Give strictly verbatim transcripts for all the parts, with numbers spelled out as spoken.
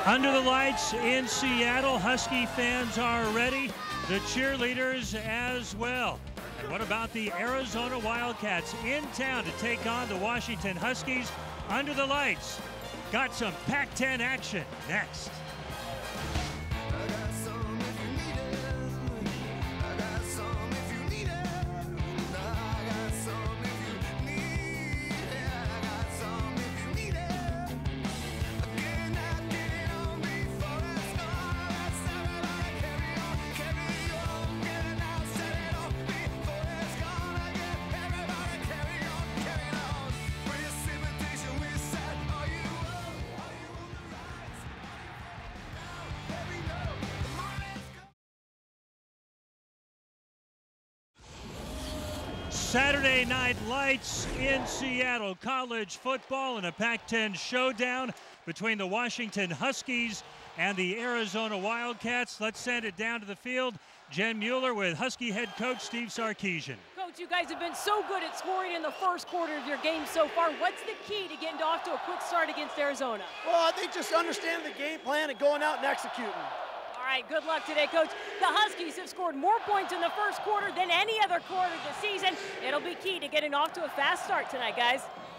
Under the lights in Seattle, Husky fans are ready, the cheerleaders as well. And what about the Arizona Wildcats in town to take on the Washington Huskies? Under the lights, got some Pac ten action next. Saturday night lights in Seattle, college football and a Pac ten showdown between the Washington Huskies and the Arizona Wildcats. Let's send it down to the field. Jen Mueller with Husky head coach Steve Sarkisian. Coach, you guys have been so good at scoring in the first quarter of your game so far. What's the key to getting off to a quick start against Arizona? Well, I think just understand the game plan and going out and executing. All right, good luck today, Coach. The Huskies have scored more points in the first quarter than any other quarter this season. It'll be key to getting off to a fast start tonight, guys.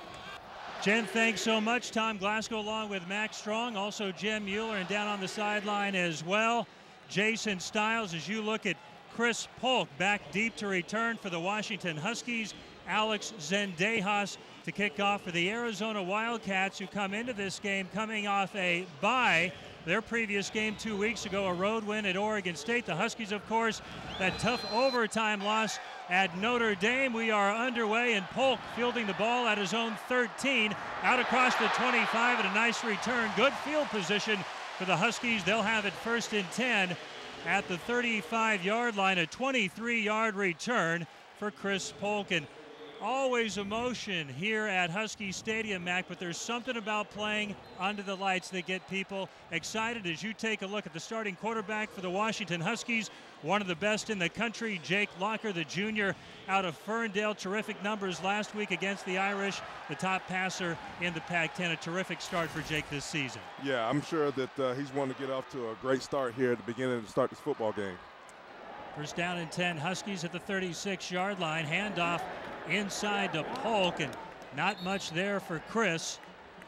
Jen, thanks so much. Tom Glasgow along with Max Strong, also Jen Mueller, and down on the sideline as well, Jason Stiles. As you look at Chris Polk back deep to return for the Washington Huskies, Alex Zendejas to kick off for the Arizona Wildcats, who come into this game coming off a bye. Their previous game two weeks ago, a road win at Oregon State. The Huskies, of course, that tough overtime loss at Notre Dame. We are underway, and Polk fielding the ball at his own thirteen, out across the twenty-five, and a nice return. Good field position for the Huskies. They'll have it first and ten at the thirty-five yard line, a twenty-three yard return for Chris Polk. And always emotion here at Husky Stadium, Mac, but there's something about playing under the lights that get people excited. As you take a look at the starting quarterback for the Washington Huskies, one of the best in the country, Jake Locker, the junior out of Ferndale. Terrific numbers last week against the Irish, the top passer in the Pac ten. A terrific start for Jake this season. Yeah, I'm sure that uh, he's wanting to get off to a great start here at the beginning to start this football game. First down and ten, Huskies at the thirty-six yard line. Handoff inside to Polk, and not much there for Chris.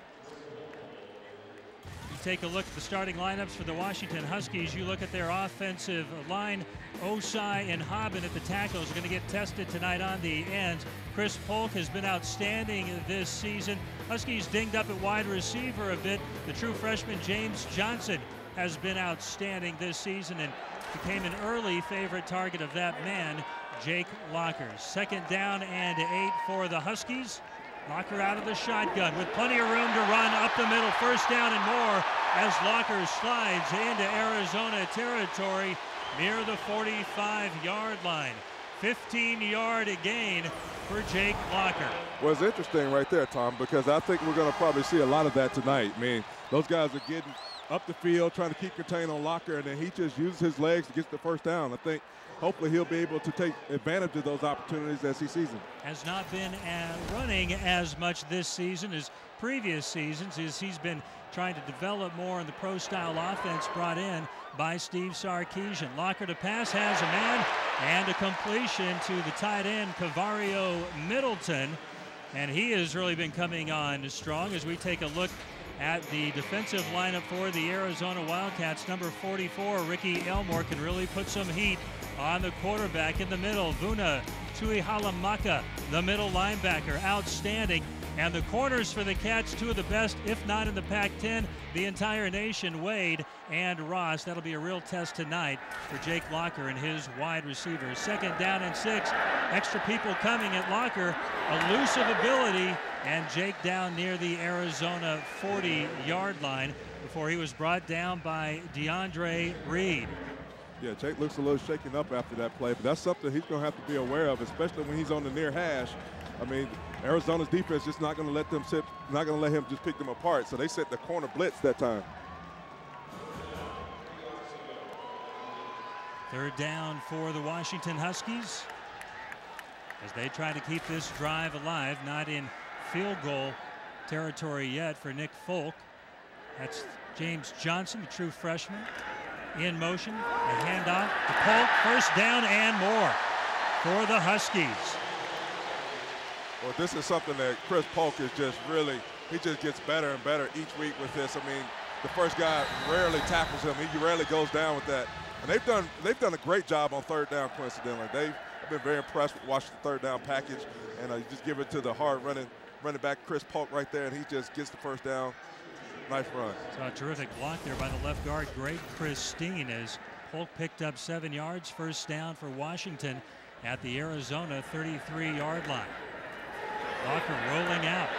You take a look at the starting lineups for the Washington Huskies. You look at their offensive line. Osai and Hobbin at the tackles are going to get tested tonight on the ends. Chris Polk has been outstanding this season. Huskies dinged up at wide receiver a bit. The true freshman James Johnson has been outstanding this season and became an early favorite target of that man, Jake Locker. Second down and eight for the Huskies. Locker out of the shotgun with plenty of room to run up the middle. First down and more as Locker slides into Arizona territory near the forty-five yard line. fifteen yard gain for Jake Locker. Well, it's interesting right there, Tom, because I think we're going to probably see a lot of that tonight. I mean, those guys are getting up the field, trying to keep contain on Locker, and then he just uses his legs to get the first down. I think hopefully he'll be able to take advantage of those opportunities as he sees them. Has not been uh, running as much this season as previous seasons, as he's been trying to develop more in the pro-style offense brought in by Steve Sarkisian. Locker to pass, has a man, and a completion to the tight end, Cavario Middleton. And he has really been coming on strong as we take a look at the defensive lineup for the Arizona Wildcats. Number forty-four, Ricky Elmore, can really put some heat on the quarterback in the middle. Vuna Tuihalamaka, the middle linebacker, outstanding. And the corners for the Cats, two of the best, if not in the Pac ten, the entire nation, Wade and Ross. That'll be a real test tonight for Jake Locker and his wide receivers. Second down and six. Extra people coming at Locker. Elusive ability, and Jake down near the Arizona forty yard line before he was brought down by DeAndre Reed. Yeah, Jake looks a little shaken up after that play, but that's something he's going to have to be aware of, especially when he's on the near hash. I mean, Arizona's defense just not going to let them sit, not going to let him just pick them apart. So they set the corner blitz that time. Third down for the Washington Huskies as they try to keep this drive alive. Not in field goal territory yet for Nick Folk. That's James Johnson, the true freshman. In motion, a handoff to Polk, first down and more for the Huskies. Well, this is something that Chris Polk is just really, he just gets better and better each week with this. I mean, the first guy rarely tackles him. He rarely goes down with that. And they've done they've done a great job on third down, coincidentally. They've been very impressed with Washington's third down package. And uh, you just give it to the hard running running back Chris Polk right there, and he just gets the first down. Nice run. So a terrific block there by the left guard, Greg Christine, as Polk picked up seven yards, first down for Washington at the Arizona thirty-three yard line. Locker rolling out.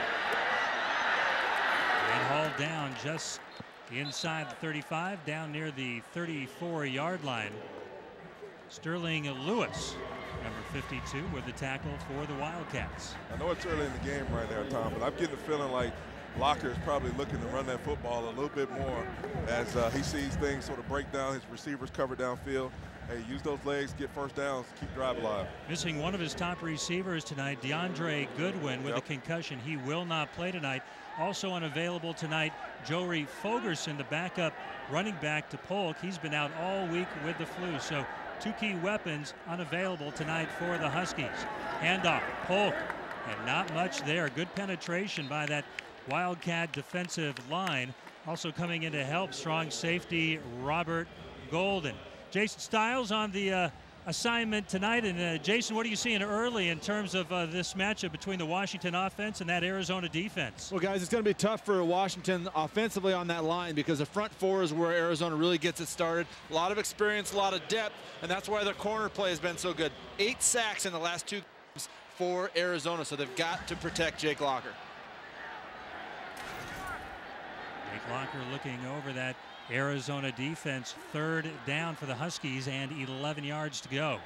And hauled down just inside the thirty-five, down near the thirty-four yard line. Sterling Lewis, number fifty-two, with the tackle for the Wildcats. I know it's early in the game right now, Tom, but I'm getting the feeling like Locker is probably looking to run that football a little bit more as uh, he sees things sort of break down, his receivers cover downfield. Hey, use those legs, get first downs, keep drive alive. Missing one of his top receivers tonight, DeAndre Goodwin, with yep. a concussion. He will not play tonight. Also unavailable tonight, Jory Fogerson, the backup running back to Polk. He's been out all week with the flu. So two key weapons unavailable tonight for the Huskies. Handoff, Polk, and not much there. Good penetration by that Wildcat defensive line. Also coming in to help, strong safety Robert Golden. Jason Stiles on the uh, assignment tonight. And uh, Jason, what are you seeing early in terms of uh, this matchup between the Washington offense and that Arizona defense? Well, guys, it's going to be tough for Washington offensively on that line because the front four is where Arizona really gets it started. A lot of experience, a lot of depth, and that's why their corner play has been so good. Eight sacks in the last two games for Arizona, so they've got to protect Jake Locker. Jake Locker looking over that Arizona defense. Third down for the Huskies and eleven yards to go.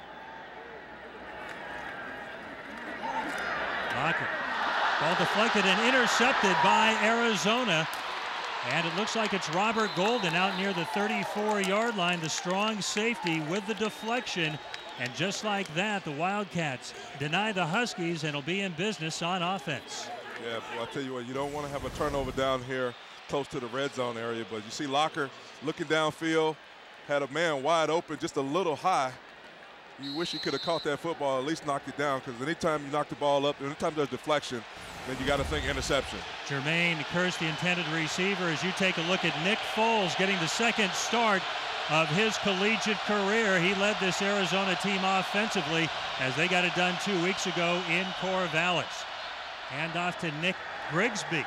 Locker. Ball deflected and intercepted by Arizona. And it looks like it's Robert Golden out near the thirty-four yard line, the strong safety with the deflection. And just like that, the Wildcats deny the Huskies and will be in business on offense. Yeah, well, I'll tell you what, you don't want to have a turnover down here close to the red zone area, but you see Locker looking downfield, had a man wide open just a little high. You wish he could have caught that football, at least knocked it down, because anytime you knock the ball up, anytime there's deflection, then you got to think interception. Jermaine Kearse, the intended receiver, as you take a look at Nick Foles getting the second start of his collegiate career. He led this Arizona team offensively as they got it done two weeks ago in Corvallis. Handoff to Nick Grigsby,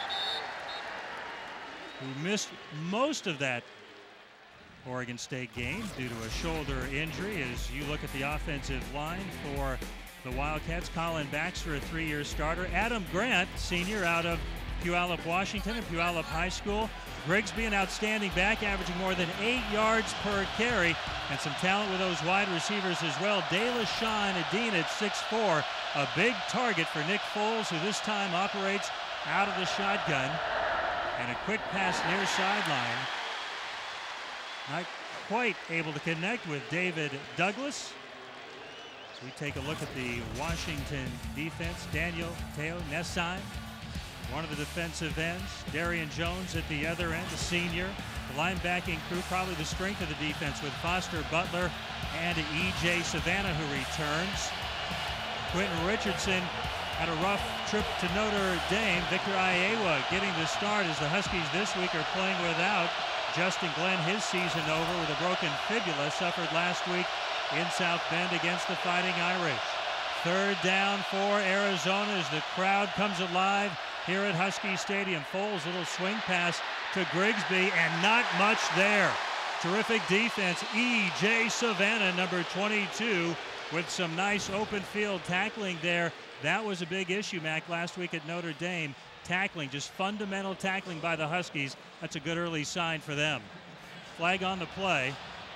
who missed most of that Oregon State game due to a shoulder injury. As you look at the offensive line for the Wildcats, Colin Baxter, a three-year starter. Adam Grant, senior out of Puyallup, Washington, and Puyallup High School. Grigsby, an outstanding back, averaging more than eight yards per carry, and some talent with those wide receivers as well. DeLaShawn Adine at six four, a big target for Nick Foles, who this time operates out of the shotgun. And a quick pass near sideline. Not quite able to connect with David Douglas. So we take a look at the Washington defense. Daniel Teo Nessine, one of the defensive ends. Darian Jones at the other end, a senior. The linebacking crew, probably the strength of the defense, with Foster Butler and E J Savannah, who returns. Quentin Richardson had a rough trip to Notre Dame. Victor Iowa getting the start as the Huskies this week are playing without Justin Glenn. His season over with a broken fibula, suffered last week in South Bend against the Fighting Irish. Third down for Arizona as the crowd comes alive here at Husky Stadium. Foles, little swing pass to Grigsby, and not much there. Terrific defense. E J Savannah, number twenty-two, with some nice open field tackling there. That was a big issue, Mac, last week at Notre Dame. Tackling, just fundamental tackling by the Huskies. That's a good early sign for them. Flag on the play.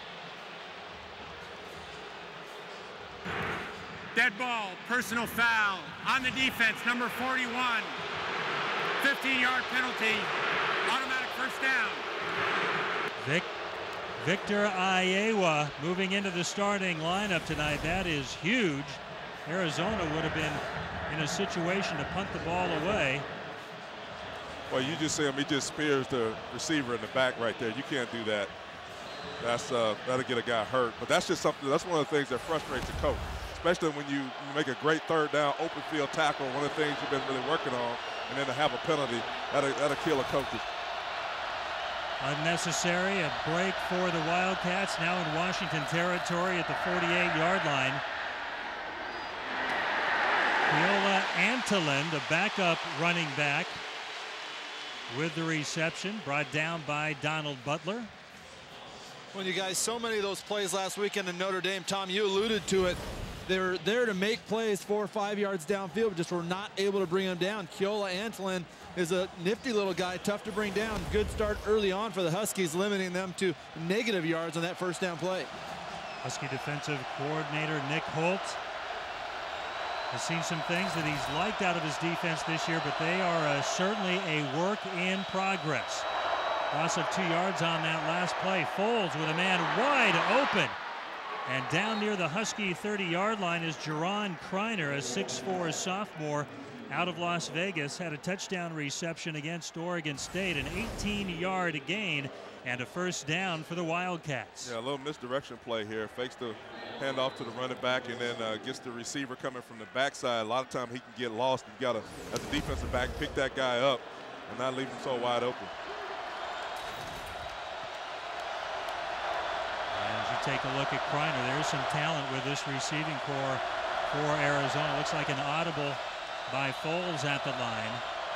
Dead ball, personal foul on the defense, number forty-one. fifteen yard penalty, automatic first down. Vic, Victor Iowa moving into the starting lineup tonight. That is huge. Arizona would have been in a situation to punt the ball away. Well, you just see him. He just spears the receiver in the back right there. You can't do that. That's uh, that'll get a guy hurt. But that's just something. That's one of the things that frustrates a coach, especially when you, you make a great third down, open field tackle. One of the things you've been really working on, and then to have a penalty, that'll, that'll kill a coach. Unnecessary, a break for the Wildcats, now in Washington territory at the forty-eight yard line. Keola Antolin, the backup running back, with the reception, brought down by Donald Butler. Well, you guys, so many of those plays last weekend in Notre Dame, Tom, you alluded to it. They're there to make plays four or five yards downfield, but just were not able to bring them down. Keola Antolin is a nifty little guy, tough to bring down. Good start early on for the Huskies, limiting them to negative yards on that first down play. Husky defensive coordinator Nick Holt has seen some things that he's liked out of his defense this year, but they are uh, certainly a work in progress. Loss of two yards on that last play. Foles with a man wide open. And down near the Husky thirty yard line is Jerron Kreiner, a six four sophomore out of Las Vegas, had a touchdown reception against Oregon State, an eighteen yard gain and a first down for the Wildcats. Yeah, a little misdirection play here. Fakes the handoff to the running back and then uh, gets the receiver coming from the backside. A lot of time he can get lost. You got to, as a defensive back, pick that guy up and not leave him so wide open. As you take a look at Kreiner, there's some talent with this receiving core for Arizona. Looks like an audible by Foles at the line.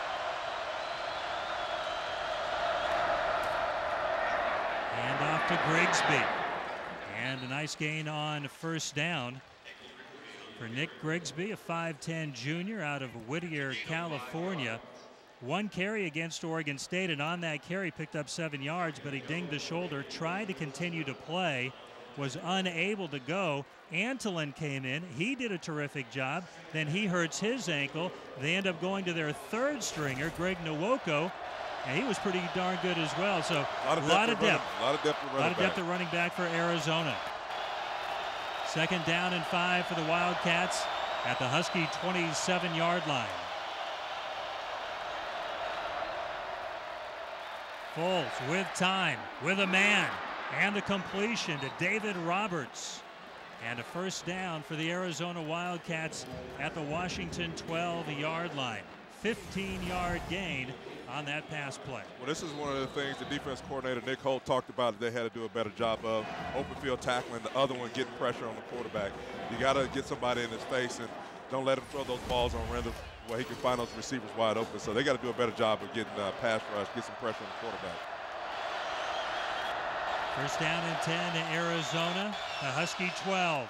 Hand off to Grigsby. And a nice gain on first down for Nick Grigsby, a five ten junior out of Whittier, California. One carry against Oregon State, and on that carry picked up seven yards, but he dinged the shoulder, tried to continue to play, was unable to go. Antolin came in. He did a terrific job. Then he hurts his ankle. They end up going to their third stringer, Greg Nwoko, and he was pretty darn good as well. So a lot of lot depth. Of depth. A lot of depth at running back. A lot of depth back. at running back for Arizona. Second down and five for the Wildcats at the Husky twenty-seven yard line. Foles with time, with a man, and the completion to David Roberts. And a first down for the Arizona Wildcats at the Washington twelve yard line. fifteen yard gain on that pass play. Well, this is one of the things the defense coordinator Nick Holt talked about that they had to do a better job of. Open field tackling, the other one getting pressure on the quarterback. You got to get somebody in his face and don't let him throw those balls on random where he can find those receivers wide open. So they got to do a better job of getting uh, pass rush, get some pressure on the quarterback. First down and ten to Arizona, the Husky twelve.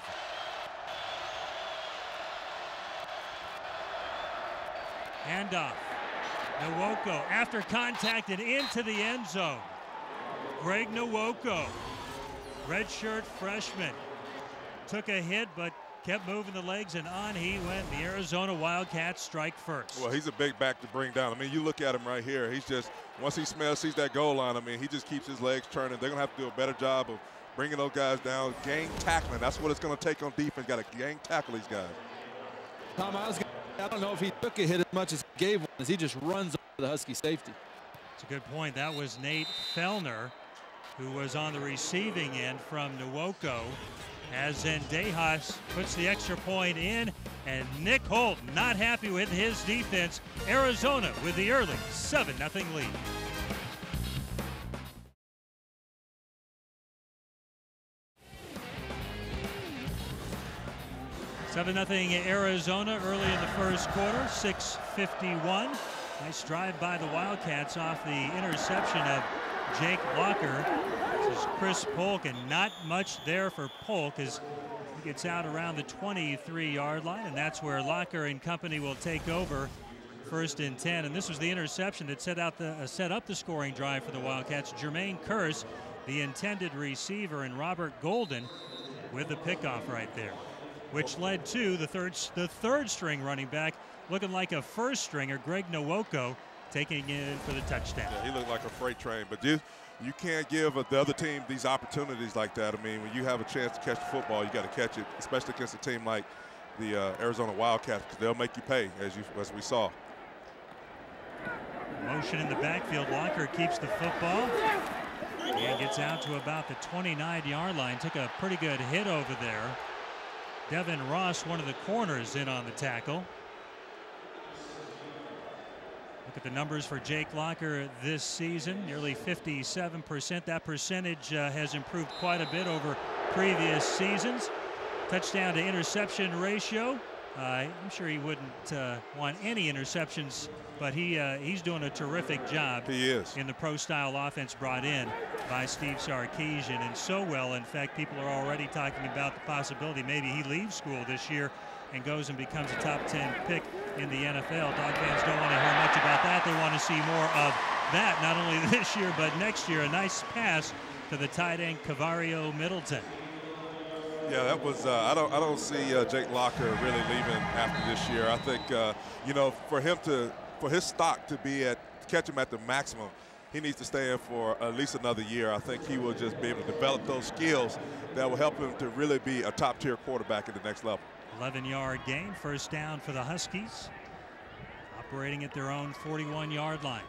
Handoff. Nwoko after contact and into the end zone. Greg Nwoko, redshirt freshman, took a hit but kept moving the legs, and on he went. The Arizona Wildcats strike first. Well, he's a big back to bring down. I mean, you look at him right here. He's just, once he smells, sees that goal line, I mean, he just keeps his legs turning. They're going to have to do a better job of bringing those guys down. Gang tackling. That's what it's going to take on defense. Got to gang tackle these guys. Tom, I, was gonna, I don't know if he took a hit as much as he gave one, as he just runs over the Husky safety. It's a good point. That was Nate Fellner, who was on the receiving end from Nwoko, as Zendejas puts the extra point in, and Nick Holt not happy with his defense. Arizona with the early seven nothing lead. seven nothing Arizona early in the first quarter, six fifty-one. Nice drive by the Wildcats off the interception of Jake Locker. This is Chris Polk, and not much there for Polk as he gets out around the twenty-three yard line, and that's where Locker and company will take over first and ten. And this was the interception that set out the uh, set up the scoring drive for the Wildcats. Jermaine Kearse, the intended receiver, and Robert Golden with the pickoff right there, which led to the third the third string running back looking like a first stringer, Greg Nwoko, taking in for the touchdown. Yeah, he looked like a freight train, but you you can't give the other team these opportunities like that. I mean, when you have a chance to catch the football, you got to catch it, especially against a team like the uh, Arizona Wildcats, because they'll make you pay, as you as we saw. Motion in the backfield. Locker keeps the football and gets out to about the twenty-nine yard line. Took a pretty good hit over there. Devin Ross, one of the corners, in on the tackle. Look at the numbers for Jake Locker this season, nearly fifty-seven percent. That percentage uh, has improved quite a bit over previous seasons. Touchdown to interception ratio. Uh, I'm sure he wouldn't uh, want any interceptions, but he uh, he's doing a terrific job. He is. In the pro-style offense brought in by Steve Sarkisian, and so well, in fact, people are already talking about the possibility maybe he leaves school this year and goes and becomes a top ten pick in the N F L. Dog fans don't want to hear much about that. They want to see more of that, not only this year but next year. A nice pass to the tight end Cavario Middleton. Yeah, that was. Uh, I don't. I don't see uh, Jake Locker really leaving after this year. I think uh, you know, for him to, for his stock to be at, catch him at the maximum, he needs to stay in for at least another year. I think he will just be able to develop those skills that will help him to really be a top-tier quarterback at the next level. eleven yard gain, first down for the Huskies, operating at their own forty-one yard line.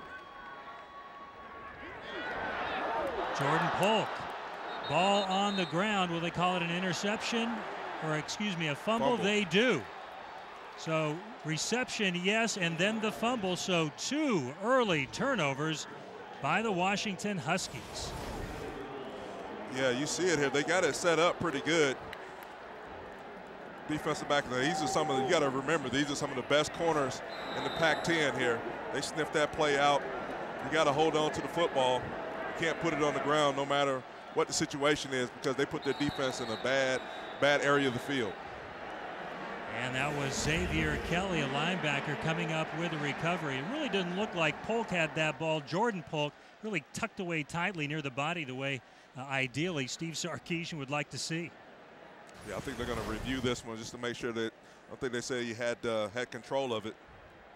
Jordan Polk. Ball on the ground. Will they call it an interception? Or, excuse me, a fumble? Fumble. They do. So, reception, yes, and then the fumble. So, two early turnovers by the Washington Huskies. Yeah, you see it here. They got it set up pretty good. Defensive back. These are some of the, you got to remember, these are some of the best corners in the Pac ten here. They sniffed that play out. You got to hold on to the football. You can't put it on the ground no matter what the situation is, because they put their defense in a bad, bad area of the field. And that was Xavier Kelly, a linebacker, coming up with a recovery. It really didn't look like Polk had that ball. Jordan Polk really tucked away tightly near the body, the way uh, ideally Steve Sarkisian would like to see. Yeah, I think they're going to review this one just to make sure that, I think they say he had uh, had control of it.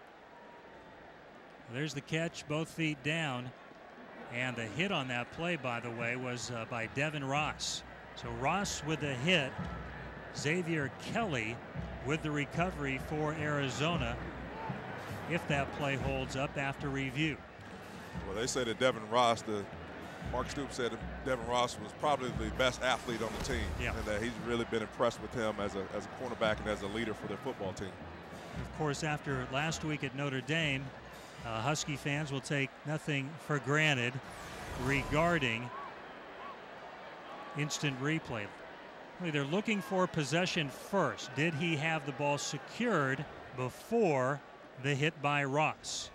There's the catch, both feet down. And the hit on that play, by the way, was uh, by Devin Ross. So Ross with the hit, Xavier Kelly with the recovery for Arizona, if that play holds up after review. Well, they say that Devin Ross, the Mark Stoops said that Devin Ross was probably the best athlete on the team, yeah. and that he's really been impressed with him as a, as a cornerback and as a leader for their football team. Of course, after last week at Notre Dame, Uh, Husky fans will take nothing for granted regarding instant replay. They're looking for possession first. Did he have the ball secured before the hit by Ross?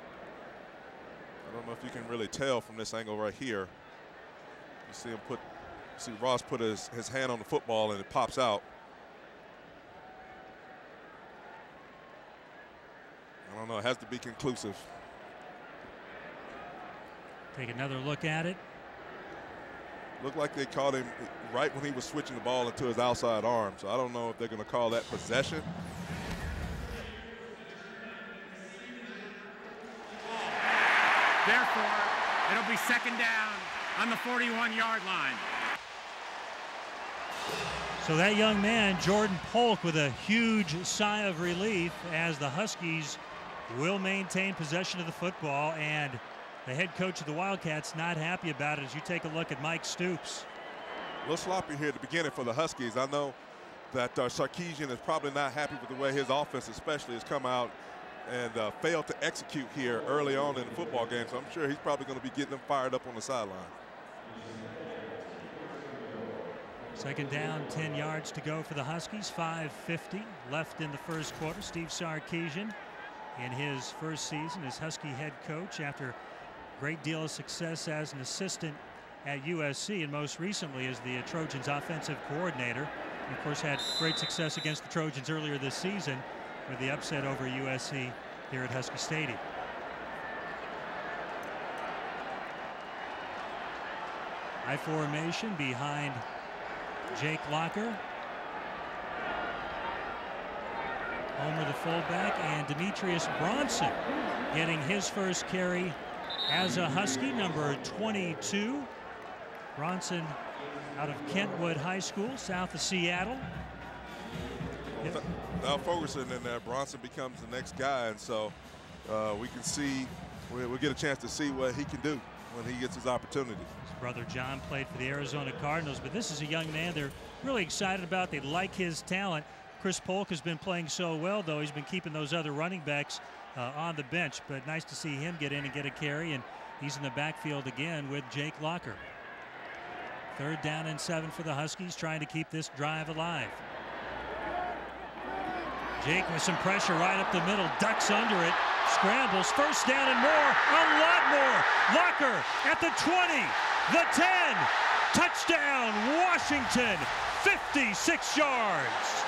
I don't know if you can really tell from this angle right here. You see him put, see Ross put his, his hand on the football and it pops out. I don't know. It has to be conclusive. Take another look at it. Looked like they caught him right when he was switching the ball into his outside arm. So I don't know if they're going to call that possession. Therefore, it'll be second down on the forty-one yard line. So that young man, Jordan Polk, with a huge sigh of relief as the Huskies will maintain possession of the football, and the head coach of the Wildcats not happy about it as you take a look at Mike Stoops. A little sloppy here at the beginning for the Huskies. I know that uh, Sarkisian is probably not happy with the way his offense especially has come out and uh, failed to execute here early on in the football game, so I'm sure he's probably going to be getting them fired up on the sideline. Second down, ten yards to go for the Huskies. five fifty left in the first quarter. Steve Sarkisian, in his first season as Husky head coach, after a great deal of success as an assistant at U S C, and most recently as the Trojans offensive coordinator. And of course, had great success against the Trojans earlier this season with the upset over U S C here at Husky Stadium. High formation behind Jake Locker. Homer the fullback, and Demetrius Bronson getting his first carry as a Husky, number twenty-two. Bronson out of Kentwood High School, south of Seattle. Yep. Now Ferguson and uh, Bronson becomes the next guy, and so uh, we can see we'll, we'll get a chance to see what he can do when he gets his opportunities. His brother John played for the Arizona Cardinals, but this is a young man they're really excited about. They like his talent. Chris Polk has been playing so well, though. He's been keeping those other running backs uh, on the bench, but nice to see him get in and get a carry, and he's in the backfield again with Jake Locker. Third down and seven for the Huskies, trying to keep this drive alive. Jake with some pressure right up the middle, ducks under it, scrambles, first down and more, a lot more. Locker at the twenty, the ten, touchdown Washington, fifty-six yards.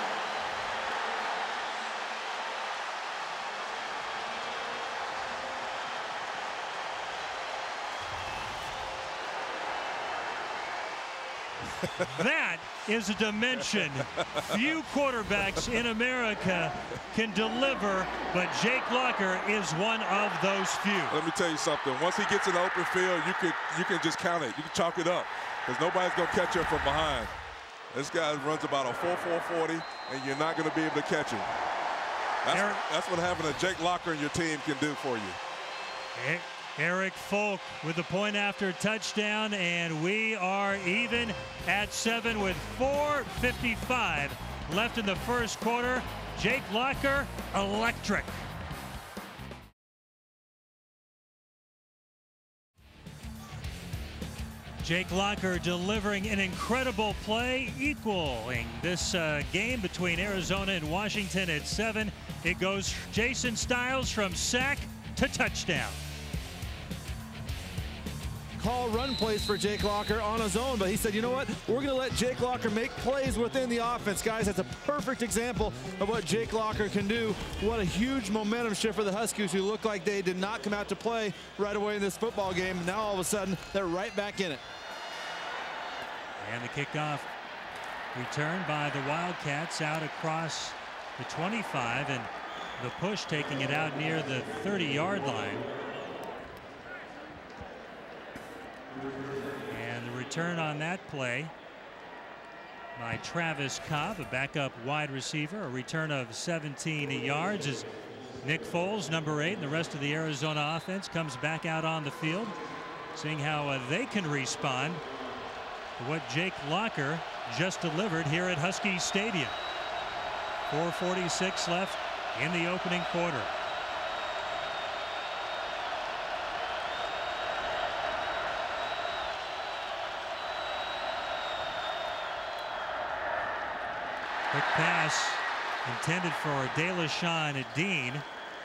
That is a dimension few quarterbacks in America can deliver, but Jake Locker is one of those few. Let me tell you something. Once he gets in the open field, you can you can just count it. You can chalk it up because nobody's going to catch him from behind. This guy runs about a four four forty, and you're not going to be able to catch him. That's, Eric, that's what having a Jake Locker in your team can do for you. Eric, Eric Folk with the point after touchdown, and we are even at seven with four fifty-five left in the first quarter. Jake Locker, electric. Jake Locker delivering an incredible play, equaling this uh, game between Arizona and Washington at seven. It goes Jason Styles from sack to touchdown. Call run plays for Jake Locker on his own, but he said, you know what, we're going to let Jake Locker make plays within the offense. Guys, that's a perfect example of what Jake Locker can do. What a huge momentum shift for the Huskies, who looked like they did not come out to play right away in this football game. Now all of a sudden they're right back in it. And the kickoff returned by the Wildcats out across the twenty-five, and the push taking it out near the thirty yard line. And the return on that play by Travis Cobb, a backup wide receiver, a return of seventeen yards as Nick Foles, number eight, and the rest of the Arizona offense comes back out on the field, seeing how uh, they can respond to what Jake Locker just delivered here at Husky Stadium. four forty-six left in the opening quarter. Quick pass intended for DeLaShawn Dean.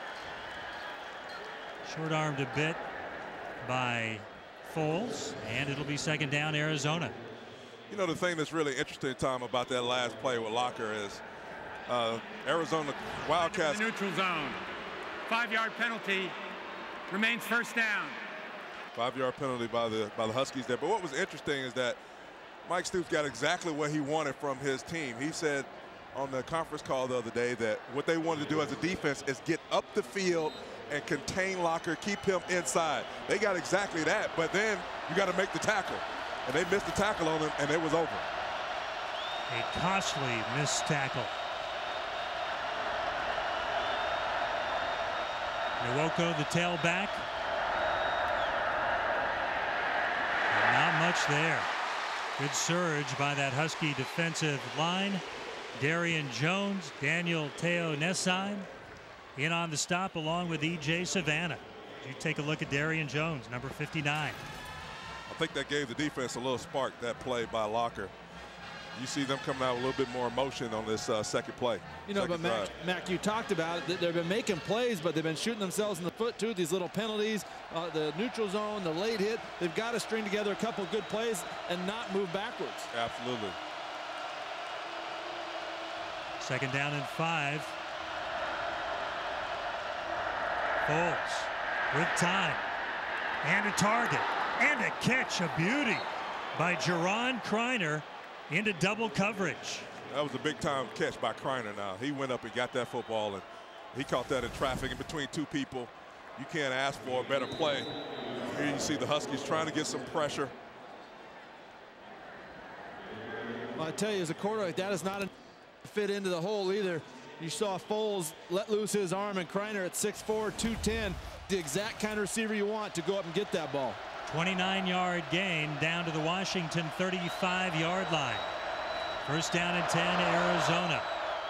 Short armed a bit by Foles, and it'll be second down Arizona. You know, the thing that's really interesting, Tom, about that last play with Locker is uh, Arizona Wildcats. The neutral zone. Five yard penalty. Remains first down. Five yard penalty by the by the Huskies there. But what was interesting is that Mike Stoops got exactly what he wanted from his team. He said on the conference call the other day that what they wanted to do as a defense is get up the field and contain Locker, keep him inside. They got exactly that, but then you got to make the tackle. And they missed the tackle on him, and it was over. A costly missed tackle. Nwoko, the tailback. And not much there. Good surge by that Husky defensive line. Darian Jones, Daniel Teo-Nesheim in on the stop along with E J Savannah. You take a look at Darian Jones, number fifty-nine. I think that gave the defense a little spark, that play by Locker. You see them coming out with a little bit more emotion on this uh, second play. You know, but Mac, Mac, you talked about it. They've been making plays, but they've been shooting themselves in the foot too. These little penalties, uh, the neutral zone, the late hit. They've got to string together a couple good plays and not move backwards. Absolutely. Second down and five. Foles with time and a target and a catch, a beauty by Jaron Kreiner into double coverage. That was a big time catch by Kreiner. Now he went up and got that football, and he caught that in traffic in between two people. You can't ask for a better play. Here you see the Huskies trying to get some pressure. Well, I tell you, as a quarterback, that is not a fit into the hole either. You saw Foles let loose his arm, and Kreiner at six four, two ten the exact kind of receiver you want to go up and get that ball. twenty-nine yard gain down to the Washington thirty-five yard line. First down and ten, Arizona.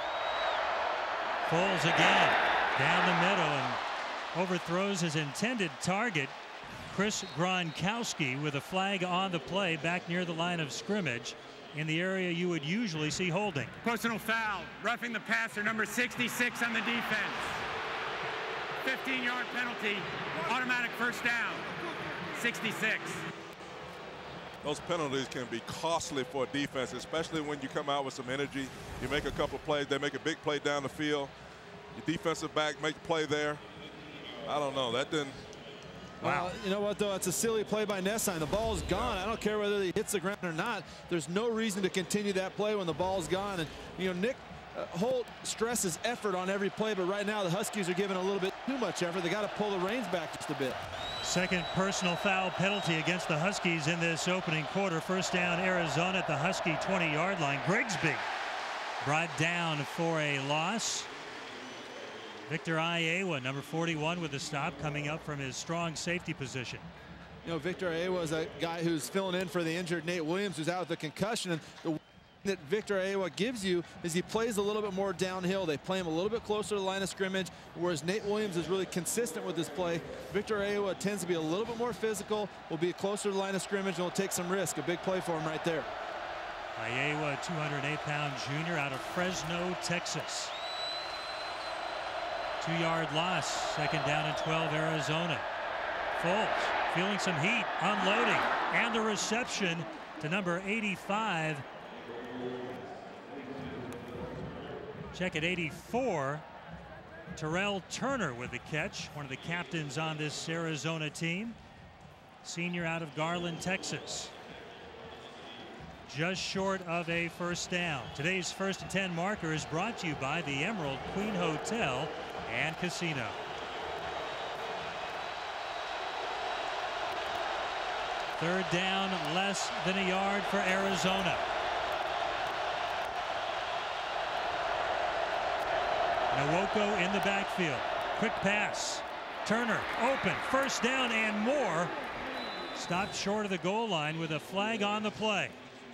Foles again down the middle and overthrows his intended target, Chris Gronkowski, with a flag on the play back near the line of scrimmage in the area you would usually see holding. Personal foul, roughing the passer, number sixty-six on the defense. fifteen yard penalty, automatic first down, sixty-six. Those penalties can be costly for a defense, especially when you come out with some energy. You make a couple plays, they make a big play down the field. Your defensive back make a play there. I don't know, that didn't. Wow. Well, you know what, though? It's a silly play by Nessine. The ball's gone. I don't care whether he hits the ground or not. There's no reason to continue that play when the ball's gone. And, you know, Nick uh, Holt stresses effort on every play, but right now the Huskies are giving a little bit too much effort. They got to pull the reins back just a bit. Second personal foul penalty against the Huskies in this opening quarter. First down, Arizona at the Husky twenty yard line. Grigsby brought down for a loss. Victor Iowa, number forty-one, with the stop, coming up from his strong safety position. You know, Victor Iowa is a guy who's filling in for the injured Nate Williams, who's out with a concussion. And the one that Victor Iowa gives you is he plays a little bit more downhill. They play him a little bit closer to the line of scrimmage, whereas Nate Williams is really consistent with his play. Victor Iowa tends to be a little bit more physical, will be closer to the line of scrimmage, and will take some risk. A big play for him right there. Iowa, two hundred eight pound junior out of Fresno, Texas. Two yard loss, second down and twelve, Arizona. Foles feeling some heat, unloading, and the reception to number eighty-five. Check at eighty-four. Terrell Turner with the catch, one of the captains on this Arizona team. Senior out of Garland, Texas. Just short of a first down. Today's first and ten marker is brought to you by the Emerald Queen Hotel and Casino. Third down, less than a yard for Arizona. Nwoko in the backfield. Quick pass. Turner open. First down and more. Stopped short of the goal line with a flag on the play.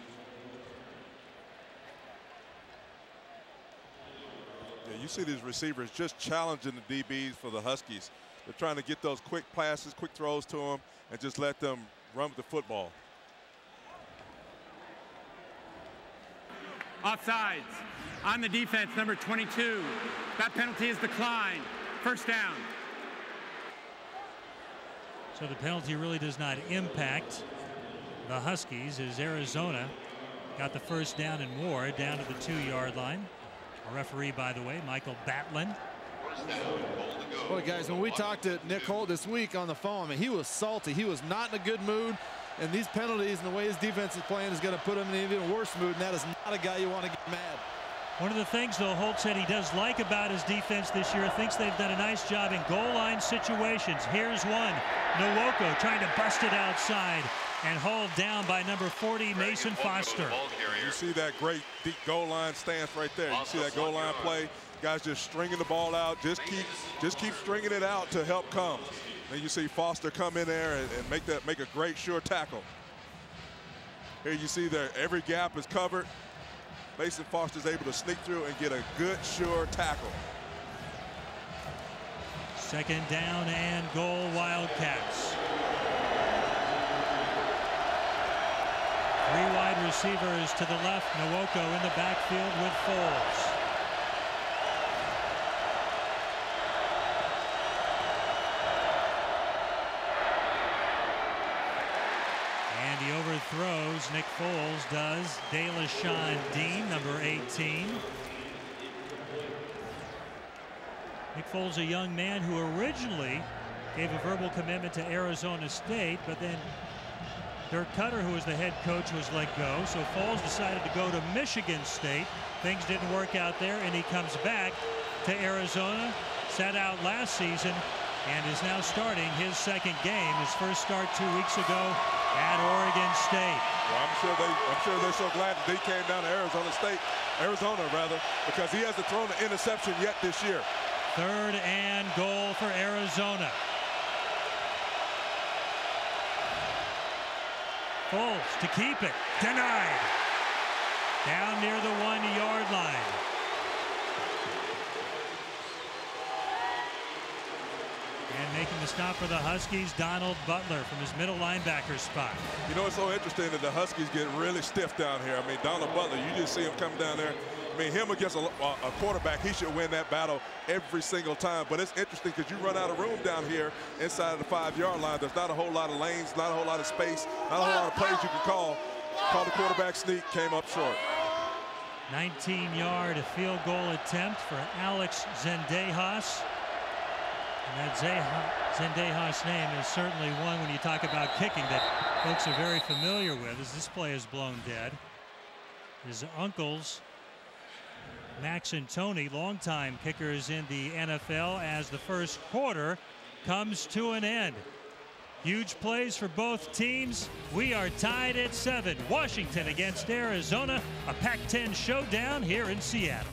Yeah, you see these receivers just challenging the D Bs for the Huskies. They're trying to get those quick passes, quick throws to them, and just let them run with the football. Offsides on the defense, number twenty-two. That penalty is declined. First down. So the penalty really does not impact the Huskies as Arizona got the first down and more down to the two yard line. A referee, by the way, Michael Batlin. Boy, guys, when we talked to Nick Holt this week on the phone, I mean, he was salty. He was not in a good mood. And these penalties and the way his defense is playing is going to put him in an even worse mood. And that is not a guy you want to get mad. One of the things, though, Holt said he does like about his defense this year, thinks they've done a nice job in goal line situations. Here's one. Nwoko trying to bust it outside and hauled down by number forty, Mason Foster. You see that great deep goal line stance right there. You see that goal line play. Guys just stringing the ball out. Just keep, just keep stringing it out till help comes. Then you see Foster come in there and, and make that make a great sure tackle. Here you see that every gap is covered. Mason Foster's able to sneak through and get a good sure tackle. Second down and goal, Wildcats. Three wide receivers to the left. Nwoko in the backfield with Foles. And he overthrows, Nick Foles does. DeLaShawn Dean, number eighteen. Nick Foles, a young man who originally gave a verbal commitment to Arizona State, but then Dirk Cutter, who was the head coach, was let go. So Foles decided to go to Michigan State. Things didn't work out there, and he comes back to Arizona. Sat out last season and is now starting his second game. His first start two weeks ago at Oregon State. Well, I'm sure they, I'm sure they're so glad that he came down to Arizona State, Arizona rather, because he hasn't thrown an interception yet this year. Third and goal for Arizona. Foles to keep it. Denied. Down near the one-yard line. And making the stop for the Huskies, Donald Butler from his middle linebacker spot. You know, it's so interesting that the Huskies get really stiff down here. I mean, Donald Butler, you just see him come down there. I mean, him against a, a quarterback, he should win that battle every single time. But it's interesting because you run out of room down here inside of the five-yard line. There's not a whole lot of lanes, not a whole lot of space, not a whole lot of plays you can call. Call the quarterback sneak, came up short. nineteen-yard field goal attempt for Alex Zendejas. And that Zendejas name is certainly one when you talk about kicking that folks are very familiar with, as this play is blown dead. His uncles, Max and Tony, longtime kickers in the N F L, as the first quarter comes to an end. Huge plays for both teams. We are tied at seven. Washington against Arizona, a Pac ten showdown here in Seattle.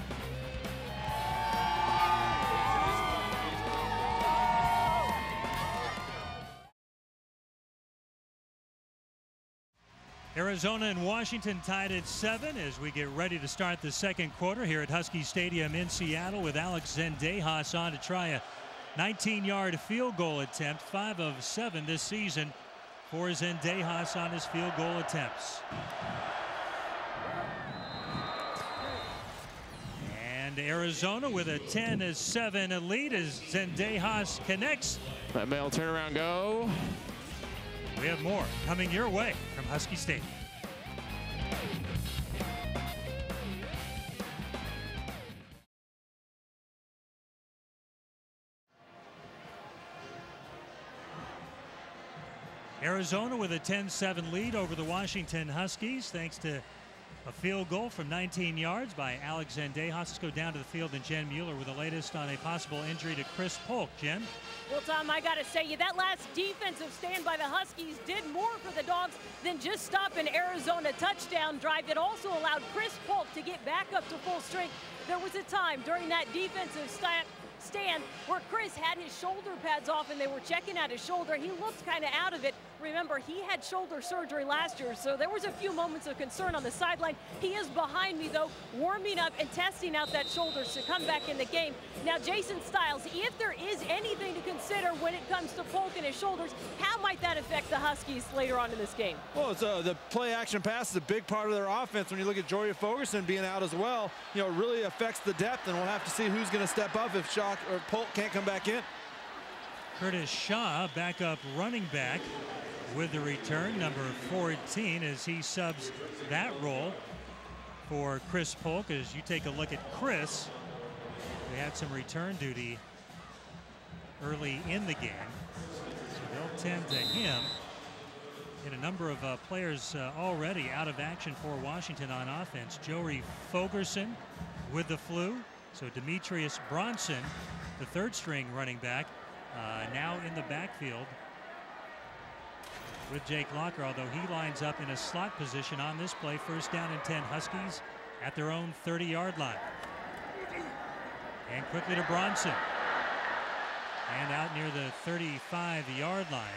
Arizona and Washington tied at seven as we get ready to start the second quarter here at Husky Stadium in Seattle, with Alex Zendejas on to try a nineteen-yard field goal attempt, five of seven this season for Zendejas on his field goal attempts. And Arizona with a ten seven lead as Zendejas connects. That Mel turnaround go. We have more coming your way from Husky Stadium. Arizona with a ten seven lead over the Washington Huskies, thanks to a field goal from nineteen yards by Alex Zendejas. Let's go down to the field, and Jen Mueller with the latest on a possible injury to Chris Polk. Jen? Well, Tom, I got to say you, that last defensive stand by the Huskies did more for the Dogs than just stop an Arizona touchdown drive. It also allowed Chris Polk to get back up to full strength. There was a time during that defensive stand stand where Chris had his shoulder pads off and they were checking out his shoulder. He looked kind of out of it. Remember, he had shoulder surgery last year, so there was a few moments of concern on the sideline. He is behind me, though, warming up and testing out that shoulder to come back in the game. Now, Jason Stiles, if there is anything to consider when it comes to Polk and his shoulders, how might that affect the Huskies later on in this game? Well, it's, uh, the play-action pass is a big part of their offense. When you look at Joria Fogerson being out as well, you know, it really affects the depth, and we'll have to see who's going to step up if Shaw or Polk can't come back in. Curtis Shaw, backup running back, with the return, number fourteen, as he subs that role for Chris Polk. As you take a look at Chris, they had some return duty early in the game, so they'll tend to him. Get a number of uh, players uh, already out of action for Washington on offense. Jory Fogerson with the flu, so Demetrius Bronson, the third string running back, uh, now in the backfield with Jake Locker, although he lines up in a slot position on this play. First down and ten, Huskies at their own thirty-yard line. And quickly to Bronson. And out near the thirty-five-yard line.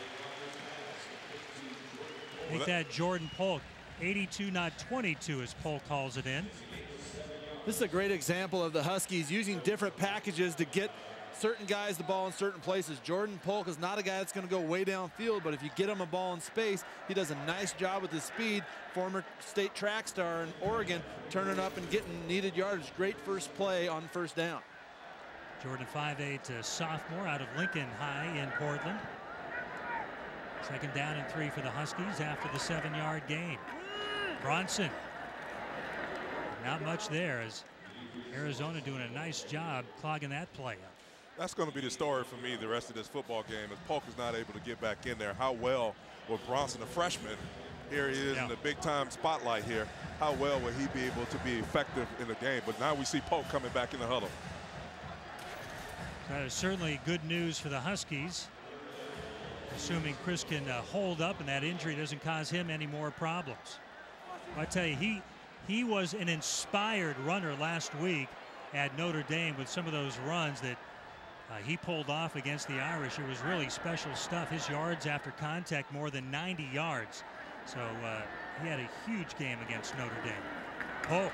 Make that Jordan Polk. eighty-two, not twenty-two, as Polk calls it in. This is a great example of the Huskies using different packages to get certain guys the ball in certain places. Jordan Polk is not a guy that's going to go way downfield, but if you get him a ball in space, he does a nice job with his speed. Former state track star in Oregon, turning up and getting needed yardage. Great first play on first down. Jordan, five eight, uh, sophomore out of Lincoln High in Portland. Second down and three for the Huskies after the seven-yard gain. Bronson. Not much there, as Arizona doing a nice job clogging that play up. That's going to be the story for me the rest of this football game, as Polk is not able to get back in there. How well will Bronson, a freshman, here he is yeah. in the big-time spotlight here, how well will he be able to be effective in the game? But now we see Polk coming back in the huddle. That is certainly good news for the Huskies, assuming Chris can uh, hold up and that injury doesn't cause him any more problems. I tell you, he he was an inspired runner last week at Notre Dame with some of those runs that uh, he pulled off against the Irish. It was really special stuff. His yards after contact more than ninety yards. So uh, he had a huge game against Notre Dame. Polk.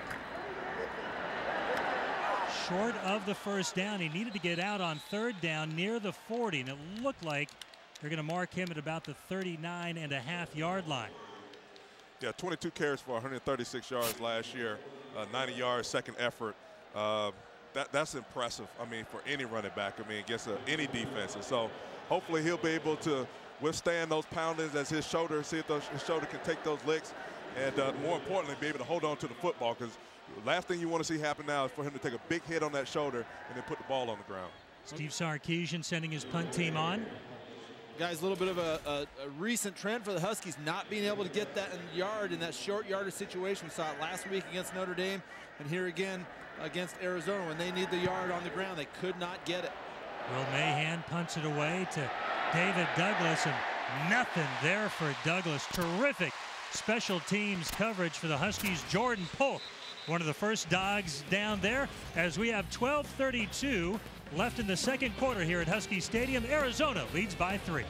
Short of the first down. He needed to get out on third down near the forty, and it looked like they're going to mark him at about the thirty-nine and a half yard line. Yeah, twenty-two carries for one hundred thirty-six yards last year, uh, ninety yards, second effort. Uh, that, that's impressive, I mean, for any running back, I mean, against uh, any defense. And so hopefully he'll be able to withstand those poundings as his shoulder, see if those, his shoulder can take those licks, and uh, more importantly, be able to hold on to the football, because the last thing you want to see happen now is for him to take a big hit on that shoulder and then put the ball on the ground. Steve Sarkisian sending his punt team on. Guys, a little bit of a, a, a recent trend for the Huskies not being able to get that in yard in that short yardage situation. We saw it last week against Notre Dame, and here again against Arizona. When they need the yard on the ground, they could not get it. Will Mahan punts it away to David Douglas, and nothing there for Douglas. Terrific special teams coverage for the Huskies. Jordan Polk, one of the first dogs down there, as we have twelve thirty-two left in the second quarter here at Husky Stadium. Arizona leads by three.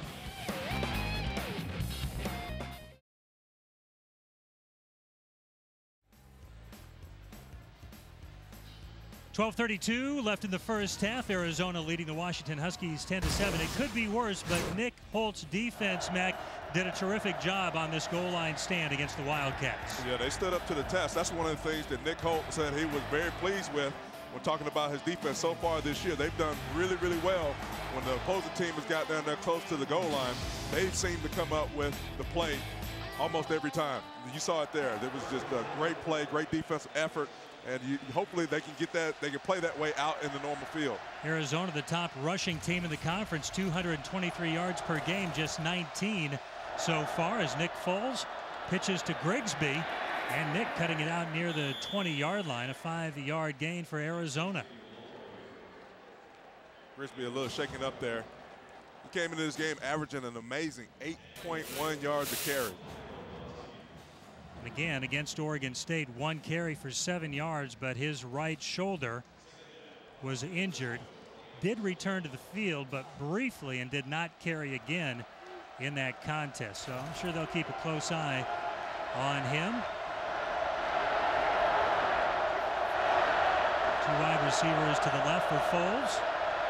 twelve thirty-two left in the first half. Arizona leading the Washington Huskies ten to seven. It could be worse, but Nick Holt's defense, Mac, did a terrific job on this goal line stand against the Wildcats. Yeah, they stood up to the test. That's one of the things that Nick Holt said he was very pleased with when talking about his defense so far this year. They've done really, really well. When the opposing team has got down there close to the goal line, they seem to come up with the play almost every time. You saw it there. There was just a great play, great defensive effort, and you, hopefully they can get that, they can play that way out in the normal field. Arizona, the top rushing team in the conference, two hundred twenty-three yards per game, just nineteen so far, as Nick Foles pitches to Grigsby. And Nick cutting it out near the twenty yard line, a five yard gain for Arizona. Grigsby a little shaken up there. He came into this game averaging an amazing eight point one yards a carry. And again, against Oregon State, one carry for seven yards, but his right shoulder was injured. Did return to the field, but briefly, and did not carry again in that contest. So I'm sure they'll keep a close eye on him. Two wide receivers to the left for Foles.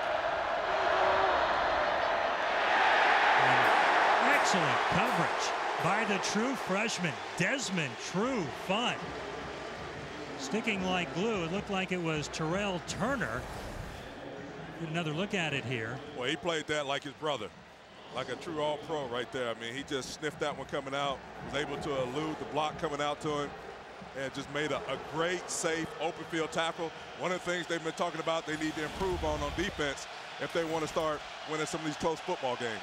And excellent coverage by the true freshman, Desmond True Fun. Sticking like glue. It looked like it was Terrell Turner. Get another look at it here. Well, he played that like his brother, like a true all-pro right there. I mean, he just sniffed that one coming out, was able to elude the block coming out to him, and just made a, a great, safe, open field tackle. One of the things they've been talking about they need to improve on on defense if they want to start winning some of these close football games.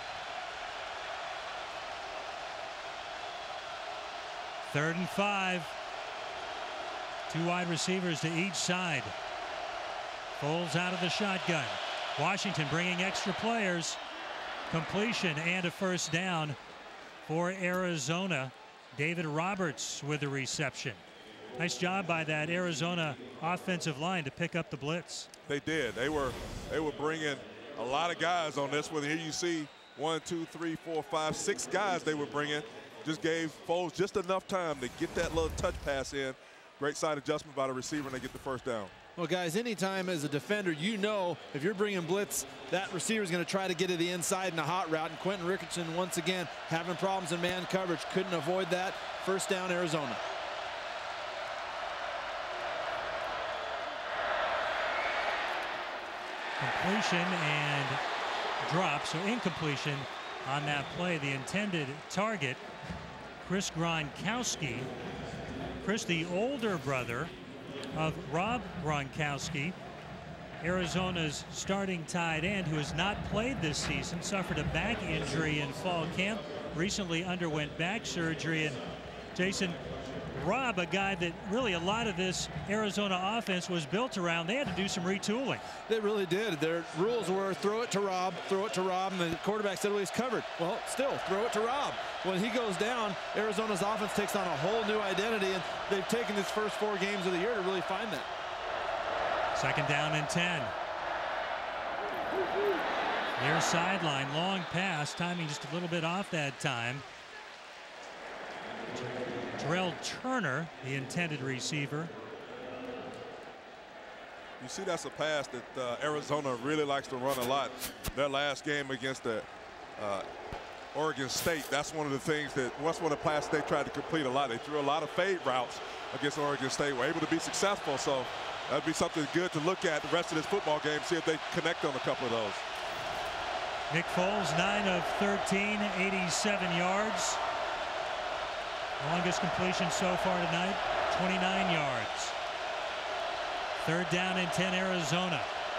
Third and five. Two wide receivers to each side. Foles out of the shotgun. Washington bringing extra players. Completion and a first down for Arizona. David Roberts with the reception. Nice job by that Arizona offensive line to pick up the blitz. They did. They were they were bringing a lot of guys on this one. Here you see one, two, three, four, five, six guys they were bringing. Just gave Foles just enough time to get that little touch pass in. Great side adjustment by the receiver, and they get the first down. Well, guys, anytime as a defender, you know if you're bringing blitz, that receiver is going to try to get to the inside in a hot route. And Quentin Ricketson, once again, having problems in man coverage. Couldn't avoid that. First down, Arizona. Completion and drop, so incompletion on that play. The intended target, Chris Gronkowski. Chris, the older brother of Rob Gronkowski, Arizona's starting tight end, who has not played this season, suffered a back injury in fall camp, recently underwent back surgery. And Jason, Rob, a guy that really a lot of this Arizona offense was built around, they had to do some retooling. They really did. Their rules were throw it to Rob, throw it to Rob, and the quarterback said, well, he's covered. Well, still, throw it to Rob. When he goes down, Arizona's offense takes on a whole new identity, and they've taken these first four games of the year to really find that. Second down and ten. Near sideline, long pass, timing just a little bit off that time. Terrell Turner, the intended receiver. You see, that's a pass that uh, Arizona really likes to run a lot. Their last game against the uh, Oregon State, that's one of the things that, that's one of the passes they tried to complete a lot. They threw a lot of fade routes against Oregon State, were able to be successful. So that'd be something good to look at the rest of this football game, see if they connect on a couple of those. Nick Foles, nine of thirteen, eighty-seven yards. Longest completion so far tonight, twenty-nine yards. Third down and ten, Arizona.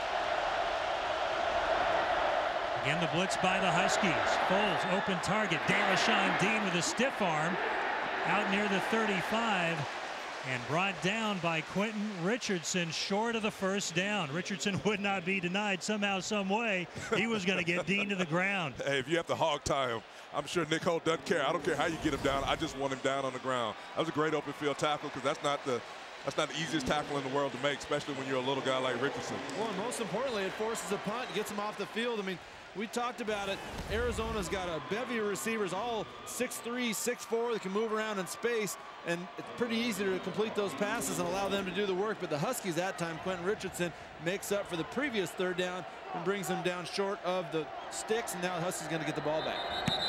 Again, the blitz by the Huskies. Foles, open target. DeLaShawn Dean with a stiff arm out near the thirty-five and brought down by Quentin Richardson short of the first down. Richardson would not be denied somehow, some way. He was going to get Dean to the ground. Hey, if you have to hog tie him, I'm sure Nick Holt doesn't care. I don't care how you get him down. I just want him down on the ground. That was a great open field tackle because that's not the That's not the easiest tackle in the world to make, especially when you're a little guy like Richardson. Well, and most importantly, it forces a punt, gets him off the field. I mean, we talked about it. Arizona's got a bevy of receivers, all six three, six four, that can move around in space, and it's pretty easy to complete those passes and allow them to do the work. But the Huskies that time, Quentin Richardson makes up for the previous third down and brings them down short of the sticks, and now the Huskies going to get the ball back.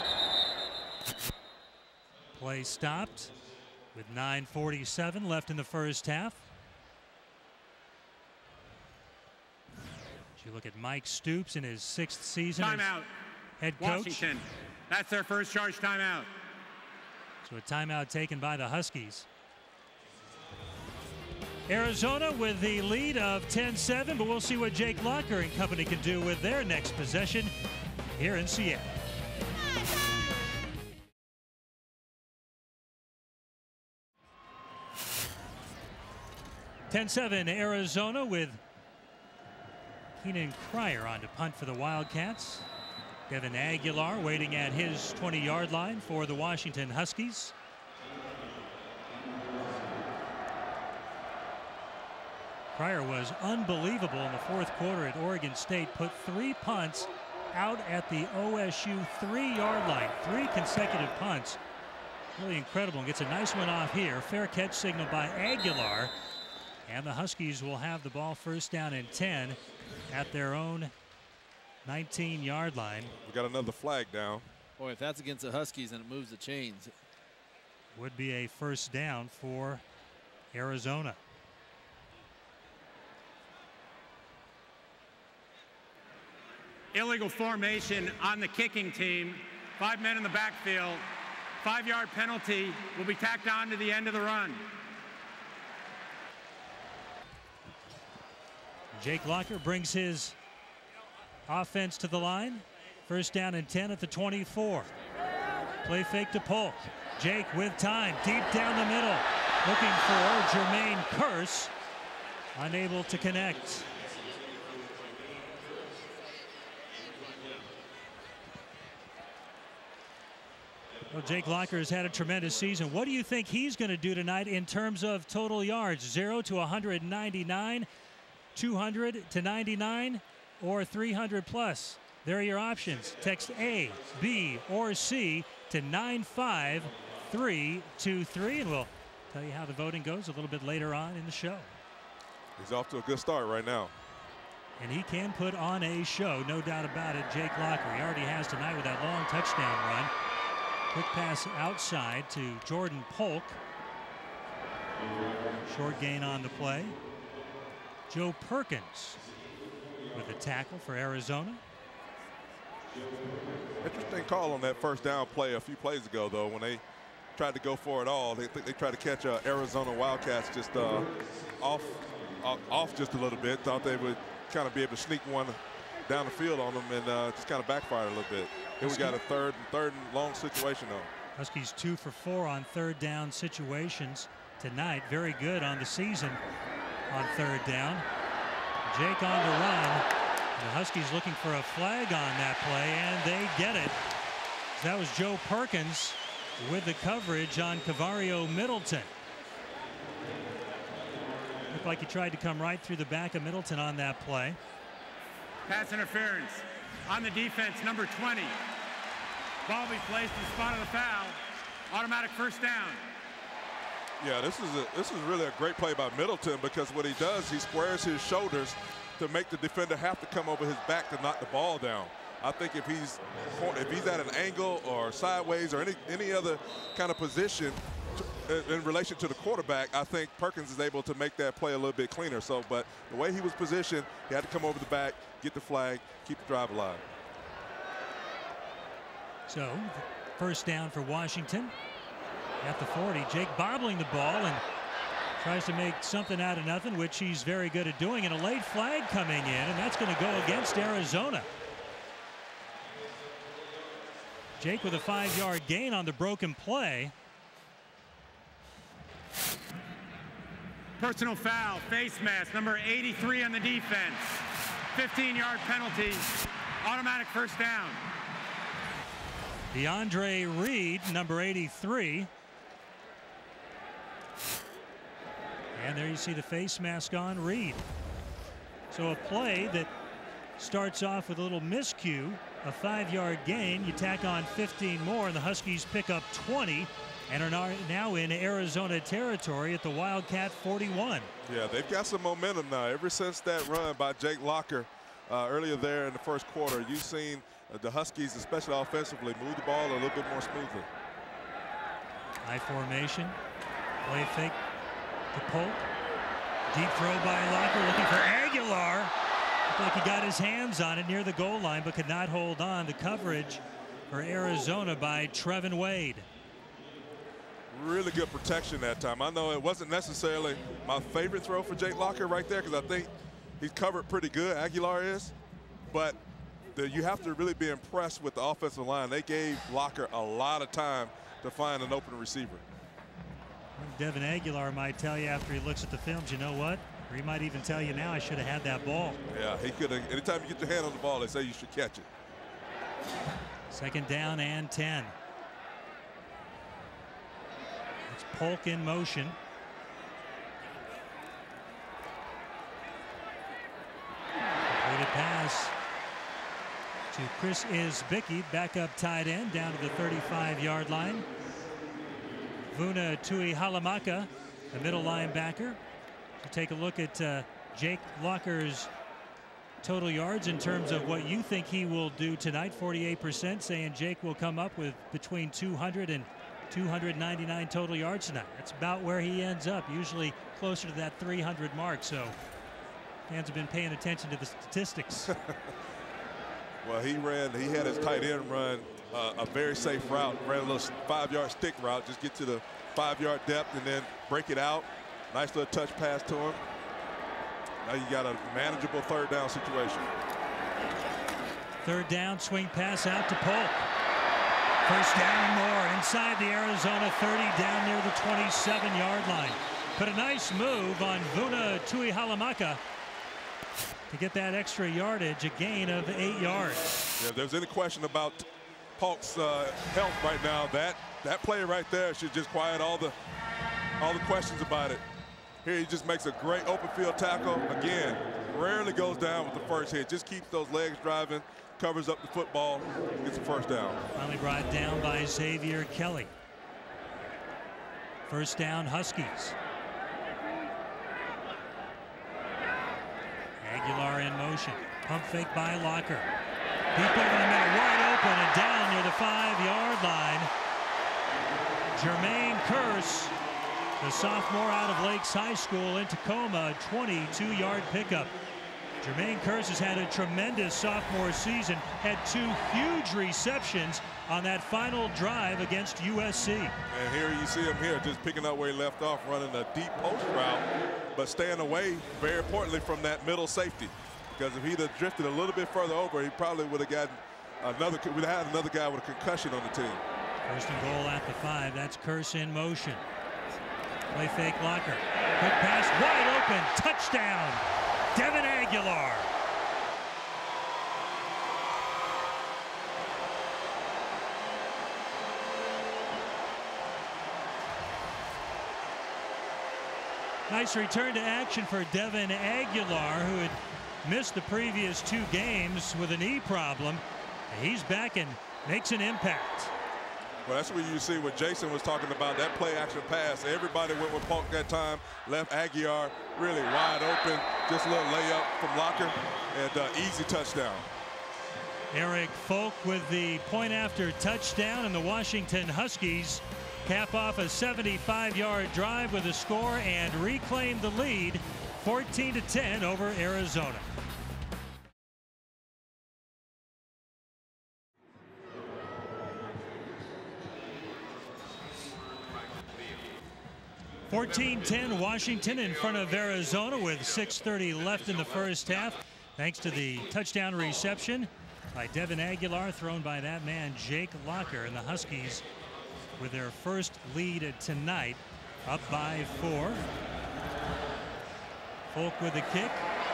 Play stopped with nine forty-seven left in the first half. You look at Mike Stoops in his sixth season Timeout. as head coach. Washington. That's their first charge timeout. So a timeout taken by the Huskies. Arizona with the lead of ten seven, but we'll see what Jake Locker and company can do with their next possession here in Seattle. ten seven Arizona with Keenan Cryer on to punt for the Wildcats. Devin Aguilar waiting at his twenty-yard line for the Washington Huskies. Cryer was unbelievable in the fourth quarter at Oregon State. Put three punts out at the O S U three-yard line. Three consecutive punts. Really incredible. And gets a nice one off here. Fair catch signal by Aguilar. And the Huskies will have the ball first down and ten at their own nineteen-yard line. We got another flag down. Boy, if that's against the Huskies and it moves the chains. Would be a first down for Arizona. Illegal formation on the kicking team. Five men in the backfield. Five-yard penalty will be tacked on to the end of the run. Jake Locker brings his offense to the line. First down and ten at the twenty-four. Play fake to Polk. Jake with time, deep down the middle. Looking for Jermaine Kearse. Unable to connect. Well, Jake Locker has had a tremendous season. What do you think he's going to do tonight in terms of total yards? Zero to one hundred ninety-nine. two hundred to ninety-nine, or three hundred plus. There are your options. Text A, B, or C to nine five three two three, and we'll tell you how the voting goes a little bit later on in the show. He's off to a good start right now. And he can put on a show, no doubt about it. Jake Locker, he already has tonight with that long touchdown run. Quick pass outside to Jordan Polk. Short gain on the play. Joe Perkins with a tackle for Arizona. Interesting call on that first down play a few plays ago, though, when they tried to go for it all. They think they tried to catch uh, Arizona Wildcats just uh, off, uh, off just a little bit. Thought they would kind of be able to sneak one down the field on them, and uh, just kind of backfired a little bit. Here we got a third and third and long situation, though. Huskies two for four on third down situations tonight. Very good on the season on third down. Jake on the run. The Huskies looking for a flag on that play, and they get it. That was Joe Perkins with the coverage on Cavario Middleton. Looked like he tried to come right through the back of Middleton on that play. Pass interference on the defense, number twenty. Ball be placed in the spot of the foul. Automatic first down. Yeah, this is a, this is really a great play by Middleton, because what he does, he squares his shoulders to make the defender have to come over his back to knock the ball down. I think if he's if he's at an angle or sideways or any any other kind of position to, in relation to the quarterback, I think Perkins is able to make that play a little bit cleaner. So, but the way he was positioned, he had to come over the back, get the flag, keep the drive alive. So, first down for Washington at the forty. Jake bobbling the ball and tries to make something out of nothing, which he's very good at doing. And a late flag coming in, and that's going to go against Arizona. Jake with a five-yard gain on the broken play. Personal foul, face mask, number eighty-three on the defense. fifteen-yard penalty, automatic first down. DeAndre Reed, number eighty-three. And there you see the face mask on Reed. So a play that starts off with a little miscue, a five-yard gain. You tack on fifteen more, and the Huskies pick up twenty and are now in Arizona territory at the Wildcat forty-one. Yeah, they've got some momentum now. Ever since that run by Jake Locker uh, earlier there in the first quarter, you've seen uh, the Huskies, especially offensively, move the ball a little bit more smoothly. High formation, play fake to Polk. Deep throw by Locker, looking for Aguilar. Looked like he got his hands on it near the goal line, but could not hold on. The coverage for Arizona by Trevin Wade. Really good protection that time. I know it wasn't necessarily my favorite throw for Jake Locker right there, because I think he's covered pretty good, Aguilar is. But the, you have to really be impressed with the offensive line. They gave Locker a lot of time to find an open receiver. Devin Aguilar might tell you after he looks at the films, you know what? Or he might even tell you now, I should have had that ball. Yeah, he could have. Anytime you get your hand on the ball, they say you should catch it. Second down and ten. It's Polk in motion. Completed pass to Chris Isbicki, backup tight end, down to the thirty-five-yard line. Vuna Tuihalamaka, the middle linebacker. To take a look at uh, Jake Locker's total yards in terms of what you think he will do tonight. forty-eight percent saying Jake will come up with between two hundred and two hundred ninety-nine total yards tonight. That's about where he ends up, usually closer to that three hundred mark. So fans have been paying attention to the statistics. Well, he ran, he had his tight end run uh, a very safe route, ran a little five-yard stick route, just get to the five-yard depth and then break it out. Nice little touch pass to him. Now you got a manageable third down situation. Third down, swing pass out to Polk. First down and more inside the Arizona thirty, down near the twenty-seven-yard line. But a nice move on Vuna Tuihalamaka to get that extra yardage, a gain of eight yards. Yeah, if there's any question about Polk's uh, health right now, that that play right there should just quiet all the all the questions about it. Here he just makes a great open field tackle. Again, rarely goes down with the first hit. Just keeps those legs driving, covers up the football, gets the first down. Finally brought down by Xavier Kelly. First down, Huskies. Aguilar in motion. Pump fake by Locker. Deep over the middle, wide open and down near the five-yard line. Jermaine Kearse, the sophomore out of Lakes High School in Tacoma, twenty-two-yard pickup. Jermaine Kearse has had a tremendous sophomore season, had two huge receptions on that final drive against U S C. And here you see him here just picking up where he left off, running a deep post route, but staying away, very importantly, from that middle safety. Because if he'd have drifted a little bit further over, he probably would have gotten another, would have had another guy with a concussion on the team. First and goal at the five. That's Kearse in motion. Play fake Locker. Quick pass, wide open, touchdown, Devin Aguilar. Nice return to action for Devin Aguilar, who had missed the previous two games with a knee problem. He's back and makes an impact. Well, that's what you see what Jason was talking about, that play action pass. Everybody went with Polk that time, left Aguiar really wide open, just a little layup from Locker, and uh, easy touchdown. Eric Folk with the point after touchdown, and the Washington Huskies cap off a seventy-five yard drive with a score and reclaim the lead fourteen to ten over Arizona. fourteen ten Washington in front of Arizona with six thirty left in the first half, thanks to the touchdown reception by Devin Aguilar, thrown by that man Jake Locker, and the Huskies with their first lead tonight, up by four. Folk with the kick,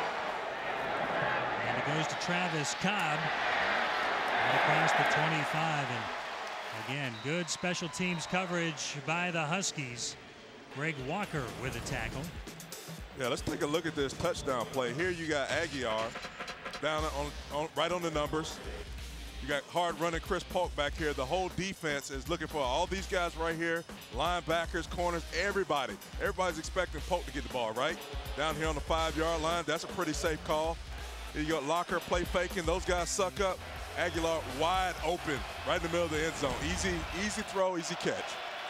and it goes to Travis Cobb right across the twenty-five. And again, good special teams coverage by the Huskies. Greg Walker with a tackle. Yeah, let's take a look at this touchdown play. Here you got Aguiar down on, on right on the numbers. You got hard running Chris Polk back here. The whole defense is looking for all these guys right here, linebackers, corners, everybody. Everybody's expecting Polk to get the ball, right? Down here on the five yard line, that's a pretty safe call. Here you got Locker play faking. Those guys suck up. Aguilar wide open right in the middle of the end zone. Easy, easy throw, easy catch.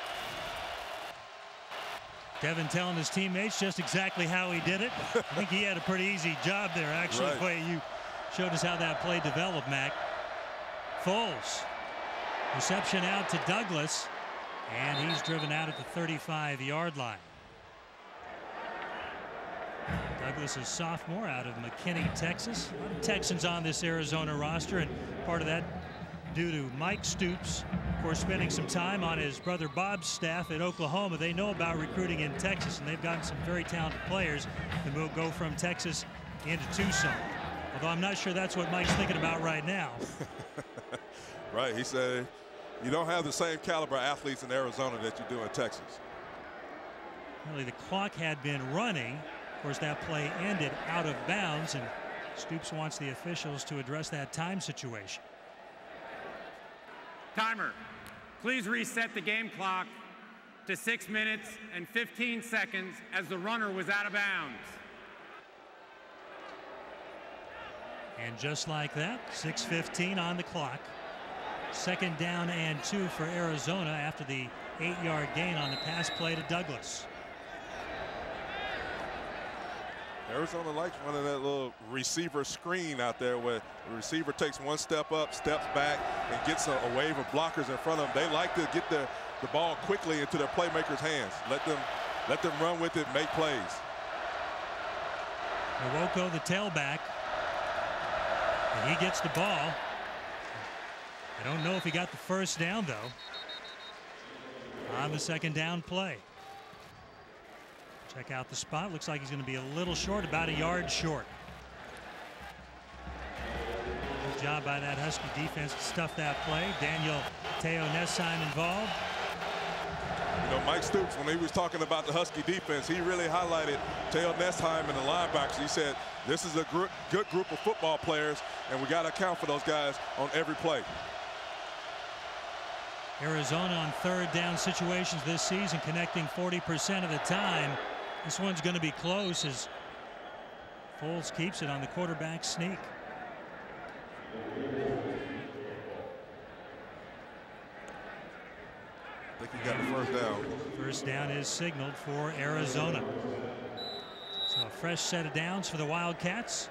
Devin telling his teammates just exactly how he did it. I think he had a pretty easy job there, actually, right. The way you showed us how that play developed, Mac. Foles. Reception out to Douglas, and he's driven out at the thirty-five yard line. Douglas is sophomore out of McKinney, Texas. A lot of Texans on this Arizona roster, and part of that due to Mike Stoops, of course, spending some time on his brother Bob's staff at Oklahoma. They know about recruiting in Texas, and they've gotten some very talented players that will go from Texas into Tucson. Although I'm not sure that's what Mike's thinking about right now. Right, he said you don't have the same caliber athletes in Arizona that you do in Texas. Really, the clock had been running. Of course, that play ended out of bounds, and Stoops wants the officials to address that time situation. Timer, please reset the game clock to six minutes and fifteen seconds as the runner was out of bounds. And just like that, six fifteen on the clock. Second down and two for Arizona after the eight yard gain on the pass play to Douglas. Arizona likes running that little receiver screen out there where the receiver takes one step up, steps back, and gets a, a wave of blockers in front of them. They like to get the, the ball quickly into their playmakers' hands. Let them, let them run with it, make plays. Nwoko, the tailback, and he gets the ball. I don't know if he got the first down, though, on the second down play. Check out the spot. Looks like he's going to be a little short, about a yard short. Good job by that Husky defense to stuff that play. Daniel Teo Nessheim involved. You know, Mike Stoops, when he was talking about the Husky defense, he really highlighted Teo Nessheim and the linebackers. He said, this is a gr good group of football players, and we got to account for those guys on every play. Arizona on third down situations this season, connecting forty percent of the time. This one's going to be close as Foles keeps it on the quarterback sneak. I think he got the first down. First down is signaled for Arizona. So a fresh set of downs for the Wildcats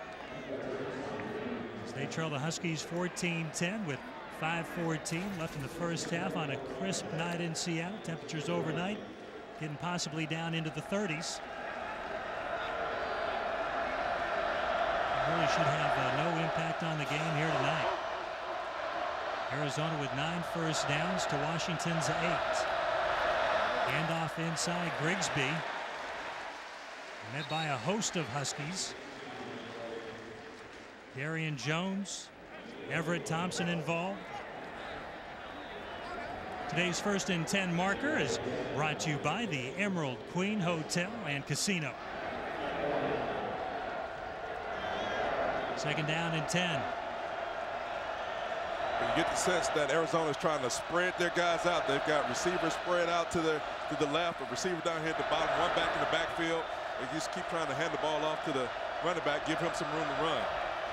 as they trail the Huskies fourteen ten with five fourteen left in the first half on a crisp night in Seattle. Temperatures overnight getting possibly down into the thirties. Really should have uh, no impact on the game here tonight. Arizona with nine first downs to Washington's eight. Handoff inside Grigsby, met by a host of Huskies. Darian Jones, Everett Thompson involved. Today's first and ten marker is brought to you by the Emerald Queen Hotel and Casino. Second down and ten. And you get the sense that Arizona is trying to spread their guys out. They've got receivers spread out to the to the left, a receiver down here at the bottom, one back in the backfield. They just keep trying to hand the ball off to the running back, give him some room to run.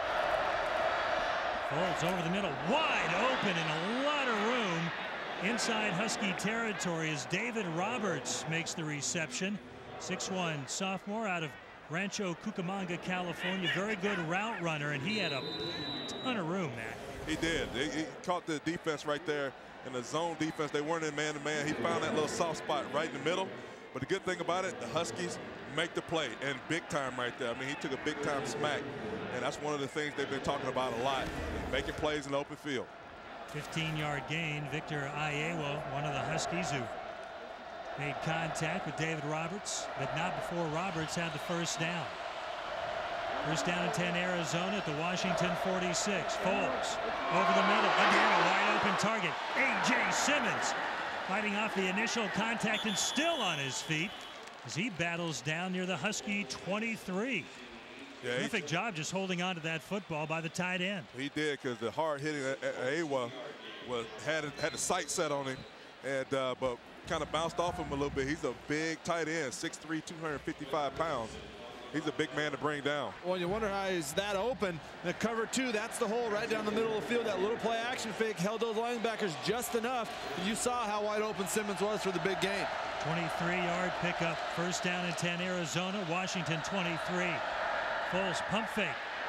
Folds over the middle, wide open and a lot of room inside Husky territory as David Roberts makes the reception. six one sophomore out of Rancho Cucamonga, California. Very good route runner, and he had a ton of room, Matt. He did. He, he caught the defense right there in the zone defense. They weren't in man-to-man. He found that little soft spot right in the middle. But the good thing about it, the Huskies make the play, and big time right there. I mean, he took a big time smack, and that's one of the things they've been talking about a lot, making plays in the open field. fifteen yard gain. Victor Iowa, one of the Huskies who made contact with David Roberts, but not before Roberts had the first down. First down and ten, Arizona at the Washington forty-six. Foles over the middle. Again, a wide open target. A J Simmons fighting off the initial contact and still on his feet as he battles down near the Husky twenty-three. Yeah, Terrific job just holding on to that football by the tight end. He did, because the hard hitting Iowa was had had the sight set on him, and uh, but kind of bounced off him a little bit. He's a big tight end, six three, two hundred fifty-five pounds. He's a big man to bring down. Well, you wonder how he's that open. The cover two, that's the hole right down the middle of the field. That little play action fake held those linebackers just enough. You saw how wide open Simmons was for the big gain. twenty-three yard pickup. First down and ten, Arizona. Washington twenty-three. Foles pump fake.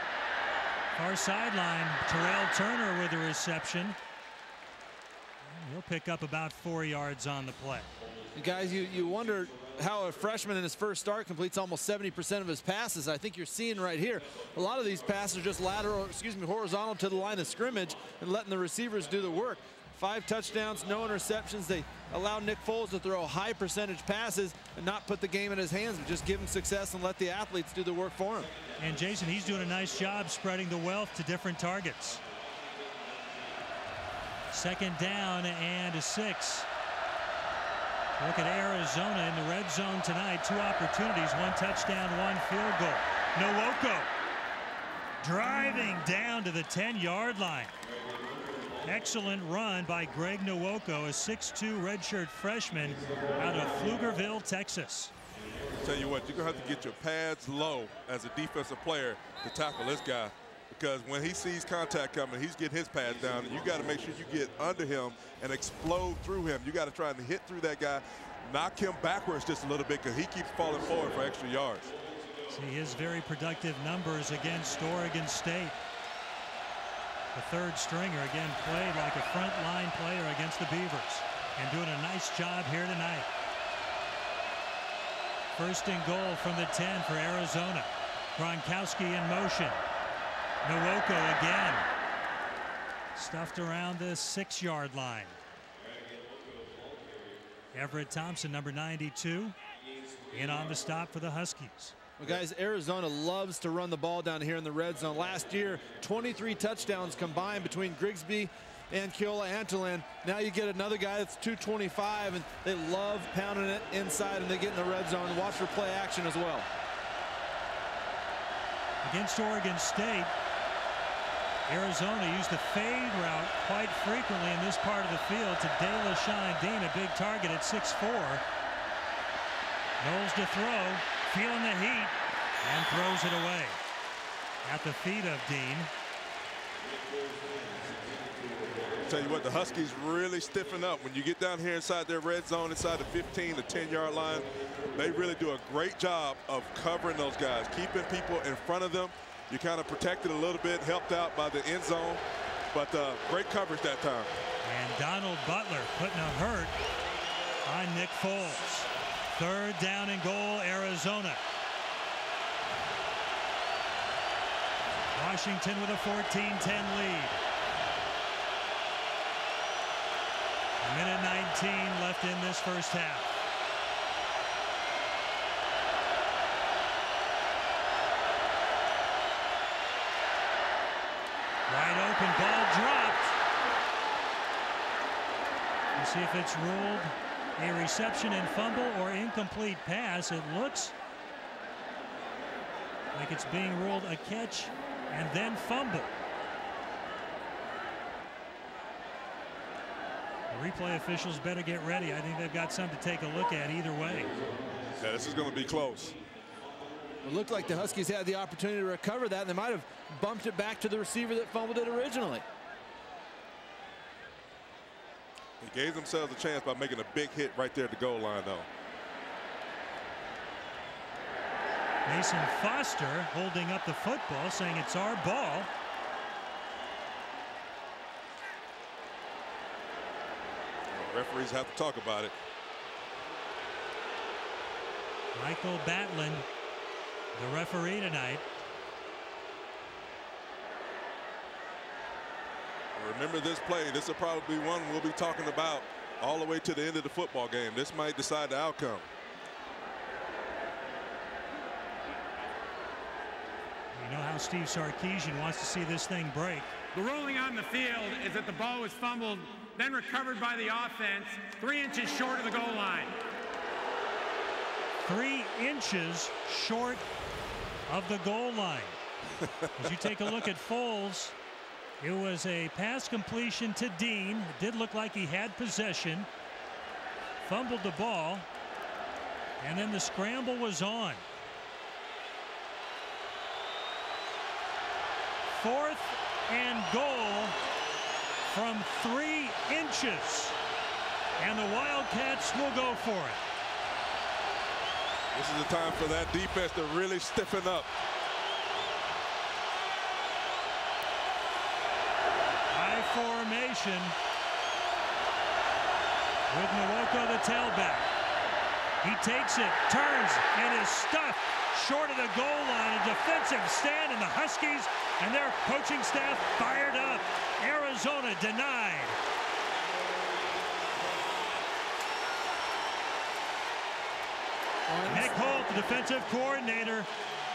Far sideline. Terrell Turner with the reception. He'll pick up about four yards on the play. You guys, you, you wonder how a freshman in his first start completes almost seventy percent of his passes. I think you're seeing right here. A lot of these passes are just lateral, excuse me, horizontal to the line of scrimmage and letting the receivers do the work. Five touchdowns, no interceptions. They allow Nick Foles to throw high percentage passes and not put the game in his hands, but just give him success and let the athletes do the work for him. And Jason, he's doing a nice job spreading the wealth to different targets. Second down and a six. Look at Arizona in the red zone tonight. Two opportunities, one touchdown, one field goal. Nwoko driving down to the ten yard line. Excellent run by Greg Nwoko, a six two redshirt freshman out of Pflugerville, Texas. I'll tell you what, you're going to have to get your pads low as a defensive player to tackle this guy, because when he sees contact coming, he's getting his pads down, and you got to make sure you get under him and explode through him. You got to try to hit through that guy, knock him backwards just a little bit, because he keeps falling forward for extra yards. See his very productive numbers against Oregon State. The third stringer again played like a front line player against the Beavers and doing a nice job here tonight. First and goal from the ten for Arizona. Gronkowski in motion. Nwoko again. Stuffed around the six yard line. Everett Thompson, number ninety-two, in on the stop for the Huskies. Well, guys, Arizona loves to run the ball down here in the red zone. Last year, twenty-three touchdowns combined between Grigsby and Keola Antolin. Now you get another guy that's two twenty-five, and they love pounding it inside, and they get in the red zone. Watch for play action as well. Against Oregon State, Arizona used the fade route quite frequently in this part of the field to De La Shine Dean, a big target at six four. Knowles to throw, feeling the heat, and throws it away at the feet of Dean. Tell you what, the Huskies really stiffen up when you get down here inside their red zone, inside the fifteen, the ten yard line. They really do a great job of covering those guys, keeping people in front of them. You kind of protected a little bit, helped out by the end zone, but uh, great coverage that time. And Donald Butler putting a hurt on Nick Foles. Third down and goal, Arizona. Washington with a fourteen ten lead. A minute nineteen left in this first half. Wide open, ball dropped. We'll see if it's ruled a reception and fumble or incomplete pass. It looks like it's being ruled a catch and then fumble. Replay officials better get ready. I think they've got some to take a look at either way. Yeah, this is going to be close. It looked like the Huskies had the opportunity to recover that, and they might have bumped it back to the receiver that fumbled it originally. They gave themselves a chance by making a big hit right there at the goal line, though. Mason Foster holding up the football, saying it's our ball. Referees have to talk about it. Michael Batlin, the referee tonight. Remember this play. This will probably be one we'll be talking about all the way to the end of the football game. This might decide the outcome. You know how Steve Sarkisian wants to see this thing break. The ruling on the field is that the ball was fumbled, then recovered by the offense, three inches short of the goal line. Three inches short of the goal line. As you take a look at Foles, it was a pass completion to Dean. It did look like he had possession. Fumbled the ball, and then the scramble was on. Fourth and goal from three inches. And the Wildcats will go for it. This is the time for that defense to really stiffen up. High formation with Nwoko, the tailback. He takes it, turns, and is stuffed short of the goal line. A defensive stand, and the Huskies and their coaching staff fired up. Arizona denied. Nick Holt, the defensive coordinator.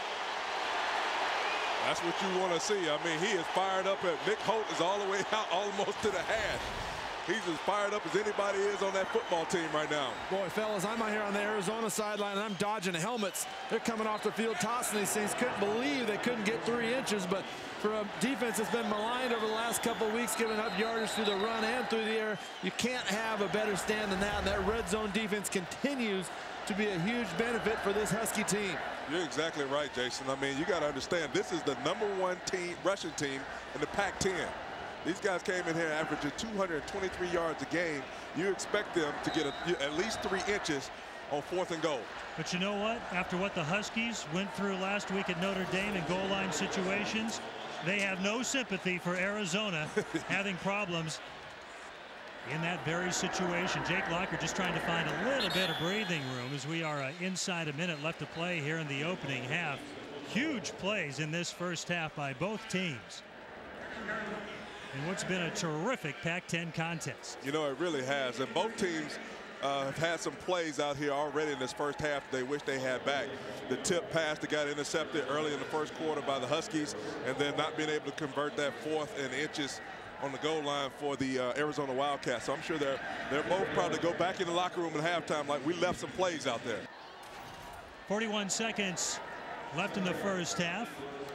That's what you want to see. I mean, he is fired up. At Nick Holt is all the way out, almost to the hash. He's as fired up as anybody is on that football team right now. Boy, fellas, I'm out here on the Arizona sideline, and I'm dodging helmets. They're coming off the field, tossing these things. Couldn't believe they couldn't get three inches, but for a defense that's been maligned over the last couple of weeks, giving up yardage through the run and through the air, you can't have a better stand than that. And that red zone defense continues to be a huge benefit for this Husky team. You're exactly right, Jason. I mean, you got to understand, this is the number one team, rushing team in the Pac ten. These guys came in here averaging two hundred twenty-three yards a game. You expect them to get a, at least three inches on fourth and goal. But you know what? After what the Huskies went through last week at Notre Dame in goal line situations, they have no sympathy for Arizona having problems in that very situation. Jake Locker just trying to find a little bit of breathing room as we are uh, inside a minute left to play here in the opening half. Huge plays in this first half by both teams. And what's been a terrific Pac ten contest. You know, it really has. And both teams uh, have had some plays out here already in this first half they wish they had back. The tip pass that got intercepted early in the first quarter by the Huskies, and then not being able to convert that fourth and inches on the goal line for the uh, Arizona Wildcats. So I'm sure they're, they're both probably go back in the locker room at halftime like we left some plays out there. forty-one seconds left in the first half.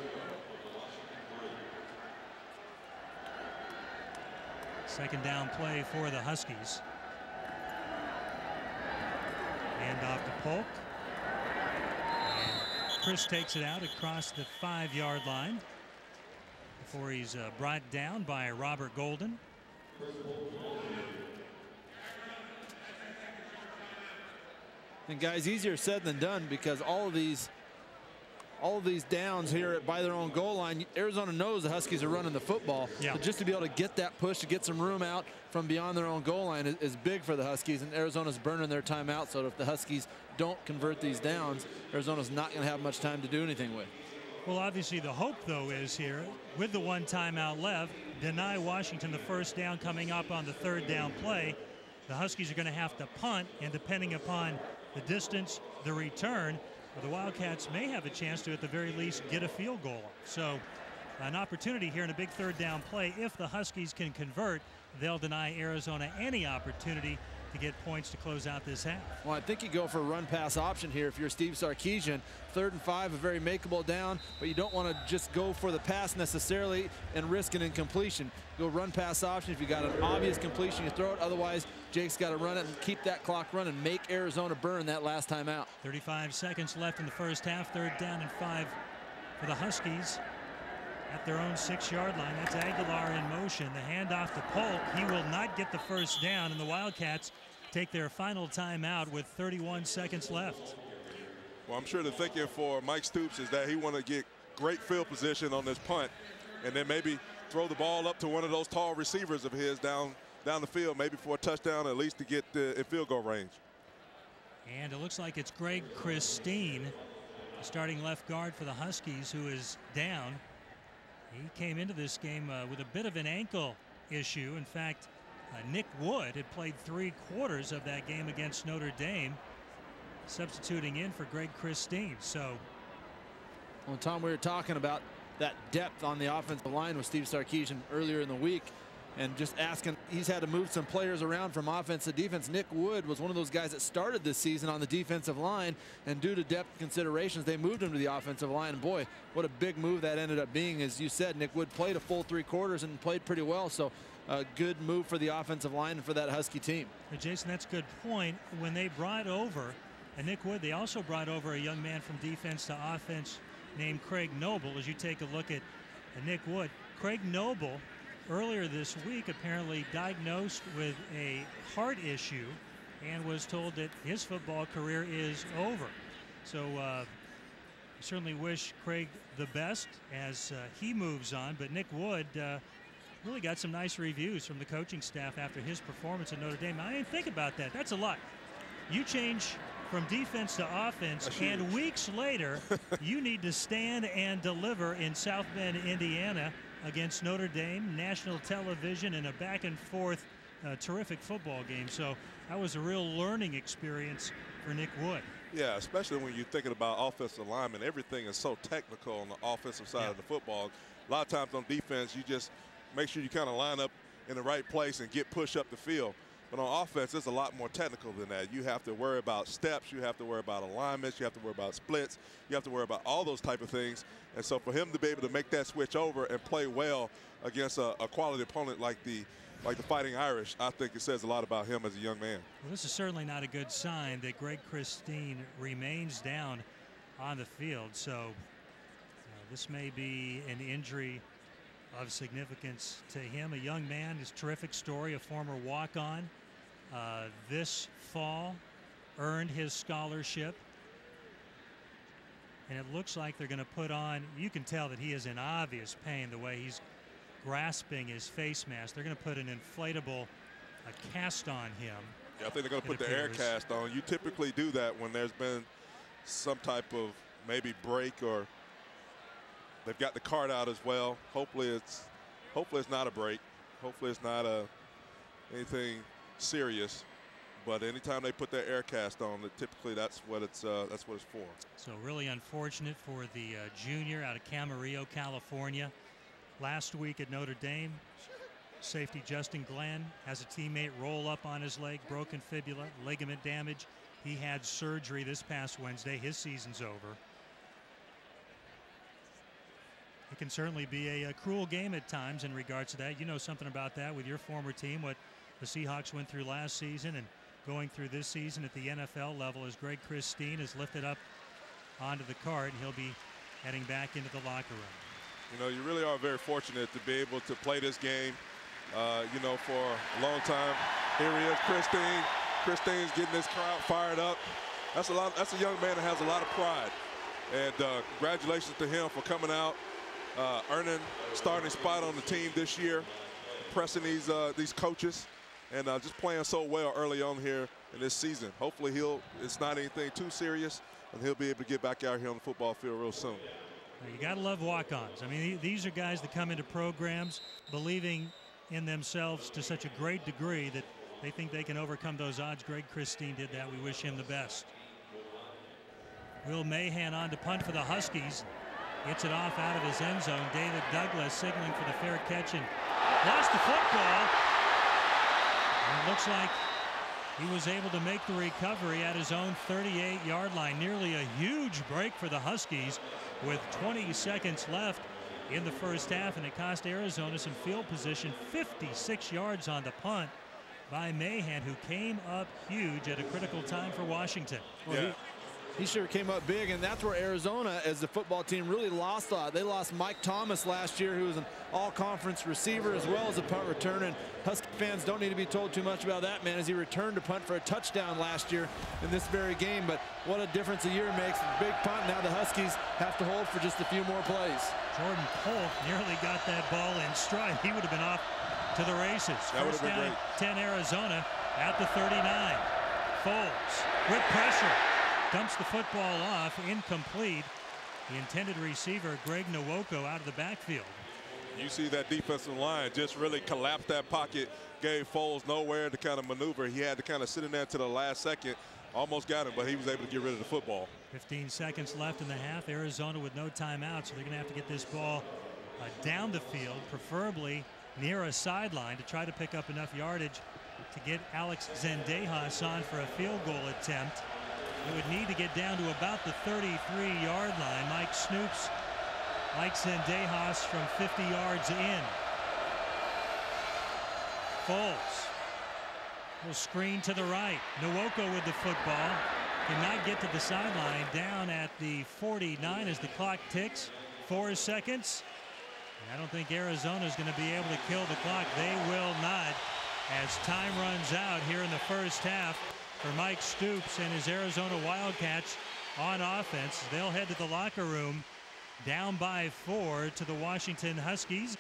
Second down play for the Huskies. Hand off to Polk. And Chris takes it out across the five-yard line before he's uh, brought down by Robert Golden. And guys, easier said than done, because all of these all of these downs here by their own goal line, Arizona knows the Huskies are running the football. Yeah. So just to be able to get that push, to get some room out from beyond their own goal line is, is big for the Huskies, and Arizona's burning their time out. So if the Huskies don't convert these downs, Arizona's not going to have much time to do anything with. Well, obviously the hope, though, is here with the one timeout left, deny Washington the first down coming up on the third down play. The Huskies are going to have to punt, and depending upon the distance, the return, the Wildcats may have a chance to, at the very least, get a field goal. So an opportunity here in a big third down play. If the Huskies can convert, they'll deny Arizona any opportunity to get points to close out this half. Well, I think you go for a run pass option here if you're Steve Sarkisian. Third and five, a very makeable down, but you don't want to just go for the pass necessarily and risk an incompletion. Go run pass option. If you got an obvious completion, you throw it. Otherwise, Jake's got to run it and keep that clock running, make Arizona burn that last time out. thirty-five seconds left in the first half. Third down and five for the Huskies at their own six-yard line. That's Aguilar in motion. The handoff to Polk. He will not get the first down, and the Wildcats take their final timeout with thirty-one seconds left. Well, I'm sure the thinking for Mike Stoops is that he want to get great field position on this punt, and then maybe throw the ball up to one of those tall receivers of his down down the field, maybe for a touchdown, at least to get the in field goal range. And it looks like it's Greg Christine, the starting left guard for the Huskies, who is down. He came into this game uh, with a bit of an ankle issue. In fact, uh, Nick Wood had played three quarters of that game against Notre Dame, substituting in for Greg Christine. So, well, Tom, we were talking about that depth on the offensive line with Steve Sarkisian earlier in the week, and just asking, he's had to move some players around from offense to defense. Nick Wood was one of those guys that started this season on the defensive line, and due to depth considerations, they moved him to the offensive line. And boy, what a big move that ended up being. As you said, Nick Wood played a full three quarters and played pretty well. So a good move for the offensive line and for that Husky team. But Jason, that's a good point. When they brought over and Nick Wood, they also brought over a young man from defense to offense named Craig Noble. As you take a look at Nick Wood, Craig Noble earlier this week apparently diagnosed with a heart issue and was told that his football career is over. So uh, certainly wish Craig the best as uh, he moves on. But Nick Wood uh, really got some nice reviews from the coaching staff after his performance at Notre Dame. I didn't think about that. That's a lot. You change from defense to offense, and weeks later, you need to stand and deliver in South Bend, Indiana, against Notre Dame, national television, and a back-and-forth uh, terrific football game. So that was a real learning experience for Nick Wood. Yeah, especially when you're thinking about offensive linemen. Everything is so technical on the offensive side yeah. of the football. A lot of times on defense, you just make sure you kind of line up in the right place and get push up the field. But on offense, it's a lot more technical than that. You have to worry about steps. You have to worry about alignments. You have to worry about splits. You have to worry about all those type of things. And so for him to be able to make that switch over and play well against a, a quality opponent like the like the Fighting Irish, I think it says a lot about him as a young man. Well, this is certainly not a good sign that Greg Christine remains down on the field. So uh, this may be an injury of significance to him. A young man, his terrific story, a former walk-on. Uh, this fall earned his scholarship, and it looks like they're going to put on, you can tell that he is in obvious pain the way he's grasping his face mask. They're going to put an inflatable a cast on him. Yeah, I think they're going to put the air cast on. You typically do that when there's been some type of maybe break, or they've got the cart out as well. Hopefully it's hopefully it's not a break. Hopefully it's not a anything serious, but anytime they put their air cast on, typically that's what it's uh, that's what it's for. So really unfortunate for the uh, junior out of Camarillo, California. Last week at Notre Dame, safety Justin Glenn has a teammate roll up on his leg, broken fibula, ligament damage. He had surgery this past Wednesday. His season's over. It can certainly be a, a cruel game at times in regards to that. You know something about that with your former team, what the Seahawks went through last season and going through this season at the N F L level, as Greg Christine is lifted up onto the cart, and he'll be heading back into the locker room. You know, you really are very fortunate to be able to play this game, uh, you know, for a long time. Here he is, Christine. Christine's getting this crowd fired up. That's a lot. That's a young man that has a lot of pride. And uh, congratulations to him for coming out, uh, earning a starting spot on the team this year, impressing these uh, these coaches, and uh, just playing so well early on here in this season. Hopefully he'll. It's not anything too serious, and he'll be able to get back out here on the football field real soon. You got to love walk-ons. I mean, these are guys that come into programs believing in themselves to such a great degree that they think they can overcome those odds. Greg Christine did that. We wish him the best. Will Mahan on to punt for the Huskies. Gets it off out of his end zone. David Douglas signaling for the fair catch and lost the football. And it looks like He was able to make the recovery at his own thirty-eight yard line. Nearly a huge break for the Huskies with twenty seconds left in the first half, and it cost Arizona some field position. fifty-six yards on the punt by Mahan, who came up huge at a critical time for Washington. Well, yeah. he, he sure came up big, and that's where Arizona, as the football team, really lost a lot. They lost Mike Thomas last year, who was an all-conference receiver as well as a punt returner, and Husky fans don't need to be told too much about that man, as he returned to punt for a touchdown last year in this very game. But what a difference a year makes. Big punt. Now the Huskies have to hold for just a few more plays. Jordan Polk nearly got that ball in stride. He would have been off to the races. That First down, great. ten Arizona at the thirty-nine. Foles with pressure dumps the football off, incomplete. The intended receiver, Greg Nwoko, out of the backfield. You see that defensive line just really collapse that pocket, gave Foles nowhere to kind of maneuver. He had to kind of sit in there to the last second. Almost got him, but he was able to get rid of the football. fifteen seconds left in the half. Arizona with no timeout, so they're going to have to get this ball uh, down the field, preferably near a sideline, to try to pick up enough yardage to get Alex Zendejas on for a field goal attempt. They would need to get down to about the thirty-three yard line. Mike Snoops likes Zendejas from fifty yards in. Foles will screen to the right. Nwoko with the football. Cannot get to the sideline. Down at the forty-nine as the clock ticks. Four seconds. I don't think Arizona is going to be able to kill the clock. They will not, as time runs out here in the first half for Mike Stoops and his Arizona Wildcats on offense. They'll head to the locker room down by four to the Washington Huskies.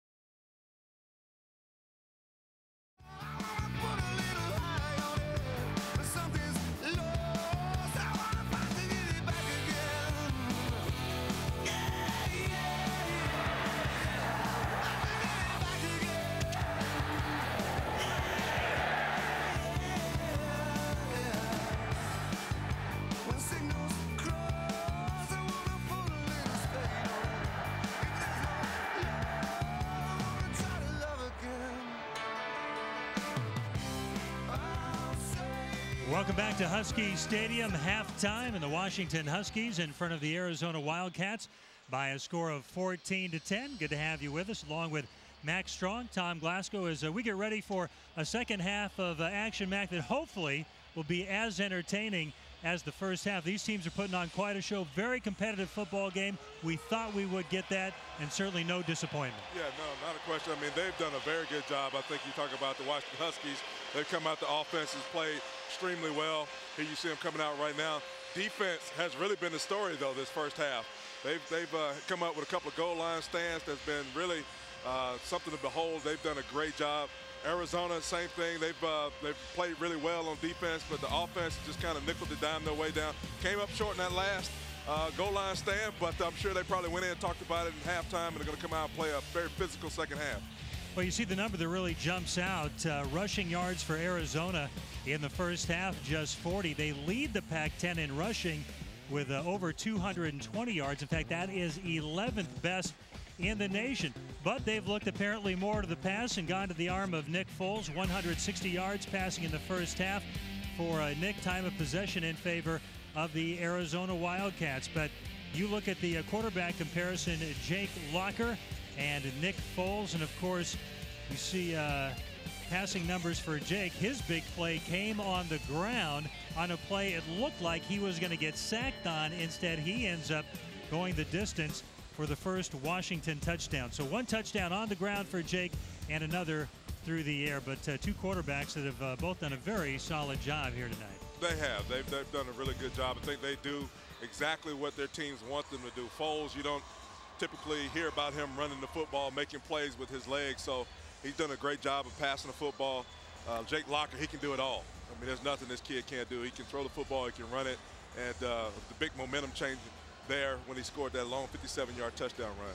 Welcome back to Husky Stadium. Halftime, and the Washington Huskies in front of the Arizona Wildcats by a score of fourteen to ten. Good to have you with us, along with Max Strong, Tom Glasgow, as uh, we get ready for a second half of uh, action, Mac, that hopefully will be as entertaining as the first half. These teams are putting on quite a show. Very competitive football game. We thought we would get that, and certainly no disappointment. Yeah, no, not a question. I mean, they've done a very good job. I think you talk about the Washington Huskies. They've come out, the offense has played extremely well. Here you see them coming out right now. Defense has really been the story, though, this first half. They've, they've uh, come up with a couple of goal line stands that's been really uh, something to behold. They've done a great job. Arizona, same thing. They've uh, they've played really well on defense, but the offense just kind of nickel and dime their way down. Came up short in that last uh, goal line stand, but I'm sure they probably went in and talked about it in halftime, and they're going to come out and play a very physical second half. Well, you see the number that really jumps out. Uh, rushing yards for Arizona in the first half, just forty. They lead the Pac ten in rushing with uh, over two hundred twenty yards. In fact, that is eleventh best in the nation. But they've looked apparently more to the pass and gone to the arm of Nick Foles. one hundred sixty yards passing in the first half for uh, Nick. Time of possession in favor of the Arizona Wildcats. But you look at the uh, quarterback comparison, Jake Locker and Nick Foles, and of course you see uh, passing numbers for Jake. His big play came on the ground on a play it looked like he was going to get sacked on. Instead, he ends up going the distance for the first Washington touchdown. So one touchdown on the ground for Jake and another through the air. But uh, two quarterbacks that have uh, both done a very solid job here tonight. They have. They've, they've done a really good job. I think they do exactly what their teams want them to do. Foles, you don't typically hear about him running the football, making plays with his legs. So he's done a great job of passing the football. Uh, Jake Locker, he can do it all. I mean, there's nothing this kid can't do. He can throw the football, he can run it, and uh, the big momentum change there when he scored that long fifty-seven yard touchdown run.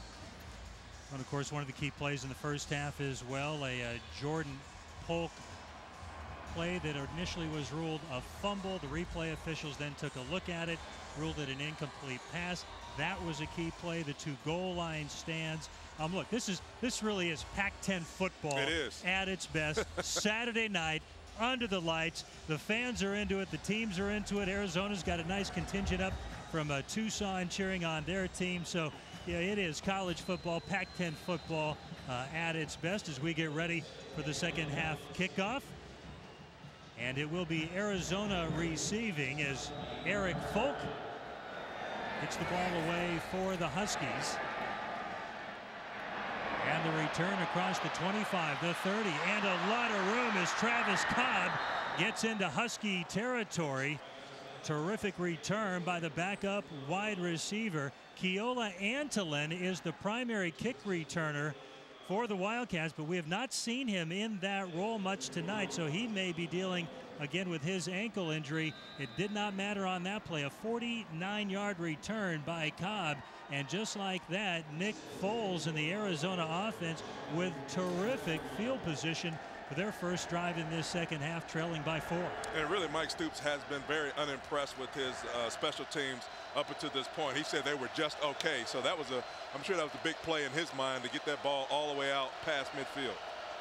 And of course, one of the key plays in the first half as well, a uh, Jordan Polk play that initially was ruled a fumble. The replay officials then took a look at it, ruled it an incomplete pass. That was a key play. The two goal line stands. Um, look, this is this really is Pac ten football. It is at its best. Saturday night, under the lights. The fans are into it. The teams are into it. Arizona's got a nice contingent up from uh, Tucson cheering on their team. So, yeah, it is college football, Pac ten football uh, at its best as we get ready for the second half kickoff. And it will be Arizona receiving as Eric Folk gets the ball away for the Huskies. And the return across the twenty-five, the thirty, and a lot of room as Travis Cobb gets into Husky territory. Terrific return by the backup wide receiver. Keola Antolin is the primary kick returner for the Wildcats, but we have not seen him in that role much tonight, so he may be dealing again with his ankle injury. It did not matter on that play. A forty-nine yard return by Cobb. And just like that, Nick Foles and the Arizona offense with terrific field position for their first drive in this second half, trailing by four. And really, Mike Stoops has been very unimpressed with his uh, special teams up until this point. He said they were just okay. So that was a, I'm sure that was a big play in his mind to get that ball all the way out past midfield.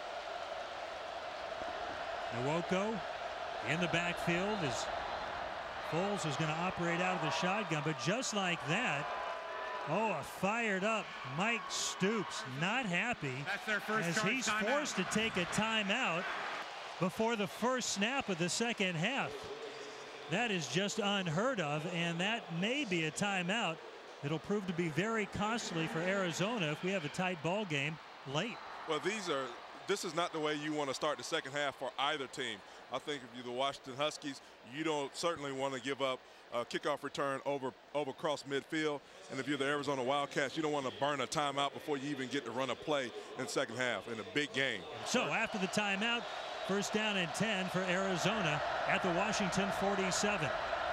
Nwoko in the backfield as Foles is going to operate out of the shotgun, but just like that, oh, a fired up Mike Stoops, not happy. That's their first as he's timeout. forced to take a timeout before the first snap of the second half. That is just unheard of, and that may be a timeout. It'll prove to be very costly for Arizona if we have a tight ball game late. Well, these are, this is not the way you want to start the second half for either team. I think if you're the Washington Huskies, you don't certainly want to give up a kickoff return over over across midfield. And if you're the Arizona Wildcats, you don't want to burn a timeout before you even get to run a play in the second half in a big game. So after the timeout, first down and ten for Arizona at the Washington forty-seven.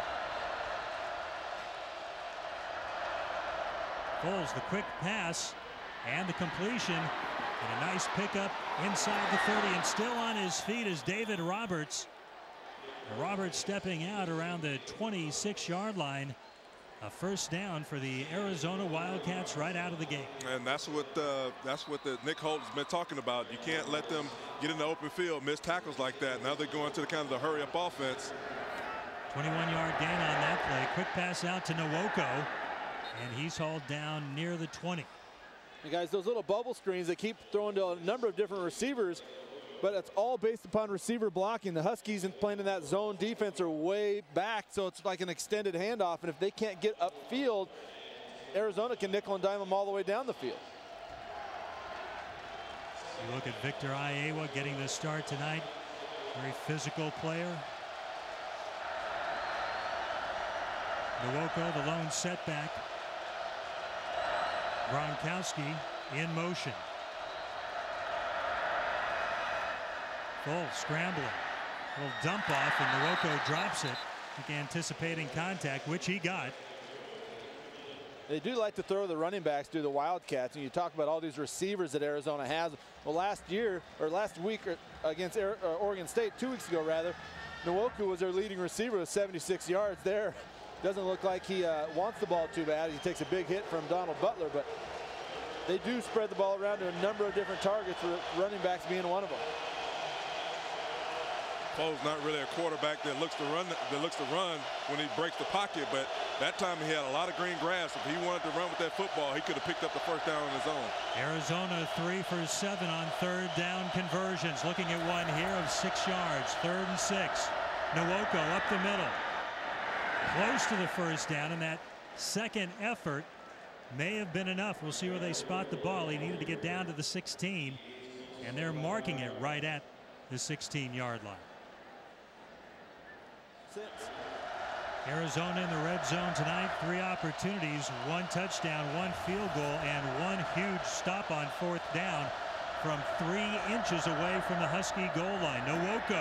Foles, the quick pass and the completion, and a nice pickup inside the thirty, and still on his feet is David Roberts. Roberts stepping out around the twenty-six yard line. A first down for the Arizona Wildcats right out of the gate. And that's what uh, that's what the Nick Holt's been talking about. You can't let them get in the open field, miss tackles like that. Now they're going to the kind of the hurry up offense. twenty-one yard gain on that play. Quick pass out to Nwoko, and he's hauled down near the twenty. And guys, those little bubble screens, they keep throwing to a number of different receivers, but it's all based upon receiver blocking. The Huskies in playing in that zone defense are way back, so it's like an extended handoff, and if they can't get upfield, Arizona can nickel and dime them all the way down the field. You look at Victor Iowa getting the start tonight. Very physical player. Nwoko, the lone setback. Gronkowski in motion. Full scrambling. A little dump off, and Nwoko drops it. I think anticipating contact, which he got. They do like to throw the running backs to the Wildcats, and you talk about all these receivers that Arizona has. Well, last year, or last week against Oregon State, two weeks ago rather, Nwoko was their leading receiver with seventy-six yards there. Doesn't look like he uh, wants the ball too bad. He takes a big hit from Donald Butler, but they do spread the ball around to a number of different targets, with running backs being one of them. Foles not really a quarterback that looks to run that looks to run when he breaks the pocket, but that time he had a lot of green grass. If he wanted to run with that football, he could have picked up the first down on his own. Arizona three for seven on third down conversions. Looking at one here of six yards. Third and six. Nwoko up the middle. Close to the first down, and that second effort may have been enough. We'll see where they spot the ball. He needed to get down to the sixteen, and they're marking it right at the sixteen yard line. Six. Arizona in the red zone tonight. Three opportunities, one touchdown, one field goal, and one huge stop on fourth down from three inches away from the Husky goal line. Nwoko.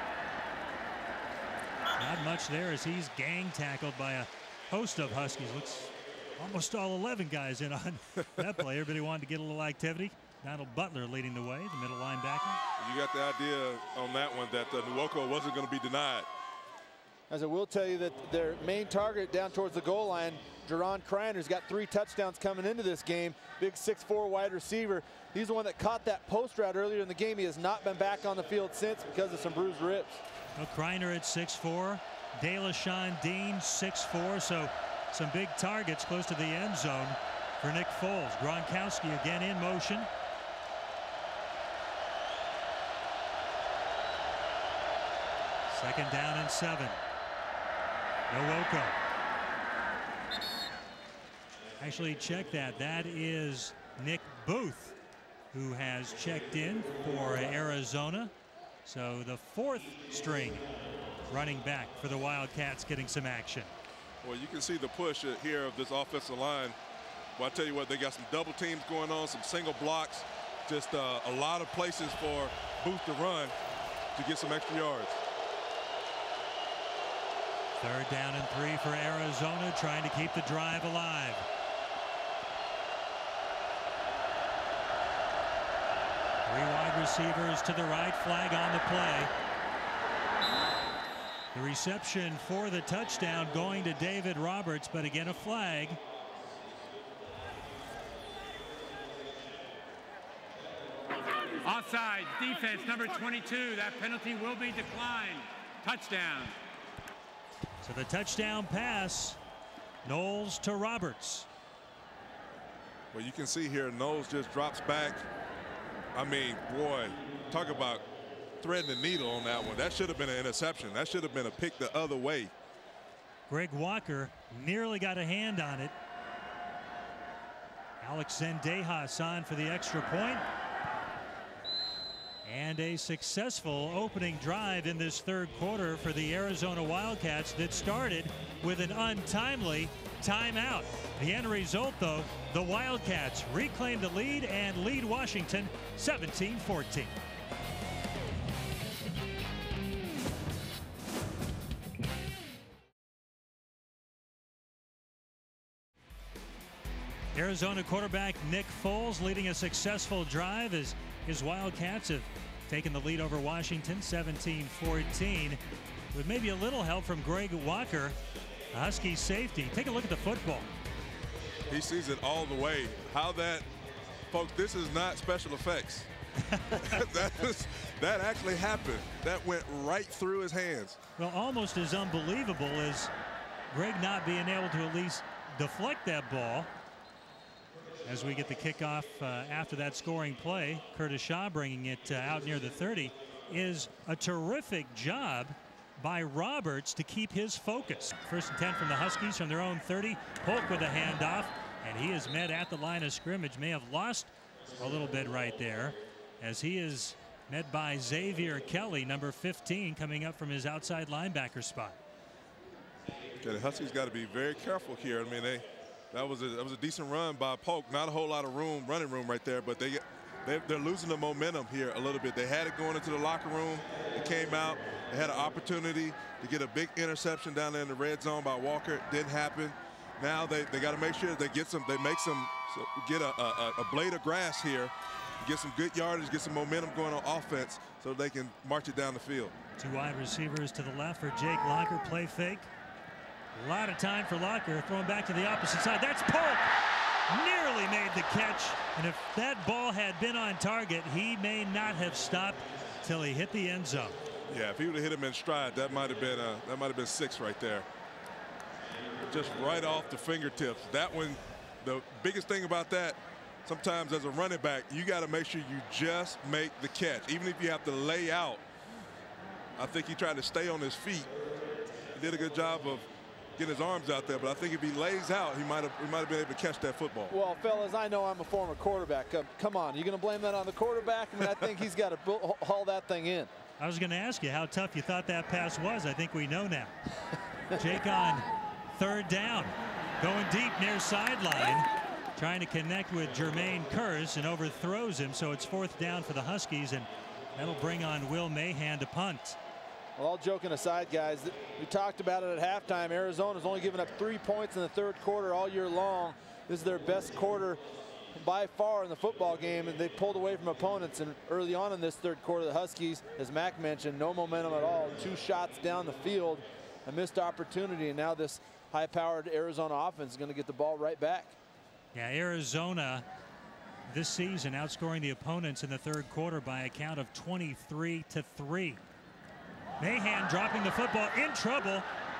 Not much there as he's gang tackled by a host of Huskies. Looks almost all eleven guys in on that play. Everybody wanted to get a little activity. Donald Butler leading the way, the middle linebacker. You got the idea on that one that uh, Nwoko wasn't going to be denied. As I will tell you that their main target down towards the goal line, Jerron Kreiner's got three touchdowns coming into this game. Big six four wide receiver. He's the one that caught that post route earlier in the game. He has not been back on the field since because of some bruised ribs. Well, Kreiner at six four. DeLaShawn Dean six four. So some big targets close to the end zone for Nick Foles. Gronkowski again in motion. Second down and seven. Nowoko. Actually, check that. That is Nick Booth, who has checked in for Arizona. So the fourth string running back for the Wildcats getting some action. Well, you can see the push here of this offensive line. Well, I tell you what, they got some double teams going on, some single blocks, just uh, a lot of places for Booth to run to get some extra yards. Third down and three for Arizona, trying to keep the drive alive. Three wide receivers to the right, flag on the play. The reception for the touchdown going to David Roberts, but again a flag. Offside, defense number twenty-two. That penalty will be declined. Touchdown. So the touchdown pass, Knowles to Roberts. Well, you can see here Knowles just drops back. I mean, boy, talk about threading the needle on that one. That should have been an interception. That should have been a pick the other way. Greg Walker nearly got a hand on it. Alex Zendejas on for the extra point. And a successful opening drive in this third quarter for the Arizona Wildcats that started with an untimely timeout. The end result, though, the Wildcats reclaim the lead and lead Washington seventeen fourteen. Arizona quarterback Nick Foles leading a successful drive as his Wildcats have taken the lead over Washington seventeen fourteen with maybe a little help from Greg Walker, a Husky safety. Take a look at the football. He sees it all the way. How that, folks, this is not special effects. that, is, that actually happened. That went right through his hands. Well, almost as unbelievable as Greg not being able to at least deflect that ball. As we get the kickoff uh, after that scoring play, Curtis Shaw bringing it uh, out near the thirty, is a terrific job by Roberts to keep his focus. First and ten from the Huskies from their own thirty. Polk with a handoff, and he is met at the line of scrimmage. May have lost a little bit right there, as he is met by Xavier Kelly, number fifteen, coming up from his outside linebacker spot. Okay, the Huskies got to be very careful here. I mean, they. That was a that was a decent run by Polk. Not a whole lot of room, running room right there, but they they're, they're losing the momentum here a little bit. They had it going into the locker room. It came out. They had an opportunity to get a big interception down there in the red zone by Walker. It didn't happen. Now they they got to make sure they get some. They make some so get a, a a blade of grass here, get some good yardage, get some momentum going on offense, so they can march it down the field. Two wide receivers to the left for Jake Locker. Play fake. A lot of time for Locker, throwing back to the opposite side. That's Polk. Nearly made the catch. And if that ball had been on target, he may not have stopped till he hit the end zone. Yeah, if he would have hit him in stride, that might have been uh, that might have been six right there. Just right off the fingertips. That one, the biggest thing about that, sometimes as a running back, you got to make sure you just make the catch, even if you have to lay out. I think he tried to stay on his feet. He did a good job of getting his arms out there, but I think if he lays out, he might have he might have been able to catch that football. Well, fellas, I know I'm a former quarterback. Come, come on, you going to blame that on the quarterback? I mean, I think he's got to haul that thing in. I was going to ask you how tough you thought that pass was. I think we know now. Jake on third down, going deep near sideline, trying to connect with Jermaine Kearse and overthrows him. So it's fourth down for the Huskies, and that'll bring on Will Mahan to punt. Well, all joking aside, guys, we talked about it at halftime. Arizona's only given up three points in the third quarter all year long. This is their best quarter by far in the football game, and they pulled away from opponents. And early on in this third quarter, the Huskies, as Mac mentioned, no momentum at all. Two shots down the field. a missed opportunity, and now this high-powered Arizona offense is going to get the ball right back. Yeah, Arizona this season outscoring the opponents in the third quarter by a count of twenty-three to three. Mahan dropping the football, in trouble,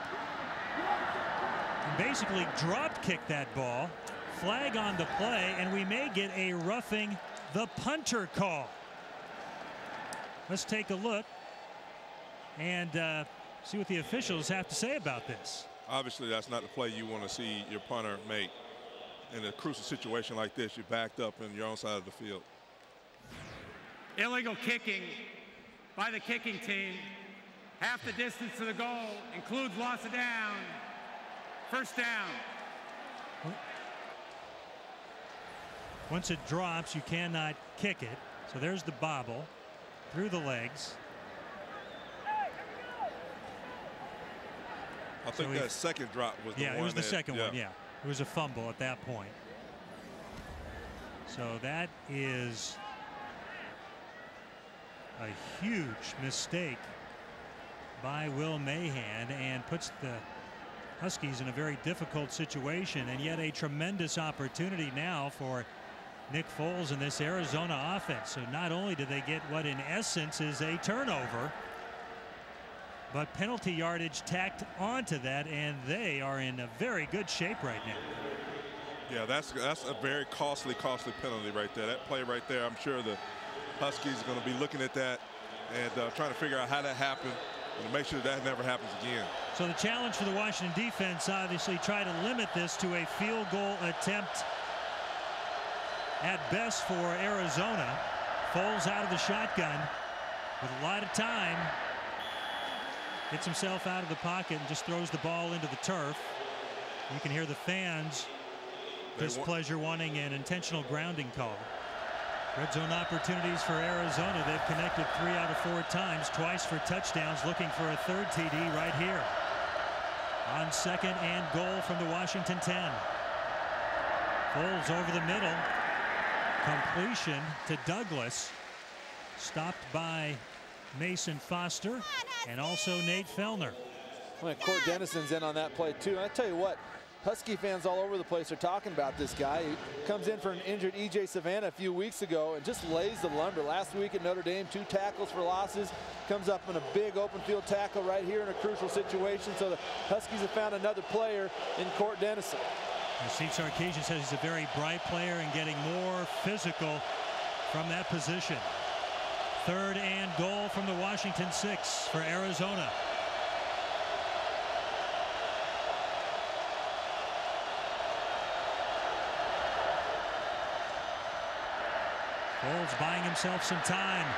and basically drop kicked that ball. Flag on the play, and we may get a roughing the punter call. Let's take a look and uh, see what the officials have to say about this. Obviously, that's not the play you want to see your punter make. In a crucial situation like this, you're backed up in your own side of the field. Illegal kicking by the kicking team. Half the distance to the goal, includes loss of down. First down. Once it drops, you cannot kick it. So there's the bobble through the legs. I think so that second drop was the yeah, one. Yeah, it was the that, second yeah. one, yeah. It was a fumble at that point. So that is a huge mistake by Will Mahan and puts the Huskies in a very difficult situation, and yet a tremendous opportunity now for Nick Foles in this Arizona offense. So not only do they get what in essence is a turnover, but penalty yardage tacked onto that, and they are in a very good shape right now. Yeah, that's that's a very costly, costly penalty right there. That play right there, I'm sure the Huskies are going to be looking at that and uh, trying to figure out how that happened and to make sure that never happens again. So the challenge for the Washington defense, obviously, try to limit this to a field goal attempt at best for Arizona. Foles out of the shotgun with a lot of time. Gets himself out of the pocket and just throws the ball into the turf. You can hear the fans displeasure wanting an intentional grounding call. Red zone opportunities for Arizona. They've connected three out of four times, twice for touchdowns, looking for a third T D right here. On second and goal from the Washington ten. Foles over the middle. Completion to Douglas. Stopped by Mason Foster and also Nate Fellner. Well, Court Dennison's in on that play too. And I tell you what, Husky fans all over the place are talking about this guy. He comes in for an injured E J Savannah a few weeks ago and just lays the lumber. Last week at Notre Dame, two tackles for losses. Comes up in a big open field tackle right here in a crucial situation. So the Huskies have found another player in Court Dennison. Steve Sarkisian says he's a very bright player and getting more physical from that position. Third and goal from the Washington six for Arizona. Foles buying himself some time.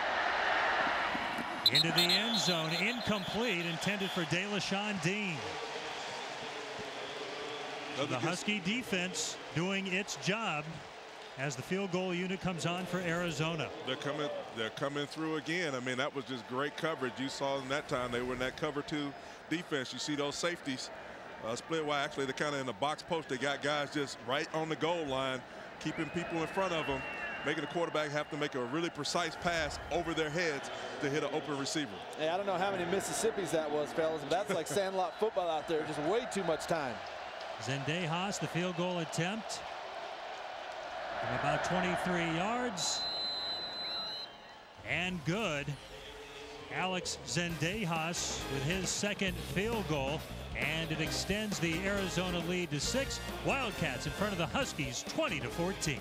Into the end zone, incomplete, intended for DeLaShawn Dean. The Husky defense doing its job as the field goal unit comes on for Arizona. They're coming, they're coming through again. I mean, that was just great coverage. You saw them that time. They were in that cover two defense. You see those safeties uh, split wide. Actually, they're kind of in the box post. They got guys just right on the goal line, keeping people in front of them, making the quarterback have to make a really precise pass over their heads to hit an open receiver. Hey, I don't know how many Mississippis that was, fellas, but that's like sandlot football out there. Just way too much time. Zendejas, the field goal attempt from about twenty-three yards. And good. Alex Zendejas with his second field goal, and it extends the Arizona lead to six. Wildcats in front of the Huskies, twenty to fourteen.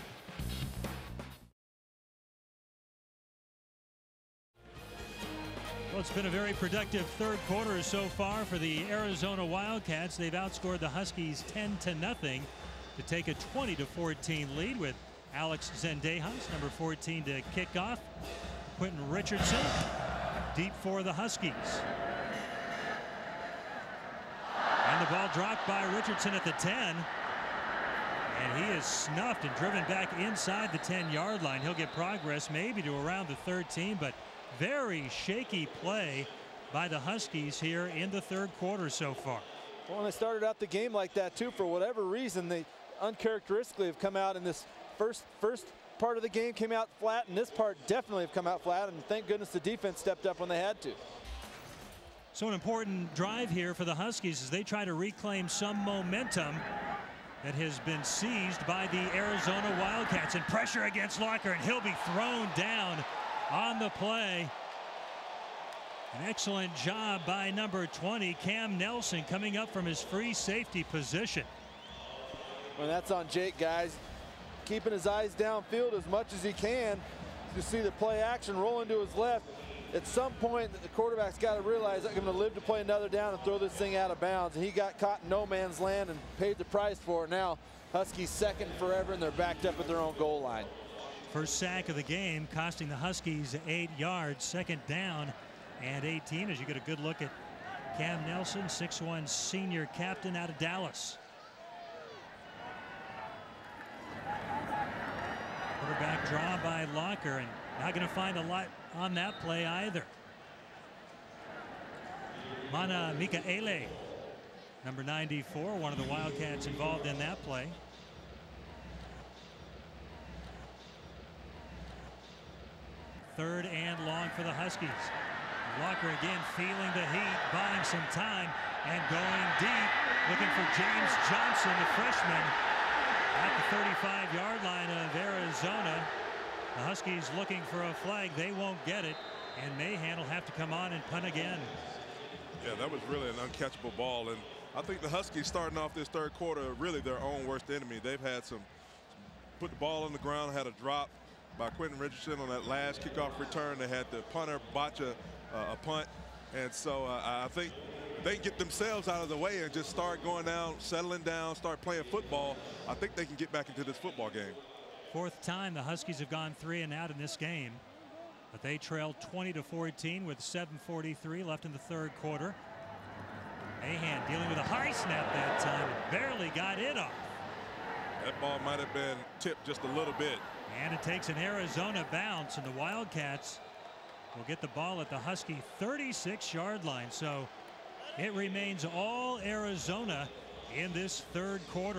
Well, it's been a very productive third quarter so far for the Arizona Wildcats. They've outscored the Huskies ten to nothing to take a twenty to fourteen lead with Alex Zendejas, number fourteen, to kick off. Quentin Richardson deep for the Huskies. And the ball dropped by Richardson at the ten. And he is snuffed and driven back inside the ten yard line. He'll get progress maybe to around the thirteen, but very shaky play by the Huskies here in the third quarter so far. Well, when they started out the game like that too, for whatever reason, they uncharacteristically have come out in this first first part of the game came out flat, and this part definitely have come out flat, and thank goodness the defense stepped up when they had to. So an important drive here for the Huskies as they try to reclaim some momentum that has been seized by the Arizona Wildcats. And pressure against Locker, and he'll be thrown down on the play. An excellent job by number twenty, Cam Nelson, coming up from his free safety position. Well, that's on Jake, guys. Keeping his eyes downfield as much as he can. You see the play action rolling to his left. At some point, the quarterback's got to realize I'm going to live to play another down and throw this thing out of bounds. And he got caught in no man's land and paid the price for it. Now, Huskies second forever, and they're backed up at their own goal line. First sack of the game, costing the Huskies eight yards. Second down and eighteen, as you get a good look at Cam Nelson, six one senior captain out of Dallas. Quarterback draw by Locker, and not going to find a lot on that play either. Mana Mikaele, number ninety-four, one of the Wildcats involved in that play. Third and long for the Huskies. Locker again feeling the heat, buying some time, and going deep, looking for James Johnson, the freshman, at the thirty-five yard line of Arizona. The Huskies looking for a flag. They won't get it, and Mahan will have to come on and punt again. Yeah, that was really an uncatchable ball, and I think the Huskies starting off this third quarter are really their own worst enemy. They've had some put the ball on the ground, had a drop by Quentin Richardson on that last kickoff return. They had the punter botch a, uh, a punt, and so uh, I think they can get themselves out of the way and just start going down, settling down, start playing football. I think they can get back into this football game. Fourth time the Huskies have gone three and out in this game, but they trailed twenty to fourteen with seven forty-three left in the third quarter. Mahan dealing with a high snap that time, barely got it off. That ball might have been tipped just a little bit. And it takes an Arizona bounce, and the Wildcats will get the ball at the Husky thirty-six yard line. So it remains all Arizona in this third quarter.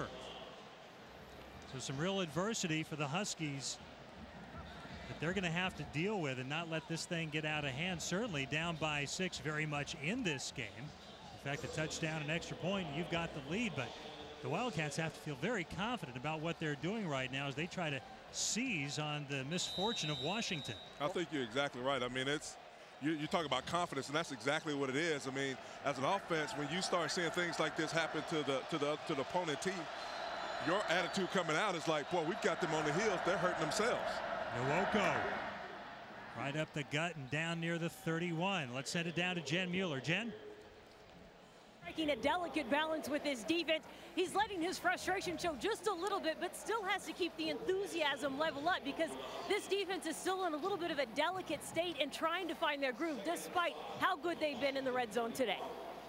So some real adversity for the Huskies that they're going to have to deal with and not let this thing get out of hand. Certainly down by six very much in this game. In fact, a touchdown, an extra point, you've got the lead. But the Wildcats have to feel very confident about what they're doing right now as they try to seize on the misfortune of Washington. I think you're exactly right. I mean, it's you, you talk about confidence, and that's exactly what it is. I mean, as an offense, when you start seeing things like this happen to the to the to the opponent team, your attitude coming out is like, boy, we've got them on the heels. They're hurting themselves. Nwoko right up the gut and down near the thirty-one. Let's send it down to Jen Mueller. Jen? Striking a delicate balance with his defense. He's letting his frustration show just a little bit, but still has to keep the enthusiasm level up because this defense is still in a little bit of a delicate state and trying to find their groove despite how good they've been in the red zone today.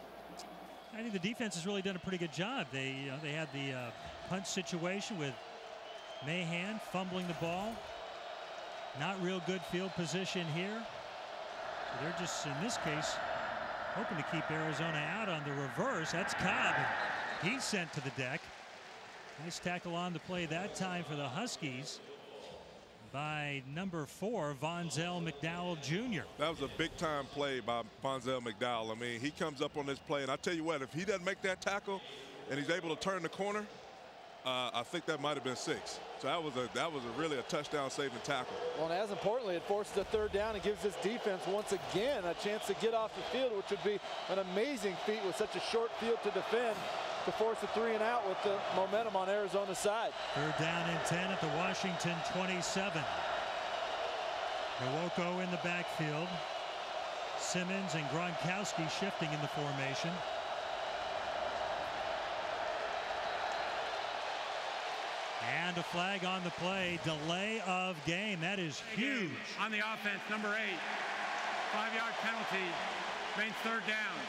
I think the defense has really done a pretty good job. They, you know, they had the uh, punt situation with Mahan fumbling the ball. Not real good field position here. So they're just, in this case, hoping to keep Arizona out on the reverse. That's Cobb. He's sent to the deck. Nice tackle on the play that time for the Huskies by number four, Vonzell McDowell Junior That was a big-time play by Vonzell McDowell. I mean, he comes up on this play, and I tell you what, if he doesn't make that tackle and he's able to turn the corner, uh, I think that might have been six. So that was a that was a really a touchdown-saving tackle. Well, and as importantly, it forces a third down and gives this defense once again a chance to get off the field, which would be an amazing feat with such a short field to defend, to force a three and out with the momentum on Arizona's side. Third down and ten at the Washington twenty-seven. Nwoko in the backfield. Simmons and Gronkowski shifting in the formation. And a flag on the play. Delay of game. That is huge. On the offense, number eight. Five yard penalty. Means third down.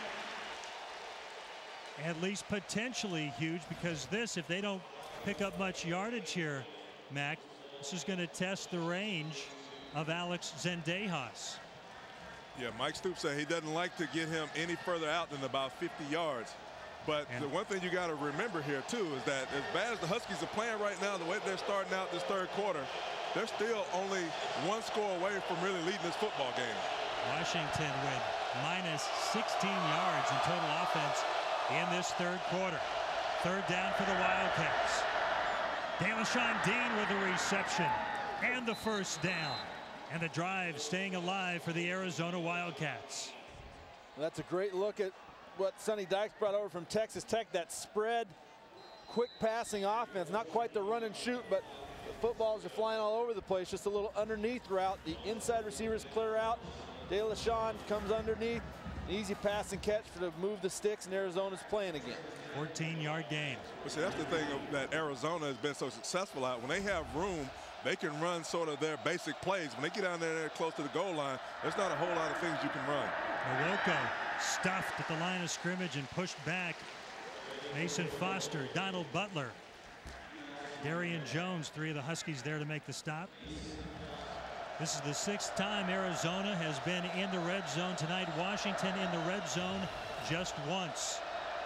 At least potentially huge, because this, if they don't pick up much yardage here, Mac, this is going to test the range of Alex Zendejas. Yeah, Mike Stoops said he doesn't like to get him any further out than about fifty yards. But and the one thing you got to remember here, too, is that as bad as the Huskies are playing right now, the way they're starting out this third quarter, they're still only one score away from really leading this football game. Washington with minus sixteen yards in total offense in this third quarter. Third down for the Wildcats. DeLaShawn Dean with the reception and the first down. And the drive staying alive for the Arizona Wildcats. Well, that's a great look at what Sonny Dykes brought over from Texas Tech. That spread, quick passing offense. Not quite the run and shoot, but the footballs are flying all over the place. Just a little underneath route. The inside receivers clear out. DeLaShawn comes underneath. Easy pass and catch for to move the sticks, and Arizona's playing again. fourteen yard gain. But see, that's the thing that Arizona has been so successful at. When they have room, they can run sort of their basic plays. When they get down there close to the goal line, there's not a whole lot of things you can run. Nwoko stuffed at the line of scrimmage and pushed back. Mason Foster, Donald Butler, Darian Jones, three of the Huskies there to make the stop. This is the sixth time Arizona has been in the red zone tonight. Washington in the red zone just once.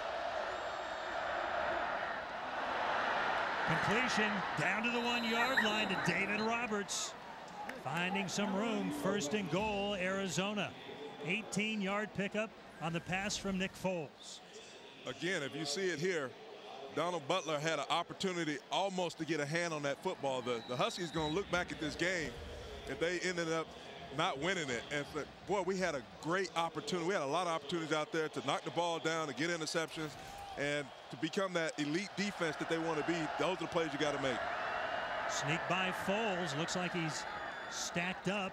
Completion down to the one yard line to David Roberts. Finding some room. First and goal, Arizona. eighteen yard pickup on the pass from Nick Foles. Again, if you see it here, Donald Butler had an opportunity almost to get a hand on that football. The, the Huskies going to look back at this game if they ended up not winning it. And boy, we had a great opportunity. We had a lot of opportunities out there to knock the ball down, to get interceptions, and to become that elite defense that they want to be. Those are the plays you got to make. Sneak by Foles. Looks like he's stacked up.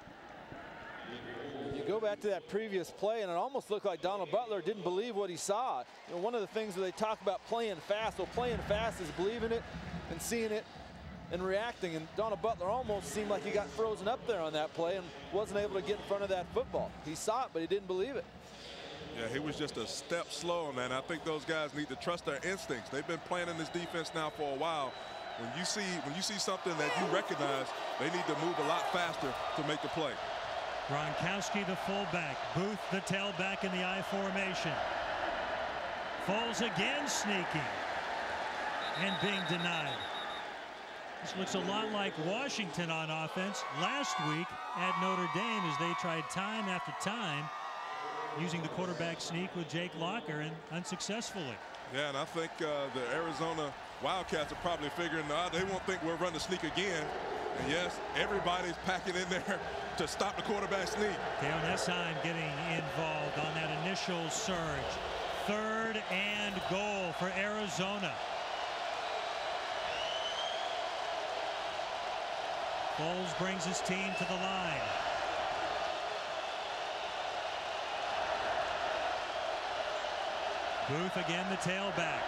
You go back to that previous play, and it almost looked like Donald Butler didn't believe what he saw. You know, one of the things that they talk about playing fast, well, playing fast is believing it and seeing it and reacting. And Donald Butler almost seemed like he got frozen up there on that play and wasn't able to get in front of that football. He saw it, but he didn't believe it. Yeah, he was just a step slow on that. And I think those guys need to trust their instincts. They've been playing in this defense now for a while. When you see when you see something that you recognize, they need to move a lot faster to make the play. Gronkowski, the fullback. Booth, the tailback in the I formation. Foles again sneaking and being denied. This looks a lot like Washington on offense last week at Notre Dame as they tried time after time using the quarterback sneak with Jake Locker and unsuccessfully. Yeah, and I think uh, the Arizona Wildcats are probably figuring out they won't think we'll run the sneak again. And yes, everybody's packing in there to stop the quarterback sneak. Keon Essheim getting involved on that initial surge. Third and goal for Arizona. Foles brings his team to the line. Booth again, the tailback.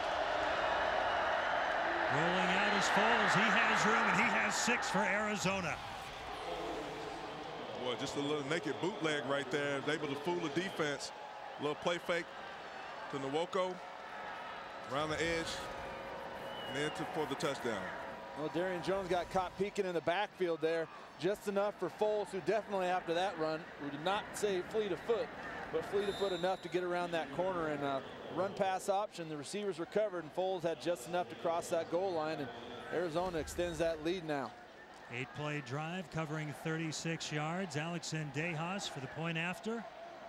Rolling out is Foles. He has room, and he has six for Arizona. Boy, just a little naked bootleg right there. Is able to fool the defense. A little play fake to Nwoko. Around the edge. And then to, for the touchdown. Well, Darian Jones got caught peeking in the backfield there. Just enough for Foles, who definitely after that run, who did not say fleet of foot, but fleet of foot enough to get around that corner. And uh, run pass option, the receivers were covered, and Foles had just enough to cross that goal line, and Arizona extends that lead now. Eight play drive covering thirty-six yards. Alex Zendejas for the point after.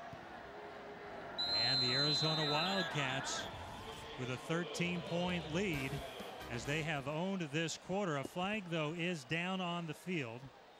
And the Arizona Wildcats with a thirteen point lead as they have owned this quarter. A flag, though, is down on the field.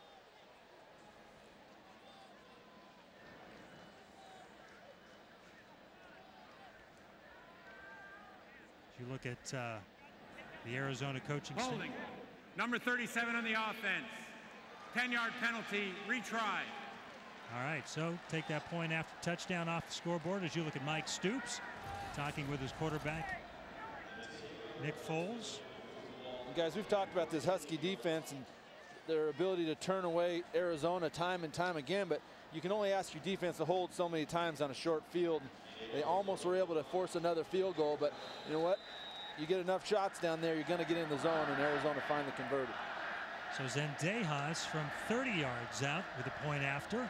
If you look at uh, the Arizona coaching staff. Holding. Number thirty-seven on the offense. ten yard penalty, retry. All right, so take that point after touchdown off the scoreboard as you look at Mike Stoops talking with his quarterback, Nick Foles. Guys, we've talked about this Husky defense and their ability to turn away Arizona time and time again, but you can only ask your defense to hold so many times on a short field. They almost were able to force another field goal, but you know what? You get enough shots down there, you're going to get in the zone, and Arizona finally converted. So Zendejas from thirty yards out with a point after.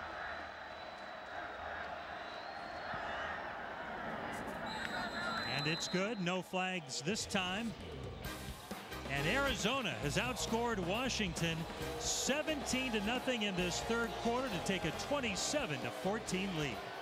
And it's good. No flags this time. And Arizona has outscored Washington seventeen to nothing in this third quarter to take a twenty-seven to fourteen lead.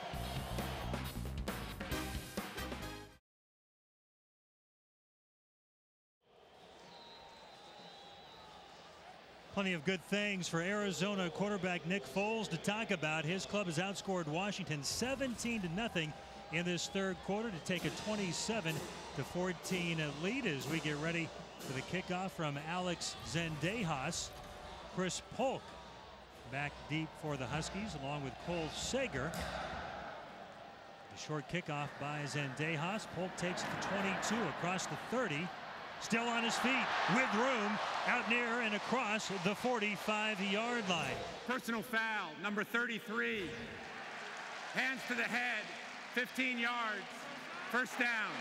Plenty of good things for Arizona quarterback Nick Foles to talk about. His club has outscored Washington seventeen to nothing in this third quarter to take a twenty-seven to fourteen lead as we get ready for the kickoff from Alex Zendejas. Chris Polk back deep for the Huskies along with Cole Sager. A short kickoff by Zendejas. Polk takes it to twenty-two across the thirty. Still on his feet with room out near and across the forty-five yard line. Personal foul, number thirty-three. Hands to the head, fifteen yards, first down.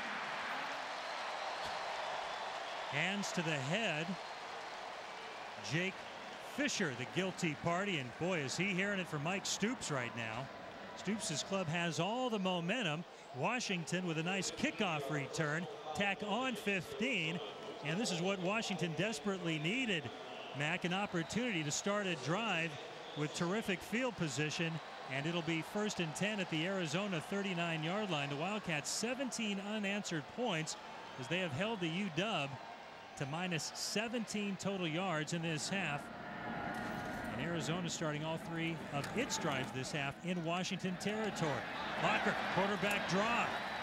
Hands to the head. Jake Fisher, the guilty party, and boy, is he hearing it from Mike Stoops right now. Stoops' club has all the momentum. Washington with a nice kickoff return. Tack on fifteen, and this is what Washington desperately needed. Mac, an opportunity to start a drive with terrific field position, and it'll be first and ten at the Arizona thirty-nine yard line. The Wildcats seventeen unanswered points as they have held the U W to minus seventeen total yards in this half. And Arizona starting all three of its drives this half in Washington territory. Locker, quarterback draw.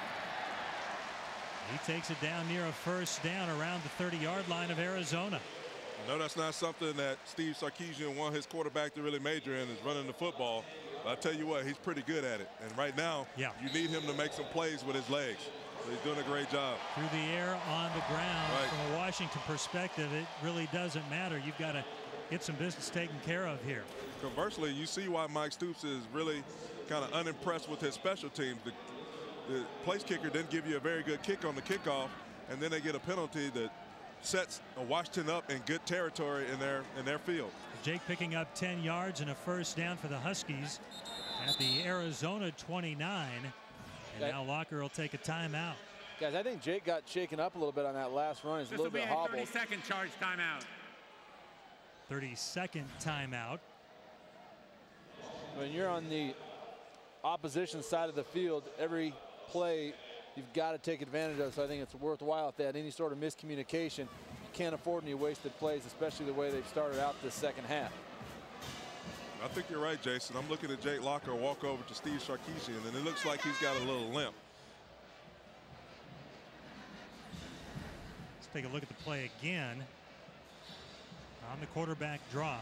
He takes it down near a first down around the thirty yard line of Arizona. No, that's not something that Steve Sarkisian want his quarterback to really major in, is running the football. But I tell you what, he's pretty good at it. And right now, yeah. you need him to make some plays with his legs. So he's doing a great job. Through the air, on the ground. Right. From a Washington perspective, it really doesn't matter. You've got to get some business taken care of here. Conversely, you see why Mike Stoops is really kind of unimpressed with his special teams. The, the place kicker didn't give you a very good kick on the kickoff, and then they get a penalty that sets Washington up in good territory in their in their field. Jake picking up ten yards and a first down for the Huskies at the Arizona twenty-nine. And okay. now Locker will take a timeout. Guys, I think Jake got shaken up a little bit on that last run. He's This a little will be bit a hobbled. thirty second charge timeout. thirty second timeout. When you're on the opposition side of the field, every play you've got to take advantage of. So I think it's worthwhile if they had any sort of miscommunication. You can't afford any wasted plays, especially the way they've started out this second half. I think you're right, Jason. I'm looking at Jake Locker walk over to Steve Sarkisian, and it looks like he's got a little limp. Let's take a look at the play again. On the quarterback draw.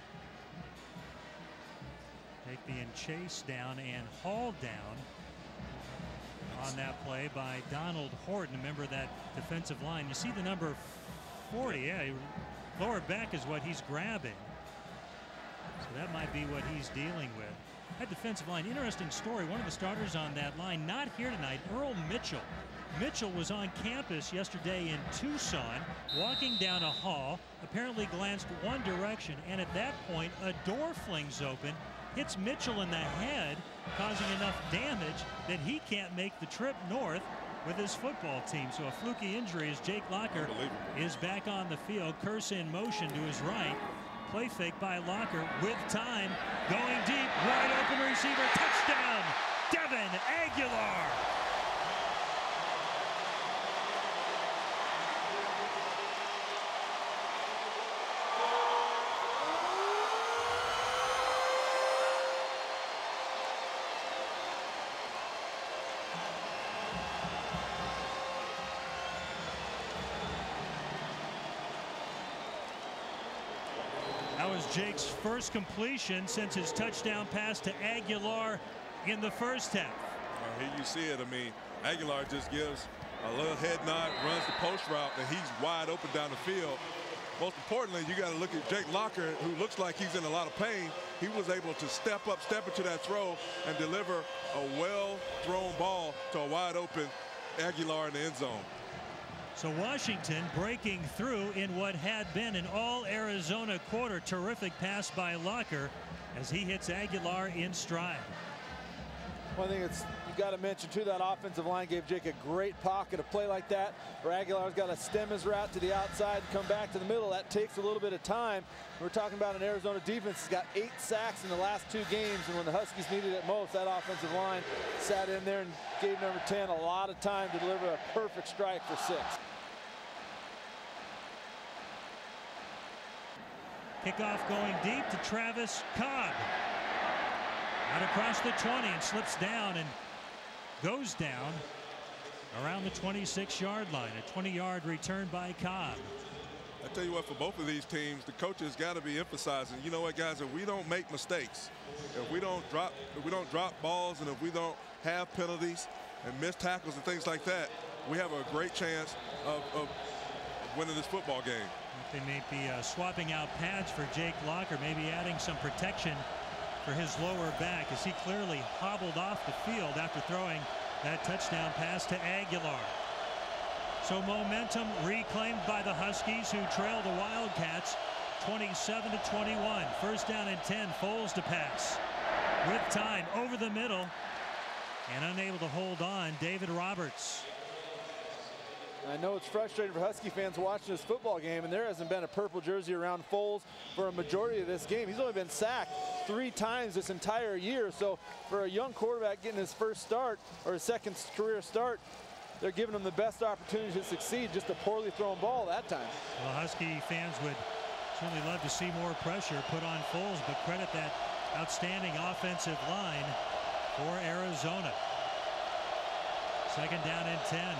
Take the chase down and hauled down on that play by Donald Horton, a member of that defensive line. You see the number forty, yeah, lower back is what he's grabbing. So that might be what he's dealing with. That defensive line, interesting story. One of the starters on that line, not here tonight, Earl Mitchell. Mitchell was on campus yesterday in Tucson, walking down a hall, apparently glanced one direction, and at that point, a door flings open, hits Mitchell in the head, causing enough damage that he can't make the trip north with his football team. So a fluky injury as Jake Locker is back on the field. Curse in motion to his right. Play fake by Locker with time. Going deep, wide open receiver, touchdown, Devin Aguilar. That was Jake's first completion since his touchdown pass to Aguilar in the first half. Well, here you see it. I mean, Aguilar just gives a little head nod, runs the post route, and he's wide open down the field. Most importantly, you got to look at Jake Locker, who looks like he's in a lot of pain. He was able to step up, step into that throw, and deliver a well-thrown ball to a wide open Aguilar in the end zone. So Washington breaking through in what had been an all-Arizona quarter. Terrific pass by Locker as he hits Aguilar in stride. One thing it's you got to mention too, that offensive line gave Jake a great pocket to play like that, where Aguilar's got to stem his route to the outside and come back to the middle. That takes a little bit of time. We're talking about an Arizona defense that's got eight sacks in the last two games, and when the Huskies needed it most, that offensive line sat in there and gave number ten a lot of time to deliver a perfect strike for six. Kickoff going deep to Travis Cobb. Out across the twenty and slips down and goes down around the twenty-six yard line. A twenty yard return by Cobb. I tell you what, for both of these teams, the coaches got to be emphasizing, you know what, guys, if we don't make mistakes, if we don't drop, if we don't drop balls, and if we don't have penalties and missed tackles and things like that, we have a great chance of, of winning this football game. They may be uh, swapping out pads for Jake Locker, maybe adding some protection for his lower back, as he clearly hobbled off the field after throwing that touchdown pass to Aguilar. So momentum reclaimed by the Huskies, who trail the Wildcats twenty-seven to twenty-one. First down and ten. Foles to pass with time over the middle and unable to hold on. David Roberts. I know it's frustrating for Husky fans watching this football game, and there hasn't been a purple jersey around Foles for a majority of this game. He's only been sacked three times this entire year. So for a young quarterback getting his first start or his second career start, they're giving him the best opportunity to succeed. Just a poorly thrown ball that time. Well, Husky fans would certainly love to see more pressure put on Foles, but credit that outstanding offensive line for Arizona. Second down and ten.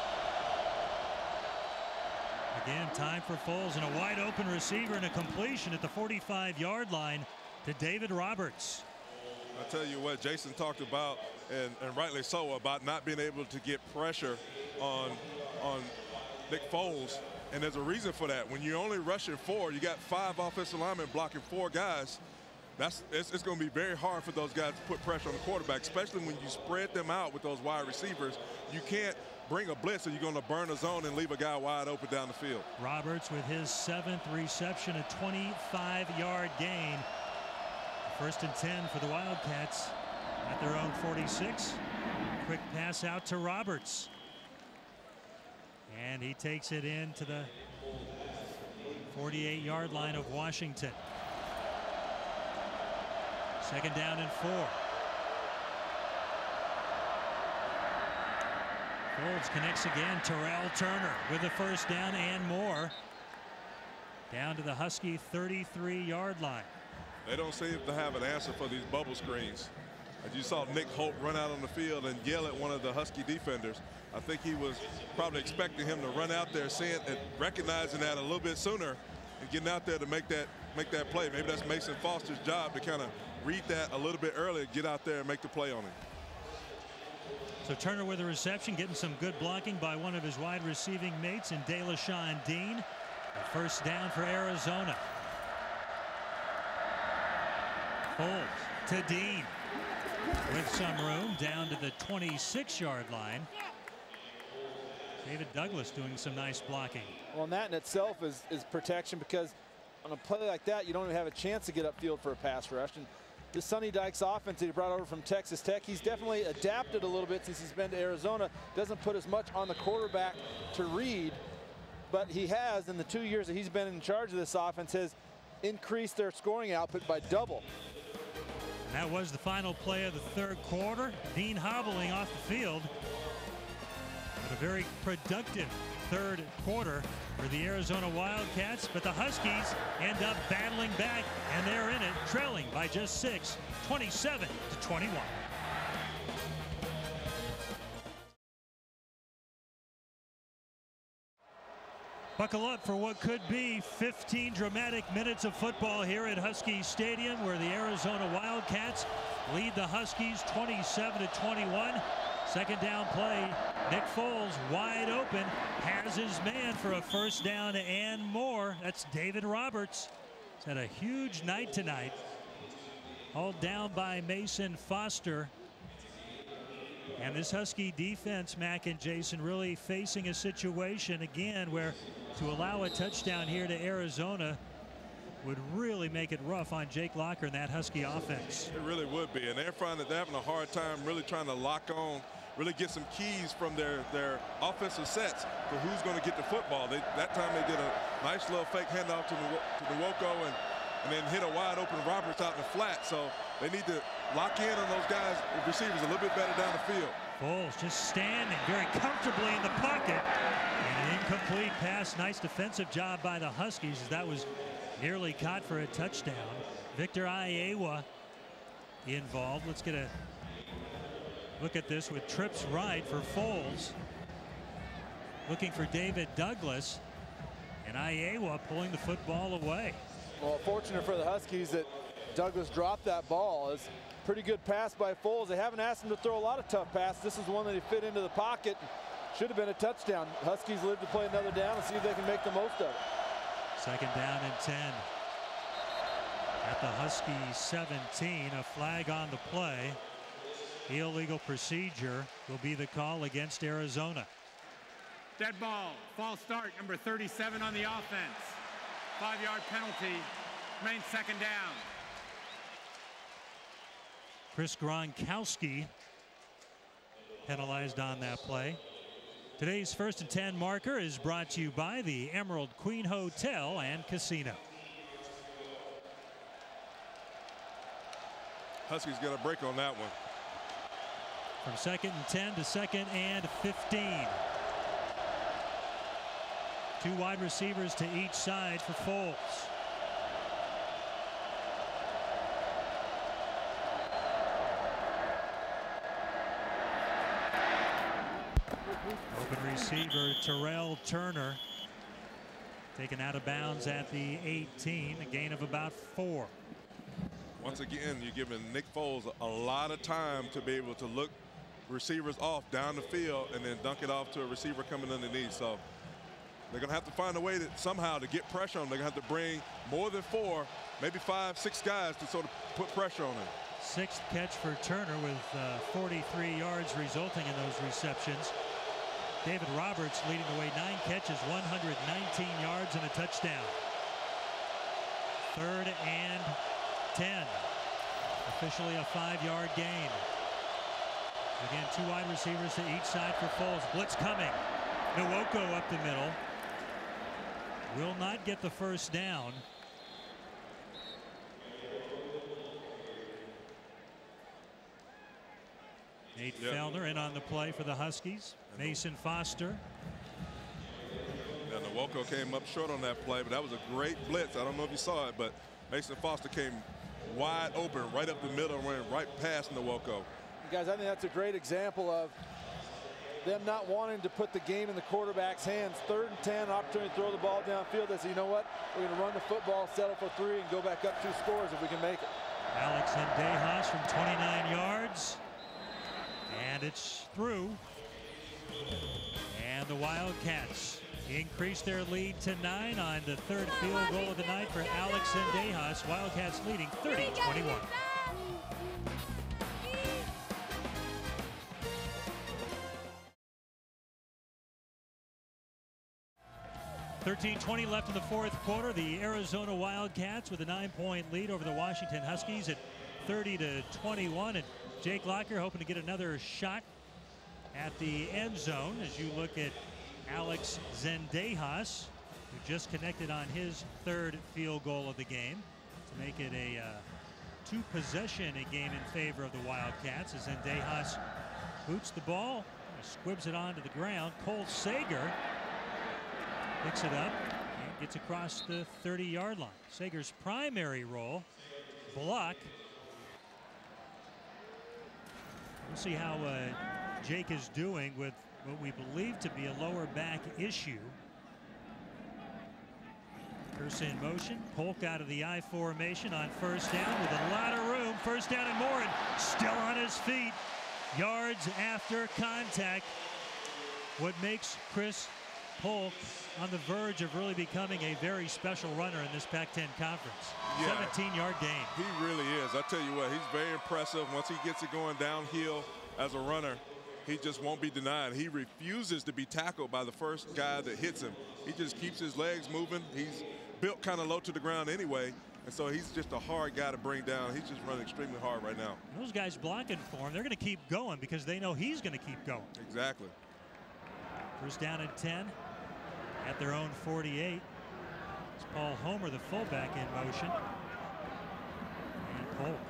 Again, time for Foles and a wide open receiver and a completion at the forty-five yard line to David Roberts. I tell you what, Jason talked about, and, and rightly so, about not being able to get pressure on on Nick Foles, and there's a reason for that. When you're only rushing four, you got five offensive linemen blocking four guys. That's it's, it's going to be very hard for those guys to put pressure on the quarterback, especially when you spread them out with those wide receivers. You can't bring a blitz, or you're going to burn a zone and leave a guy wide open down the field. Roberts with his seventh reception, a twenty-five yard gain. First and ten for the Wildcats at their own forty-six. Quick pass out to Roberts. And he takes it into the forty-eight yard line of Washington. Second down and four. Foles connects again. Terrell Turner with the first down and more. Down to the Husky thirty-three yard line. They don't seem to have an answer for these bubble screens. As you saw Nick Holt run out on the field and yell at one of the Husky defenders. I think he was probably expecting him to run out there, seeing and recognizing that a little bit sooner and getting out there to make that make that play. Maybe that's Mason Foster's job to kind of read that a little bit earlier, get out there and make the play on him. So Turner with a reception, getting some good blocking by one of his wide receiving mates in DeLaShawn Dean. A first down for Arizona. Foles to Dean with some room down to the twenty-six yard line. David Douglas doing some nice blocking. Well, and that in itself is, is protection, because on a play like that, you don't even have a chance to get upfield for a pass rush. And the Sonny Dykes offense that he brought over from Texas Tech, he's definitely adapted a little bit since he's been to Arizona. Doesn't put as much on the quarterback to read, but he has, in the two years that he's been in charge of this offense, has increased their scoring output by double. And that was the final play of the third quarter. Dean hobbling off the field. But a very productive third quarter for the Arizona Wildcats, but the Huskies end up battling back, and they're in it, trailing by just six, twenty-seven to twenty-one. Buckle up for what could be fifteen dramatic minutes of football here at Husky Stadium, where the Arizona Wildcats lead the Huskies twenty-seven to twenty-one. Second down play, Nick Foles wide open, has his man for a first down and more. That's David Roberts. He's had a huge night tonight. Hauled down by Mason Foster. And this Husky defense, Mac and Jason, really facing a situation again where to allow a touchdown here to Arizona would really make it rough on Jake Locker and that Husky offense. It really would be, and they're finding they're having a hard time really trying to lock on, really get some keys from their their offensive sets for who's going to get the football. They, that time they did a nice little fake handoff to the to Nwoko and and then hit a wide open Roberts out in the flat. So they need to lock in on those guys, receivers, a little bit better down the field. Foles just standing very comfortably in the pocket, and an incomplete pass. Nice defensive job by the Huskies, as that was nearly caught for a touchdown. Victor Iowa involved. Let's get a look at this with trips right for Foles. Looking for David Douglas, and Iowa pulling the football away. Well, fortunate for the Huskies that Douglas dropped that ball. It's a pretty good pass by Foles. They haven't asked him to throw a lot of tough passes. This is one that he fit into the pocket. Should have been a touchdown. Huskies live to play another down and see if they can make the most of it. Second down and ten. At the Huskies seventeen, a flag on the play. Illegal procedure will be the call against Arizona. Dead ball, false start, number thirty-seven on the offense. Five-yard penalty, remains second down. Chris Gronkowski penalized on that play. Today's first and ten marker is brought to you by the Emerald Queen Hotel and Casino. Huskies get a break on that one. From second and ten to second and fifteen. Two wide receivers to each side for Foles. Open receiver Terrell Turner taken out of bounds at the eighteen, a gain of about four. Once again, you're giving Nick Foles a lot of time to be able to look receivers off down the field and then dunk it off to a receiver coming underneath. So they're going to have to find a way to somehow to get pressure on them. They're going to have to bring more than four, maybe five, six guys to sort of put pressure on them. Sixth catch for Turner with uh, forty-three yards resulting in those receptions. David Roberts leading the way, nine catches, one hundred nineteen yards and a touchdown. Third and ten. Officially a five-yard gain. Again, two wide receivers to each side for Foles. Blitz coming. Nwoko up the middle. Will not get the first down. Nate yep. Fellner in on the play for the Huskies. And Mason Foster. And Nwoko came up short on that play, but that was a great blitz. I don't know if you saw it, but Mason Foster came wide open right up the middle and ran right past Nwoko. Guys, I think that's a great example of them not wanting to put the game in the quarterback's hands. Third and ten, opportunity to throw the ball downfield. They say, you know what? We're going to run the football, settle for three, and go back up two scores if we can make it. Alex Zendejas from twenty-nine yards. And it's through. And the Wildcats increase their lead to nine on the third field goal of the night for Alex Zendejas. Wildcats leading thirty twenty-one. thirteen twenty left in the fourth quarter. The Arizona Wildcats with a nine-point lead over the Washington Huskies at thirty to twenty-one. And Jake Locker hoping to get another shot at the end zone as you look at Alex Zendejas, who just connected on his third field goal of the game to make it a uh, two-possession game in favor of the Wildcats as Zendejas boots the ball, squibs it onto the ground. Cole Sager picks it up and gets across the thirty-yard line. Sager's primary role, block. We'll see how uh, Jake is doing with what we believe to be a lower back issue. Kearsa in motion. Polk out of the I formation on first down with a lot of room. First down and more, and still on his feet. Yards after contact. What makes Chris Polk on the verge of really becoming a very special runner in this Pac ten conference. Yeah. seventeen-yard gain. He really is. I tell you what, he's very impressive. Once he gets it going downhill as a runner, he just won't be denied. He refuses to be tackled by the first guy that hits him. He just keeps his legs moving. He's built kind of low to the ground anyway, and so he's just a hard guy to bring down. He's just running extremely hard right now. Those guys blocking for him, they're going to keep going because they know he's going to keep going. Exactly. First down and ten at their own forty-eight. It's Paul Homer, the fullback, in motion. And Polk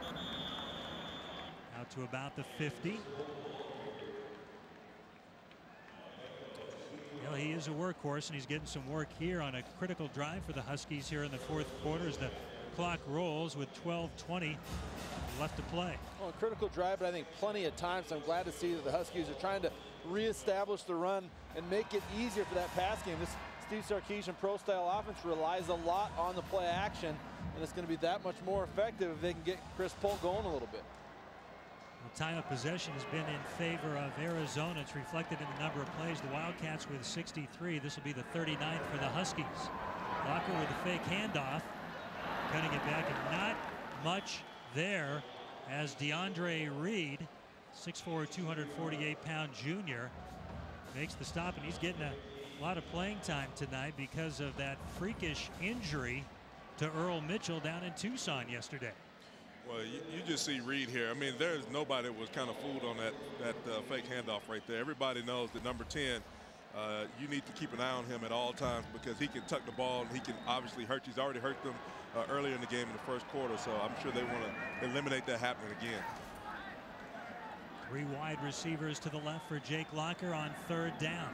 out to about the fifty. Well, he is a workhorse, and he's getting some work here on a critical drive for the Huskies here in the fourth quarter as the clock rolls with twelve twenty left to play. Well, a critical drive, but I think plenty of time, so I'm glad to see that the Huskies are trying to reestablish the run and make it easier for that pass game. This Steve Sarkisian pro-style offense relies a lot on the play action, and it's going to be that much more effective if they can get Chris Polk going a little bit. Well, time of possession has been in favor of Arizona. It's reflected in the number of plays. The Wildcats with sixty-three. This will be the thirty-ninth for the Huskies. Locker with a fake handoff, cutting it back, and not much there as DeAndre Reed, six four, two hundred forty-eight pound junior, makes the stop, and he's getting a lot of playing time tonight because of that freakish injury to Earl Mitchell down in Tucson yesterday. Well, you, you just see Reed here. I mean, there's nobody that was kind of fooled on that that uh, fake handoff right there. Everybody knows that number ten, uh, you need to keep an eye on him at all times because he can tuck the ball and he can obviously hurt. He's already hurt them uh, earlier in the game in the first quarter, so I'm sure they want to eliminate that happening again. Three wide receivers to the left for Jake Locker on third down.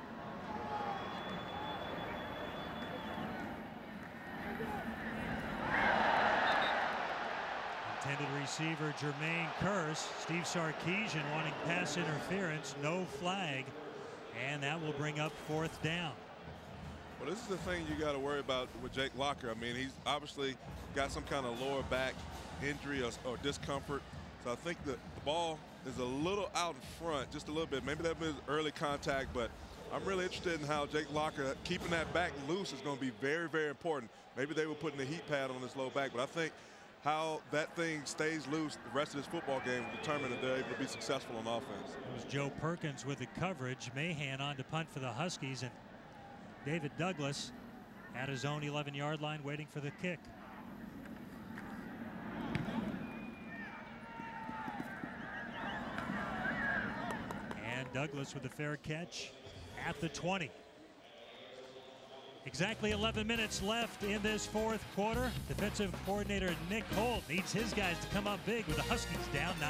Intended receiver Jermaine Kearse. Steve Sarkisian wanting pass interference, no flag, and that will bring up fourth down. Well, this is the thing you got to worry about with Jake Locker. I mean, he's obviously got some kind of lower back injury or, or discomfort. So I think the, the ball is a little out in front, just a little bit. Maybe that was early contact, but I'm really interested in how Jake Locker keeping that back loose is going to be very, very important. Maybe they were putting a heat pad on his low back, but I think how that thing stays loose the rest of this football game will determine if they're able to be successful on offense. It was Joe Perkins with the coverage. Mahan on to punt for the Huskies, and David Douglas at his own eleven yard line waiting for the kick. And Douglas with the fair catch at the twenty. Exactly eleven minutes left in this fourth quarter. Defensive coordinator Nick Holt needs his guys to come up big with the Huskies down nine.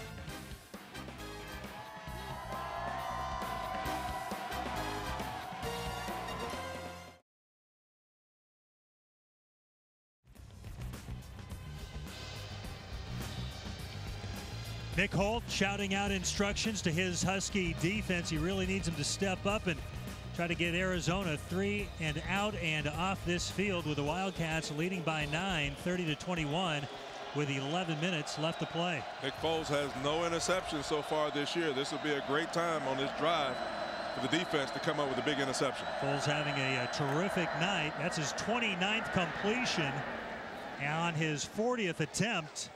Nick Holt shouting out instructions to his Husky defense. He really needs them to step up and try to get Arizona three and out and off this field, with the Wildcats leading by nine, thirty to twenty-one, with eleven minutes left to play. Nick Foles has no interceptions so far this year. This will be a great time on this drive for the defense to come up with a big interception. Foles having a, a terrific night. That's his twenty-ninth completion on his fortieth attempt.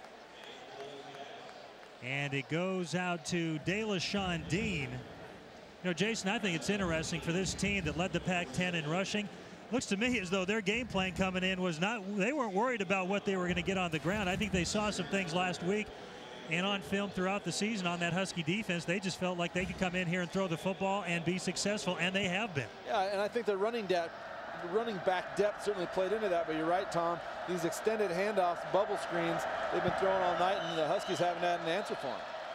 And it goes out to DeLaShawn Dean. You know, Jason, I think it's interesting for this team that led the Pac ten in rushing. Looks to me as though their game plan coming in was not, they weren't worried about what they were going to get on the ground. I think they saw some things last week and on film throughout the season on that Husky defense. They just felt like they could come in here and throw the football and be successful, and they have been. Yeah, and I think the running depth, the running back depth certainly played into that, but you're right, Tom. These extended handoffs, bubble screens, they've been throwing all night, and the Huskies haven't had an answer for them.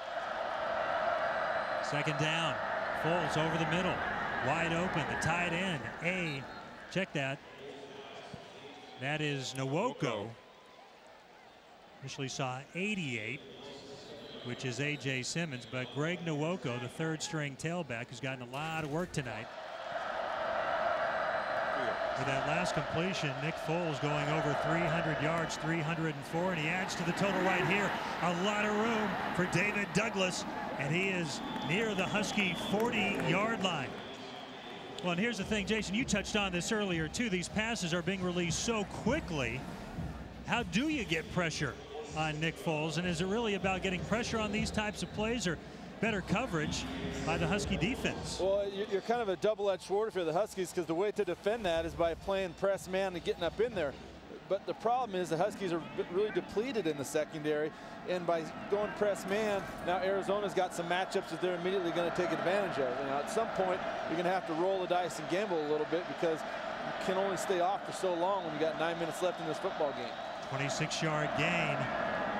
Second down. Foles over the middle, wide open, the tight end, A, check that. That is Nwoko. Initially saw eighty-eight, which is A J Simmons, but Greg Nwoko, the third string tailback, who's gotten a lot of work tonight. With that last completion, Nick Foles going over three hundred yards, three hundred four, and he adds to the total right here. A lot of room for David Douglas, and he is near the Husky forty yard line. Well, and here's the thing, Jason, you touched on this earlier too. These passes are being released so quickly. How do you get pressure on Nick Foles? And is it really about getting pressure on these types of plays, or better coverage by the Husky defense? Well, you're kind of a double-edged sword for the Huskies, because the way to defend that is by playing press man and getting up in there. But the problem is the Huskies are really depleted in the secondary, and by going press man, now Arizona's got some matchups that they're immediately going to take advantage of. And at some point, you're going to have to roll the dice and gamble a little bit, because you can only stay off for so long when you got nine minutes left in this football game. twenty-six yard gain.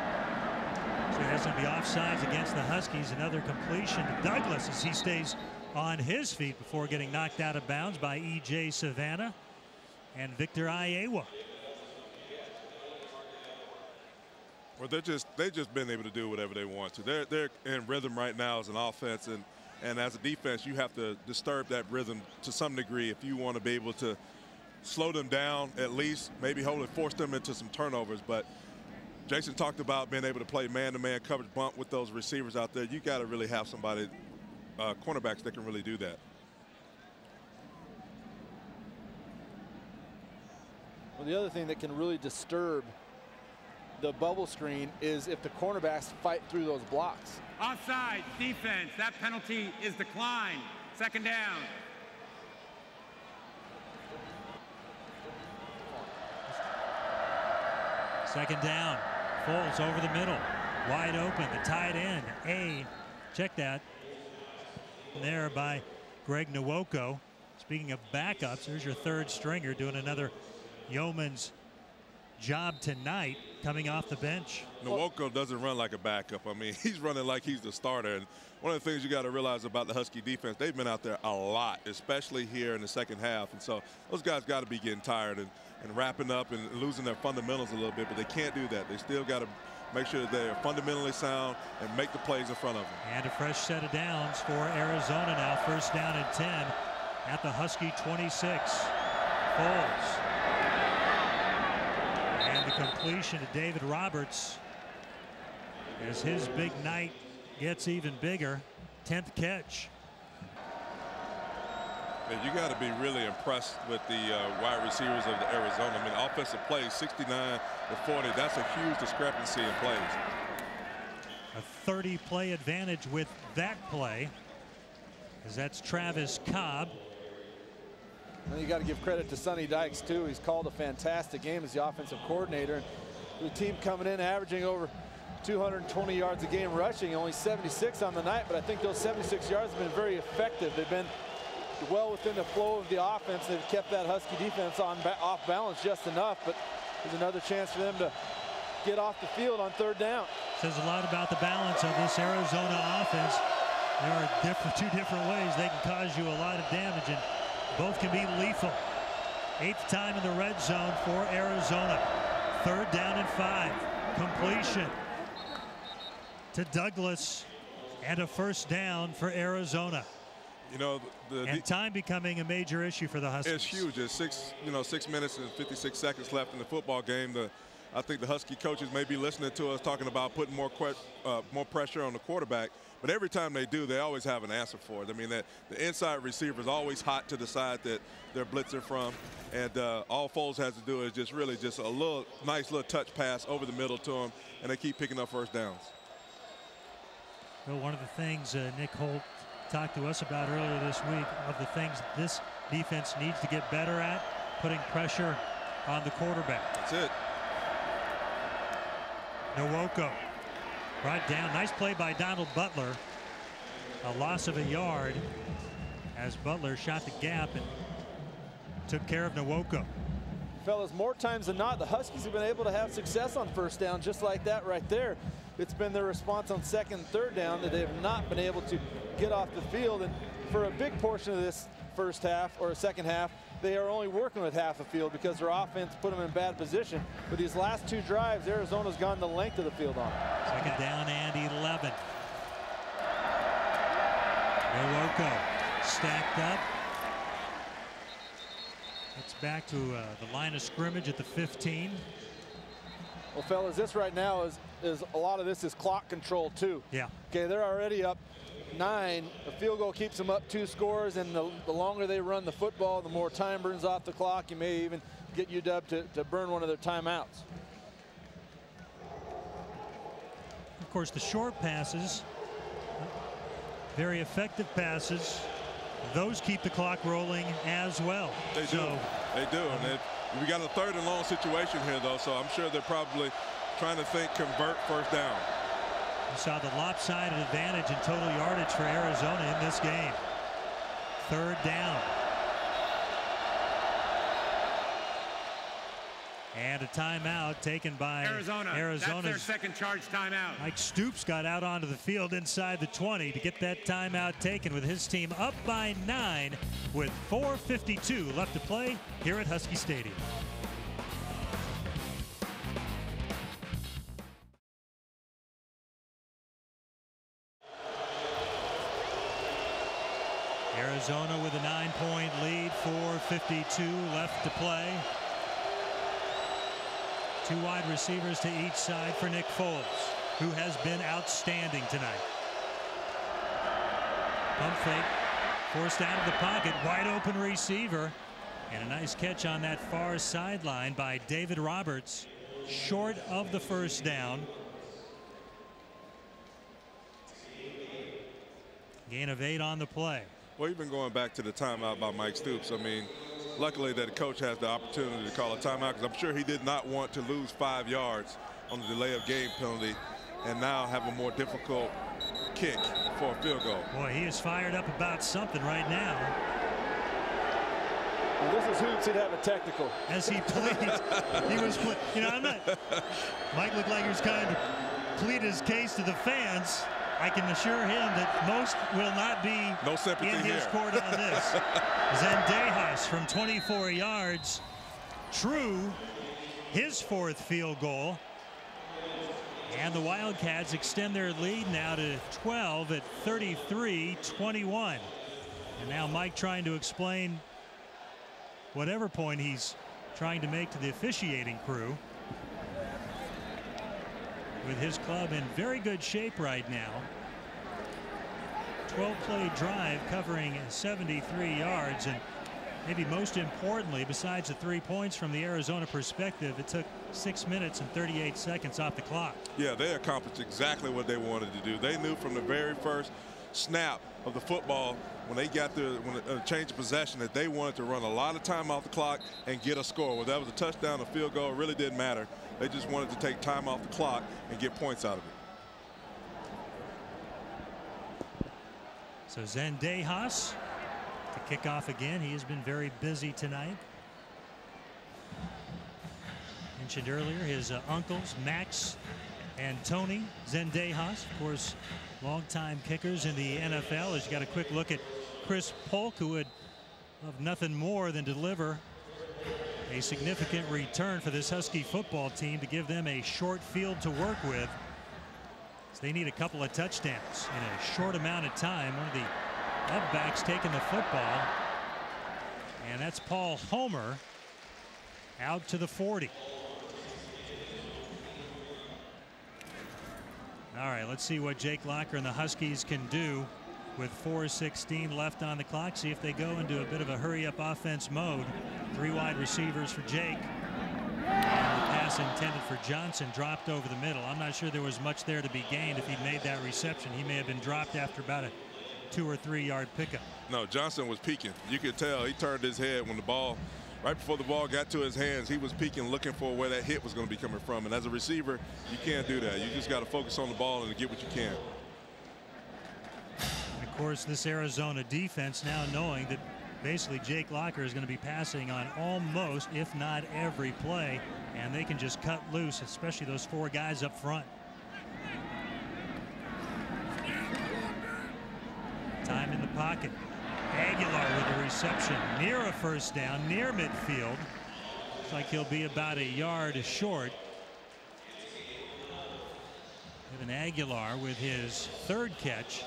So that's going to be offsides against the Huskies. Another completion to Douglas as he stays on his feet before getting knocked out of bounds by E J Savannah and Victor Iowa. Well, they're just they've just been able to do whatever they want to. They're they're in rhythm right now as an offense, and and as a defense, you have to disturb that rhythm to some degree if you want to be able to slow them down, at least maybe hold it, force them into some turnovers. But Jason talked about being able to play man-to-man coverage bump with those receivers out there. You got to really have somebody, uh, cornerbacks that can really do that. Well, the other thing that can really disturb the bubble screen is if the cornerbacks fight through those blocks. Offside, defense. That penalty is declined. Second down. Second down. Foles over the middle. Wide open. The tight end. A. Check that. There by Greg Nwoko. Speaking of backups, here's your third stringer doing another yeoman's job tonight, coming off the bench. Nwoko doesn't run like a backup. I mean, he's running like he's the starter. And one of the things you got to realize about the Husky defense, they've been out there a lot, especially here in the second half. And so those guys got to be getting tired and, and wrapping up and losing their fundamentals a little bit, but they can't do that. They still got to make sure that they're fundamentally sound and make the plays in front of them. And a fresh set of downs for Arizona now. First down and ten at the Husky twenty-six. Foles. And the completion to David Roberts as his big night gets even bigger. tenth catch. Man, you got to be really impressed with the uh, wide receivers of the Arizona. I mean, offensive plays sixty-nine to forty. That's a huge discrepancy in plays. A thirty play advantage with that play, as that's Travis Cobb. And you got to give credit to Sonny Dykes too. He's called a fantastic game as the offensive coordinator. The team coming in averaging over two hundred twenty yards a game rushing, only seventy-six on the night, but I think those seventy-six yards have been very effective. They've been well within the flow of the offense. They've kept that Husky defense on ba off balance just enough, but there's another chance for them to get off the field on third down. Says a lot about the balance of this Arizona offense. There are different, two different ways they can cause you a lot of damage, and both can be lethal. Eighth time in the red zone for Arizona. Third down and five. Completion to Douglas, and a first down for Arizona. You know, the, the and time becoming a major issue for the Huskies. It's huge. There's six, you know, six minutes and fifty-six seconds left in the football game. The, I think the Husky coaches may be listening to us talking about putting more uh, more pressure on the quarterback. But every time they do, they always have an answer for it. I mean, that the inside receiver is always hot to the side that they're blitzing from, and uh, all Foles has to do is just really just a little nice little touch pass over the middle to him, and they keep picking up first downs. Well, one of the things uh, Nick Holt talked to us about earlier this week, of the things this defense needs to get better at, putting pressure on the quarterback. That's it. Nwoko brought down. Nice play by Donald Butler. A loss of a yard as Butler shot the gap and took care of Nwoko. Fellas, more times than not, the Huskies have been able to have success on first down just like that right there. It's been their response on second and third down that they have not been able to get off the field. And for a big portion of this first half or second half, they are only working with half a field because their offense put them in bad position. But these last two drives, Arizona's gone the length of the field on. Second down and eleven. Nwoko stacked up. It's back to uh, the line of scrimmage at the fifteen. Well, fellas, this right now is, is a lot of this is clock control too. Yeah. Okay, they're already up nine. A field goal keeps them up two scores, and the, the longer they run the football, the more time burns off the clock. You may even get U W to, to burn one of their timeouts. Of course, the short passes, very effective passes, those keep the clock rolling as well. They do. So, they do. And it, we got a third and long situation here, though, so I'm sure they're probably trying to think convert first down. You saw the lopsided advantage in total yardage for Arizona in this game. Third down. And a timeout taken by Arizona. Arizona's. That's their second charge timeout. Mike Stoops got out onto the field inside the twenty to get that timeout taken with his team up by nine with four fifty-two left to play here at Husky Stadium. Arizona with a nine-point lead, four fifty-two left to play. Two wide receivers to each side for Nick Foles, who has been outstanding tonight. Pump fake, forced out of the pocket, wide open receiver, and a nice catch on that far sideline by David Roberts, short of the first down. Gain of eight on the play. Well, even going back to the timeout by Mike Stoops, I mean, luckily that the coach has the opportunity to call a timeout, because I'm sure he did not want to lose five yards on the delay of game penalty and now have a more difficult kick for a field goal. Boy, he is fired up about something right now. Well, this is hoops. He'd have a technical. As he pleads, he was, you know, I'm not. Mike looked like he was kind of plead his case to the fans. I can assure him that most will not be no sympathy in his here. court on this. Zendejas from twenty-four yards. True, his fourth field goal. And the Wildcats extend their lead now to twelve at thirty-three twenty-one. And now Mike trying to explain whatever point he's trying to make to the officiating crew. With his club in very good shape right now. twelve play drive covering seventy-three yards, and maybe most importantly, besides the three points from the Arizona perspective, it took six minutes and thirty-eight seconds off the clock. Yeah, they accomplished exactly what they wanted to do. They knew from the very first snap of the football, when they got the when uh, change of possession, that they wanted to run a lot of time off the clock and get a score. Whether that was a touchdown or field goal, it really didn't matter. They just wanted to take time off the clock and get points out of it. So Zendejas to kick off again. He has been very busy tonight. Mentioned earlier his uh, uncles Max and Tony Zendejas, of course, longtime kickers in the N F L. As you got a quick look at Chris Polk, who would love nothing more than deliver a significant return for this Husky football team to give them a short field to work with. So they need a couple of touchdowns in a short amount of time. One of the up backs taking the football, and that's Paul Homer out to the forty. All right, let's see what Jake Locker and the Huskies can do with four sixteen left on the clock. See if they go into a bit of a hurry-up offense mode. Three wide receivers for Jake. And the pass intended for Johnson dropped over the middle. I'm not sure there was much there to be gained if he'd made that reception. He may have been dropped after about a two or three yard pickup. No, Johnson was peeking. You could tell he turned his head when the ball, right before the ball got to his hands, he was peeking, looking for where that hit was going to be coming from. And as a receiver, you can't do that. You just got to focus on the ball and get what you can. And of course, this Arizona defense now knowing that basically Jake Locker is going to be passing on almost, if not every play, and they can just cut loose, especially those four guys up front. Time in the pocket. Aguilar with a reception near a first down, near midfield. Looks like he'll be about a yard short. Evan Aguilar with his third catch.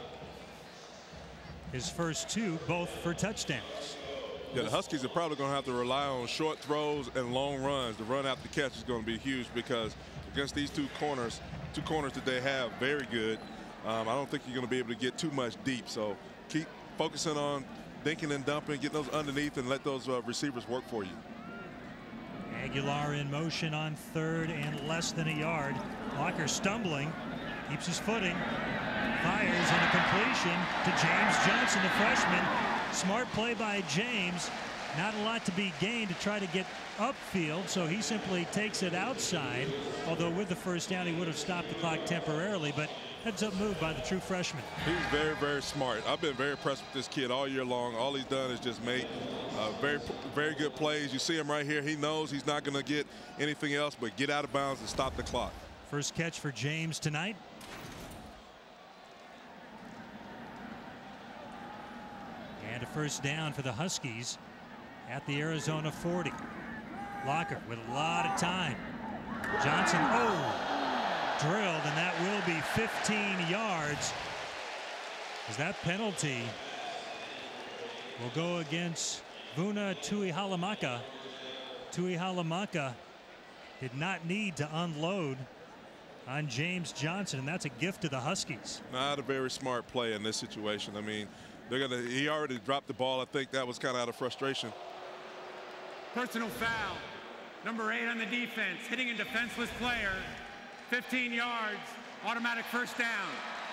His first two, both for touchdowns. Yeah, the Huskies are probably going to have to rely on short throws and long runs. The run after the catch is going to be huge, because against these two corners, two corners that they have, very good. Um, I don't think you're going to be able to get too much deep. So keep focusing on dinking and dumping, getting those underneath, and let those uh, receivers work for you. Aguilar in motion on third and less than a yard. Locker stumbling, keeps his footing, fires, and a completion to James Johnson, the freshman. Smart play by James. Not a lot to be gained to try to get upfield, so he simply takes it outside. Although with the first down, he would have stopped the clock temporarily. But heads-up move by the true freshman. He's very, very smart. I've been very impressed with this kid all year long. All he's done is just make uh, very, very good plays. You see him right here. He knows he's not going to get anything else but get out of bounds and stop the clock. First catch for James tonight. And a first down for the Huskies at the Arizona forty. Locker with a lot of time. Johnson, oh, drilled, and that will be fifteen yards. As that penalty will go against Vuna Tuihalamaka. Tuihalamaka did not need to unload on James Johnson, and that's a gift to the Huskies. Not a very smart play in this situation. I mean, they're gonna. He already dropped the ball. I think that was kind of out of frustration. Personal foul. Number eight on the defense, hitting a defenseless player. fifteen yards, automatic first down.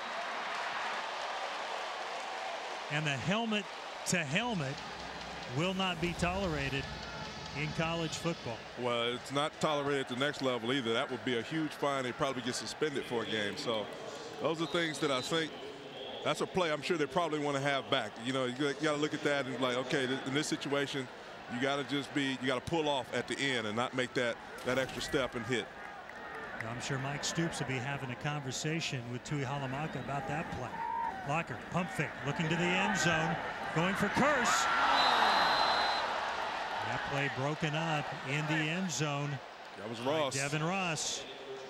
And the helmet to helmet will not be tolerated in college football. Well, it's not tolerated at the next level either. That would be a huge fine. They probably get suspended for a game. So those are things that I think that's a play I'm sure they probably want to have back. You know, you got to look at that and be like, okay, in this situation, you got to just be, you got to pull off at the end and not make that that extra step and hit. I'm sure Mike Stoops will be having a conversation with Tuihalamaka about that play. Locker, pump fake, looking to the end zone, going for Kearse. That play broken up in the end zone. That was Ross. Devin Ross.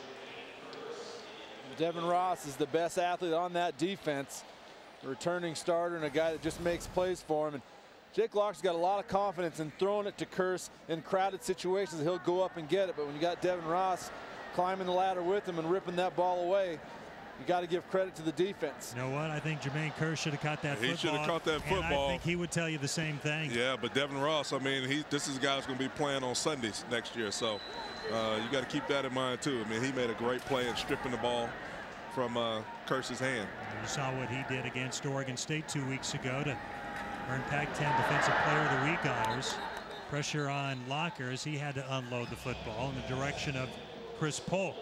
Devin Ross is the best athlete on that defense. A returning starter and a guy that just makes plays for him. And Jake Locker's got a lot of confidence in throwing it to Kearse in crowded situations. He'll go up and get it. But when you got Devin Ross climbing the ladder with him and ripping that ball away, you got to give credit to the defense. You know what? I think Jermaine Kearse should have caught that he football. He should have caught that football. And I think he would tell you the same thing. Yeah, but Devin Ross, I mean, he this is a guy who's going to be playing on Sundays next year. So uh, you got to keep that in mind, too. I mean, he made a great play in stripping the ball from uh, Kearse's hand. You saw what he did against Oregon State two weeks ago to earn Pac ten Defensive Player of the Week honors. Pressure on Locker as he had to unload the football in the direction of Chris Polk.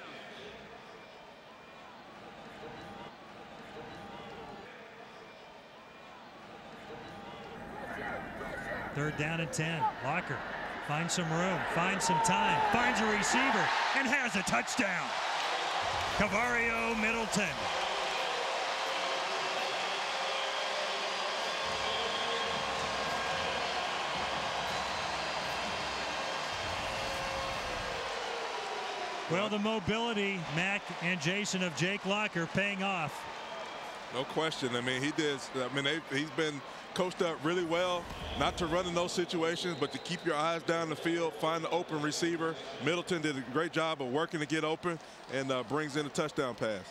Third down and ten. Locker finds some room, finds some time, finds a receiver, and has a touchdown. Cavario Middleton. Well, the mobility, Mac and Jason, of Jake Locker paying off. No question. I mean, he did. I mean, they, he's been coached up really well, not to run in those situations, but to keep your eyes down the field, find the open receiver. Middleton did a great job of working to get open and uh, brings in a touchdown pass.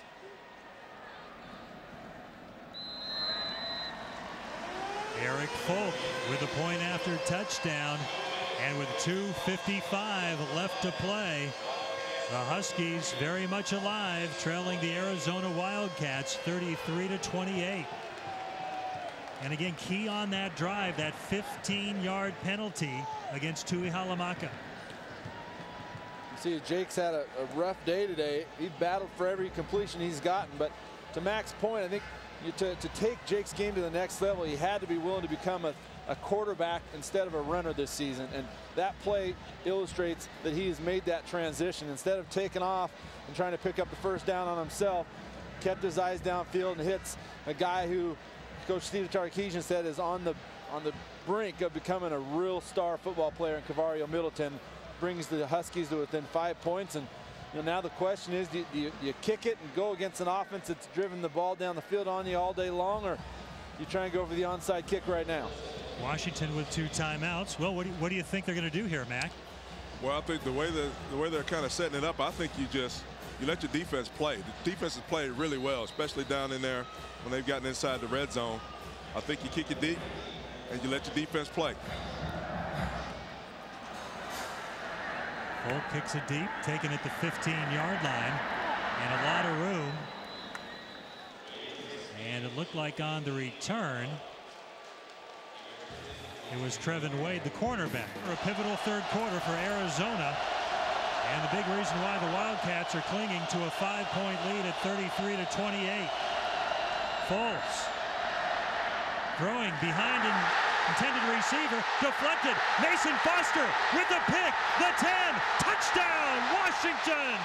Eric Folk with a point after touchdown, and with two fifty-five left to play, the Huskies very much alive, trailing the Arizona Wildcats thirty-three to twenty-eight. And again, key on that drive, that fifteen yard penalty against Tuihalamaka. You see, Jake's had a, a rough day today. He battled for every completion he's gotten, but to Mac's point, I think you, to, to take Jake's game to the next level, he had to be willing to become a, a quarterback instead of a runner this season. And that play illustrates that he has made that transition. Instead of taking off and trying to pick up the first down on himself, kept his eyes downfield and hits a guy who Coach Steve Tarkisian said is on the on the brink of becoming a real star football player in Cavario Middleton. Brings the Huskies to within five points. And you know, now the question is, do you, do, you, do you kick it and go against an offense that's driven the ball down the field on you all day long, or you try and go for the onside kick right now? Washington with two timeouts. Well, what do you, what do you think they're going to do here, Mac? Well, I think the way that the way they're kind of setting it up, I think you just you let your defense play. The defense has played really well, especially down in there when they've gotten inside the red zone. I think you kick it deep and you let your defense play. Folk kicks it deep, taking it the fifteen yard line, and a lot of room. And it looked like on the return, it was Trevin Wade, the cornerback, for a pivotal third quarter for Arizona. And the big reason why the Wildcats are clinging to a five-point lead at thirty-three to twenty-eight. Foles throwing behind an intended receiver, deflected. Mason Foster with the pick, the ten, touchdown, Washington!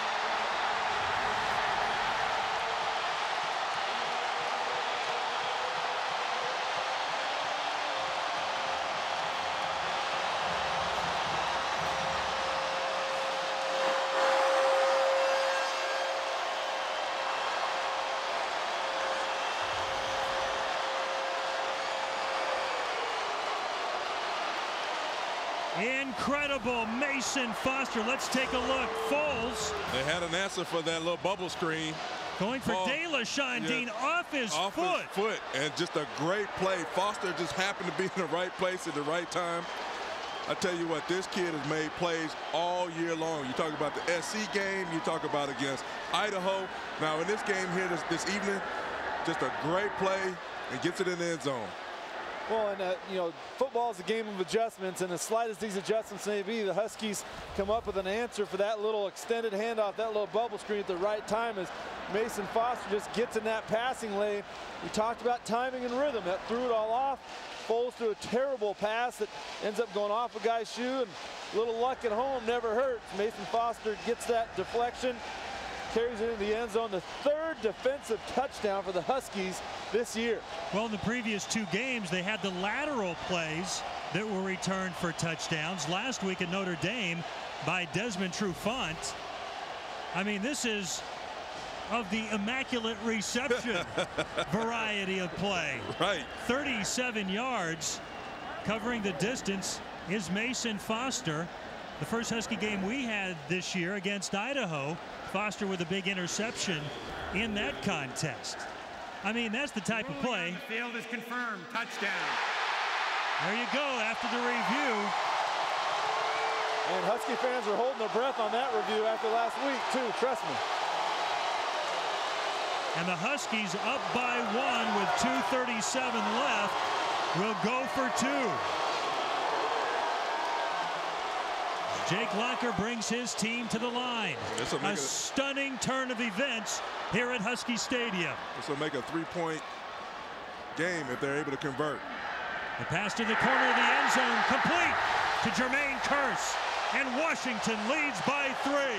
Incredible Mason Foster. Let's take a look. Foles. They had an answer for that little bubble screen. Going for Ball, De La Chandine, yeah, off his off foot. His foot. And just a great play. Foster just happened to be in the right place at the right time. I tell you what, this kid has made plays all year long. You talk about the S C game. You talk about against Idaho. Now, in this game here this, this evening, just a great play and gets it in the end zone. Well, and, uh, you know, football is a game of adjustments, and as slight as these adjustments may be, the Huskies come up with an answer for that little extended handoff, that little bubble screen at the right time as Mason Foster just gets in that passing lane. We talked about timing and rhythm. That threw it all off. Foles threw a terrible pass that ends up going off a guy's shoe, and a little luck at home never hurts. Mason Foster gets that deflection, carries it in the end zone. The third defensive touchdown for the Huskies this year. Well, in the previous two games, they had the lateral plays that were returned for touchdowns. Last week at Notre Dame by Desmond Trufant. I mean, this is of the immaculate reception variety of play. Right. thirty-seven yards covering the distance is Mason Foster. The first Husky game we had this year against Idaho, Foster with a big interception in that contest. I mean, that's the type of play. The field is confirmed. Touchdown. There you go after the review. And Husky fans are holding their breath on that review after last week, too. Trust me. And the Huskies up by one with two thirty-seven left. Will go for two. Jake Locker brings his team to the line. A, a stunning turn of events here at Husky Stadium. This will make a three-point game if they're able to convert. The pass to the corner of the end zone, complete to Jermaine Kearse, and Washington leads by three.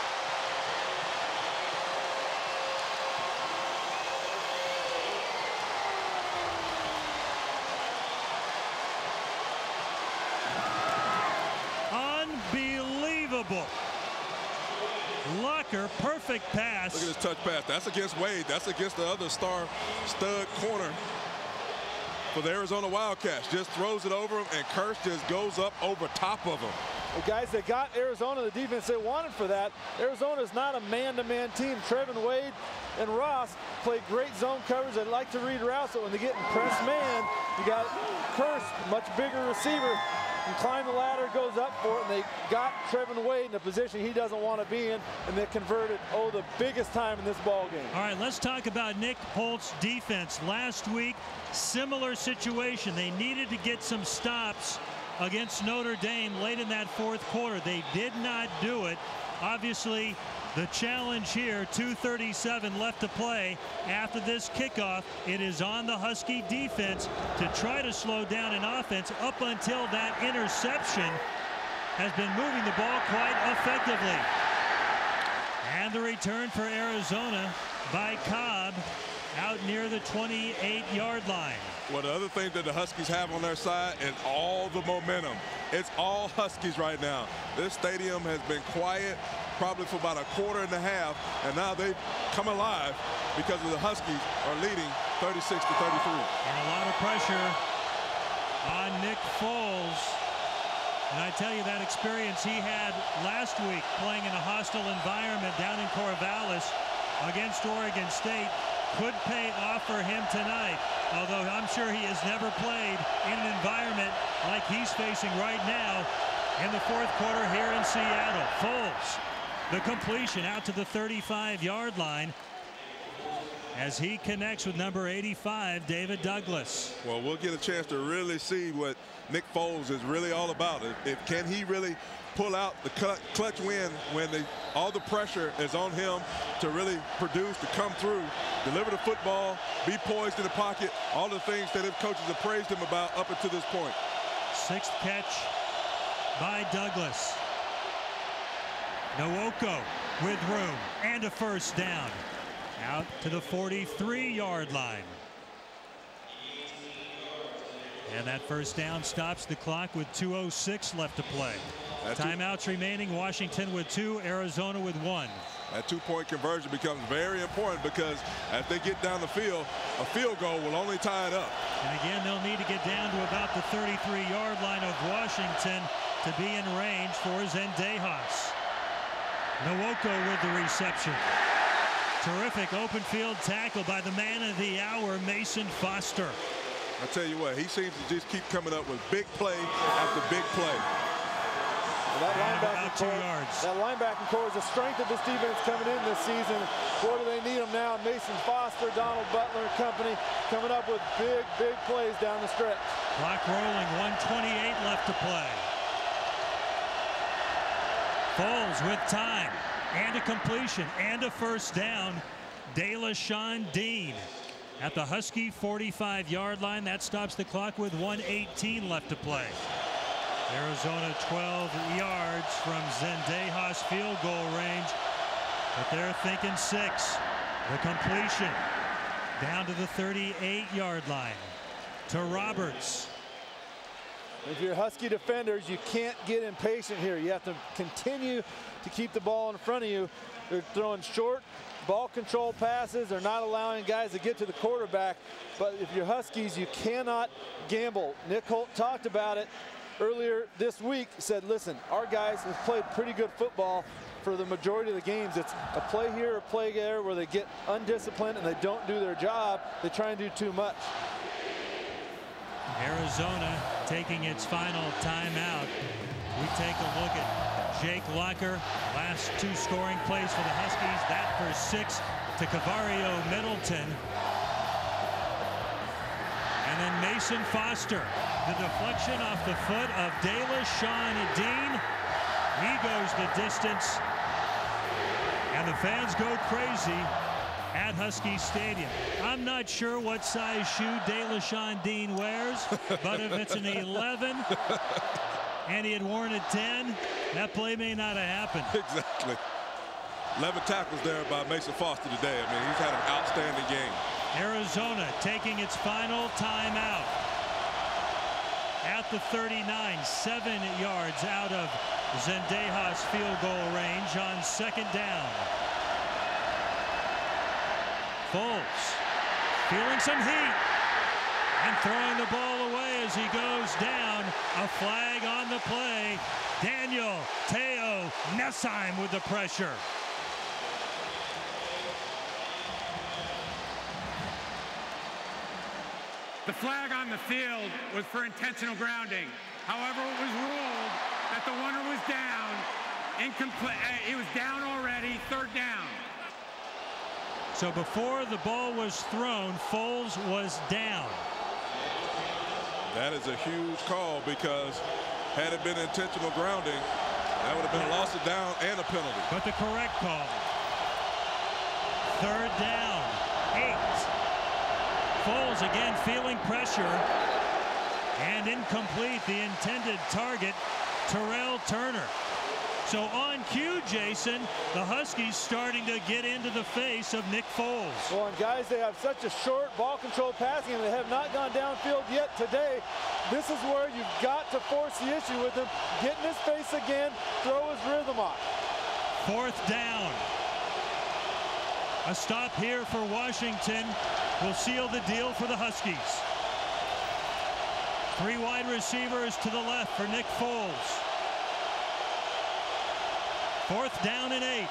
Unbelievable. Locker, perfect pass. Look at this touch pass. That's against Wade. That's against the other star stud corner for the Arizona Wildcats. Just throws it over him, and Kearse just goes up over top of him. Well, guys, they got Arizona the defense they wanted for that. Arizona is not a man-to-man team. Trevin Wade and Ross play great zone coverage. They like to read routes, but when they get in press man, you got Kearse, much bigger receiver, and climb the ladder, goes up for it, and they got Trevin Wade in a position he doesn't want to be in, and they converted, oh, the biggest time in this ball game. All right, let's talk about Nick Holt's defense. Last week, similar situation. They needed to get some stops against Notre Dame late in that fourth quarter. They did not do it. Obviously, the challenge here, two thirty-seven left to play after this kickoff. It is on the Husky defense to try to slow down an offense up until that interception has been moving the ball quite effectively. And the return for Arizona by Cobb out near the twenty-eight yard line. Well, the other thing that the Huskies have on their side is all the momentum. It's all Huskies right now. This stadium has been quiet probably for about a quarter and a half, and now they've come alive because of the Huskies are leading thirty-six to thirty-three. And a lot of pressure on Nick Foles. And I tell you, that experience he had last week playing in a hostile environment down in Corvallis against Oregon State could pay off for him tonight, although I'm sure he has never played in an environment like he's facing right now in the fourth quarter here in Seattle. Foles, the completion out to the thirty-five yard line. as he connects with number eighty-five, David Douglas. Well, we'll get a chance to really see what Nick Foles is really all about. If, if can he really pull out the clutch win when they, all the pressure is on him to really produce, to come through, deliver the football, be poised in the pocket, all the things that his coaches have praised him about up until this point. Sixth catch by Douglas. Nwoko with room and a first down out to the forty-three yard line. And that first down stops the clock with two oh six left to play. That Timeouts remaining, Washington with two, Arizona with one. That two-point conversion becomes very important because as they get down the field, a field goal will only tie it up. And again, they'll need to get down to about the thirty-three yard line of Washington to be in range for Zendejas. Nwoko with the reception. Terrific open field tackle by the man of the hour, Mason Foster. I tell you what, he seems to just keep coming up with big play after big play. Well, that, linebacking core, that linebacking core is the strength of this defense coming in this season. Boy, do they need them now. Mason Foster, Donald Butler and company coming up with big, big plays down the stretch. Clock rolling, one twenty-eight left to play. Foles with time and a completion and a first down. DeLaShawn Dean at the Husky forty-five yard line. That stops the clock with one eighteen left to play. Arizona twelve yards from Zendejas field goal range, but they're thinking six. The completion down to the thirty-eight yard line to Roberts. If you're Husky defenders, you can't get impatient here. You have to continue to keep the ball in front of you. They're throwing short ball control passes. They're not allowing guys to get to the quarterback. But if you're Huskies, you cannot gamble. Nick Holt talked about it earlier this week. Said, listen, our guys have played pretty good football for the majority of the games. It's a play here, a play there where they get undisciplined and they don't do their job. They try and do too much. Arizona taking its final timeout. We take a look at Jake Locker. Last two scoring plays for the Huskies. That for six to Cavario Middleton. And then Mason Foster. The deflection off the foot of DeLaShawn Dean. He goes the distance. And the fans go crazy at Husky Stadium. I'm not sure what size shoe DeLaShawn Dean wears, but if it's an eleven and he had worn a ten, that play may not have happened. Exactly. eleven tackles there by Mason Foster today. I mean, he's had an outstanding game. Arizona taking its final timeout at the thirty-nine, seven yards out of Zendejas field goal range on second down. Foles feeling some heat and throwing the ball away as he goes down. A flag on the play. Daniel Teo Nessheim with the pressure. The flag on the field was for intentional grounding. However, it was ruled that the runner was down. Incomplete. He was down already. Third down. So before the ball was thrown, Foles was down. That is a huge call because had it been intentional grounding, that would have been a loss of down and a penalty. But the correct call. Third down, eight. Foles again feeling pressure and incomplete. The intended target, Terrell Turner. So on cue, Jason, the Huskies starting to get into the face of Nick Foles. Well, and guys, they have such a short ball control passing and they have not gone downfield yet today. This is where you've got to force the issue with him. Get in his face again, throw his rhythm off. Fourth down. A stop here for Washington will seal the deal for the Huskies. Three wide receivers to the left for Nick Foles. Fourth down and eight.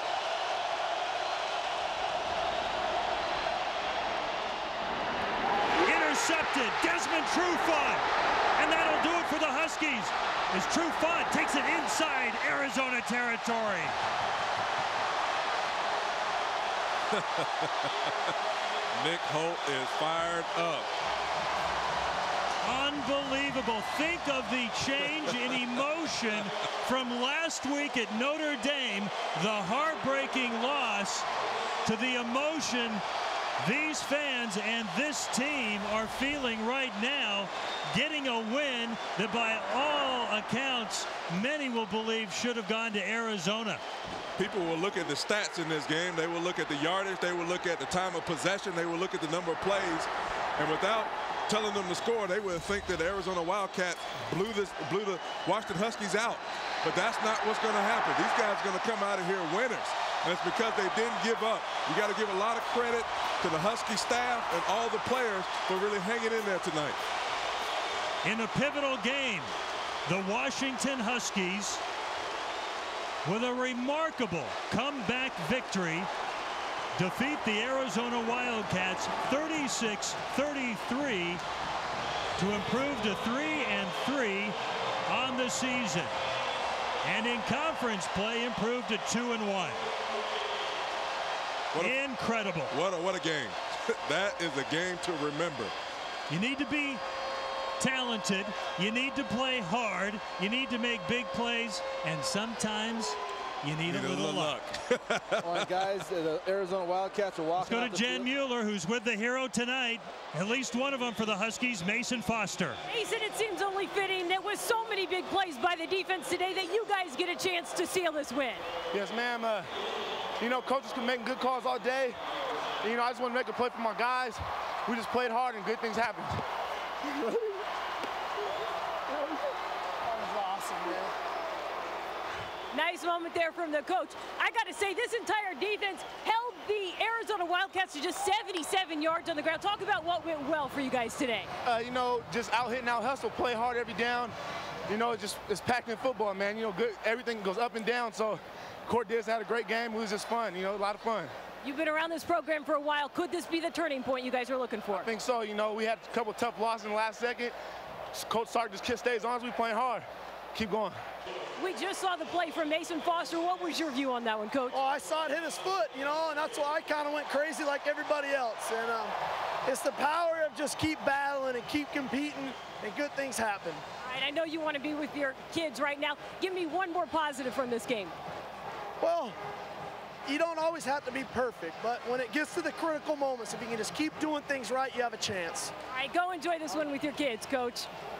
Intercepted, Desmond Trufant. And that'll do it for the Huskies as Trufant takes it inside Arizona territory. Nick Holt is fired up. Unbelievable. Think of the change in emotion from last week at Notre Dame, the heartbreaking loss, to the emotion these fans and this team are feeling right now, getting a win that by all accounts many will believe should have gone to Arizona. People will look at the stats in this game. They will look at the yardage. They will look at the time of possession. They will look at the number of plays. And without telling them to score, they would think that the Arizona Wildcats blew this, blew the Washington Huskies out. But that's not what's going to happen. These guys are going to come out of here winners. And it's because they didn't give up. You got to give a lot of credit to the Husky staff and all the players for really hanging in there tonight. In a pivotal game, the Washington Huskies, with a remarkable comeback victory, defeat the Arizona Wildcats thirty-six thirty-three to improve to three and three on the season. And in conference play, improved to two and one. What a, Incredible. What a, what a game. That is a game to remember. You need to be talented. You need to play hard. You need to make big plays. And sometimes you need, need a little, little luck. luck. All right, guys, the Arizona Wildcats are walking. Let's go to Jen Mueller, who's with the hero tonight. At least one of them for the Huskies, Mason Foster. Mason, it seems only fitting that with so many big plays by the defense today that you guys get a chance to seal this win. Yes, ma'am. Uh, you know, coaches can make good calls all day. And, you know, I just want to make a play for my guys. We just played hard and good things happened. That was awesome, man. Nice moment there from the coach. I got to say, this entire defense held the Arizona Wildcats to just seventy-seven yards on the ground. Talk about what went well for you guys today. Uh, you know, just out hitting, out hustle, play hard every down. You know, just it's packed in football, man. You know, good. Everything goes up and down. So, Court Diz had a great game. It was just fun. You know, a lot of fun. You've been around this program for a while. Could this be the turning point you guys are looking for? I think so. You know, we had a couple tough losses in the last second. Coach Sark just stays on us. We playing hard. Keep going. We just saw the play from Mason Foster. What was your view on that one, Coach? Oh, I saw it hit his foot, you know, and that's why I kind of went crazy like everybody else. And um, it's the power of just keep battling and keep competing, and good things happen. All right, I know you want to be with your kids right now. Give me one more positive from this game. Well, you don't always have to be perfect, but when it gets to the critical moments, if you can just keep doing things right, you have a chance. All right, go enjoy this one with your kids, Coach.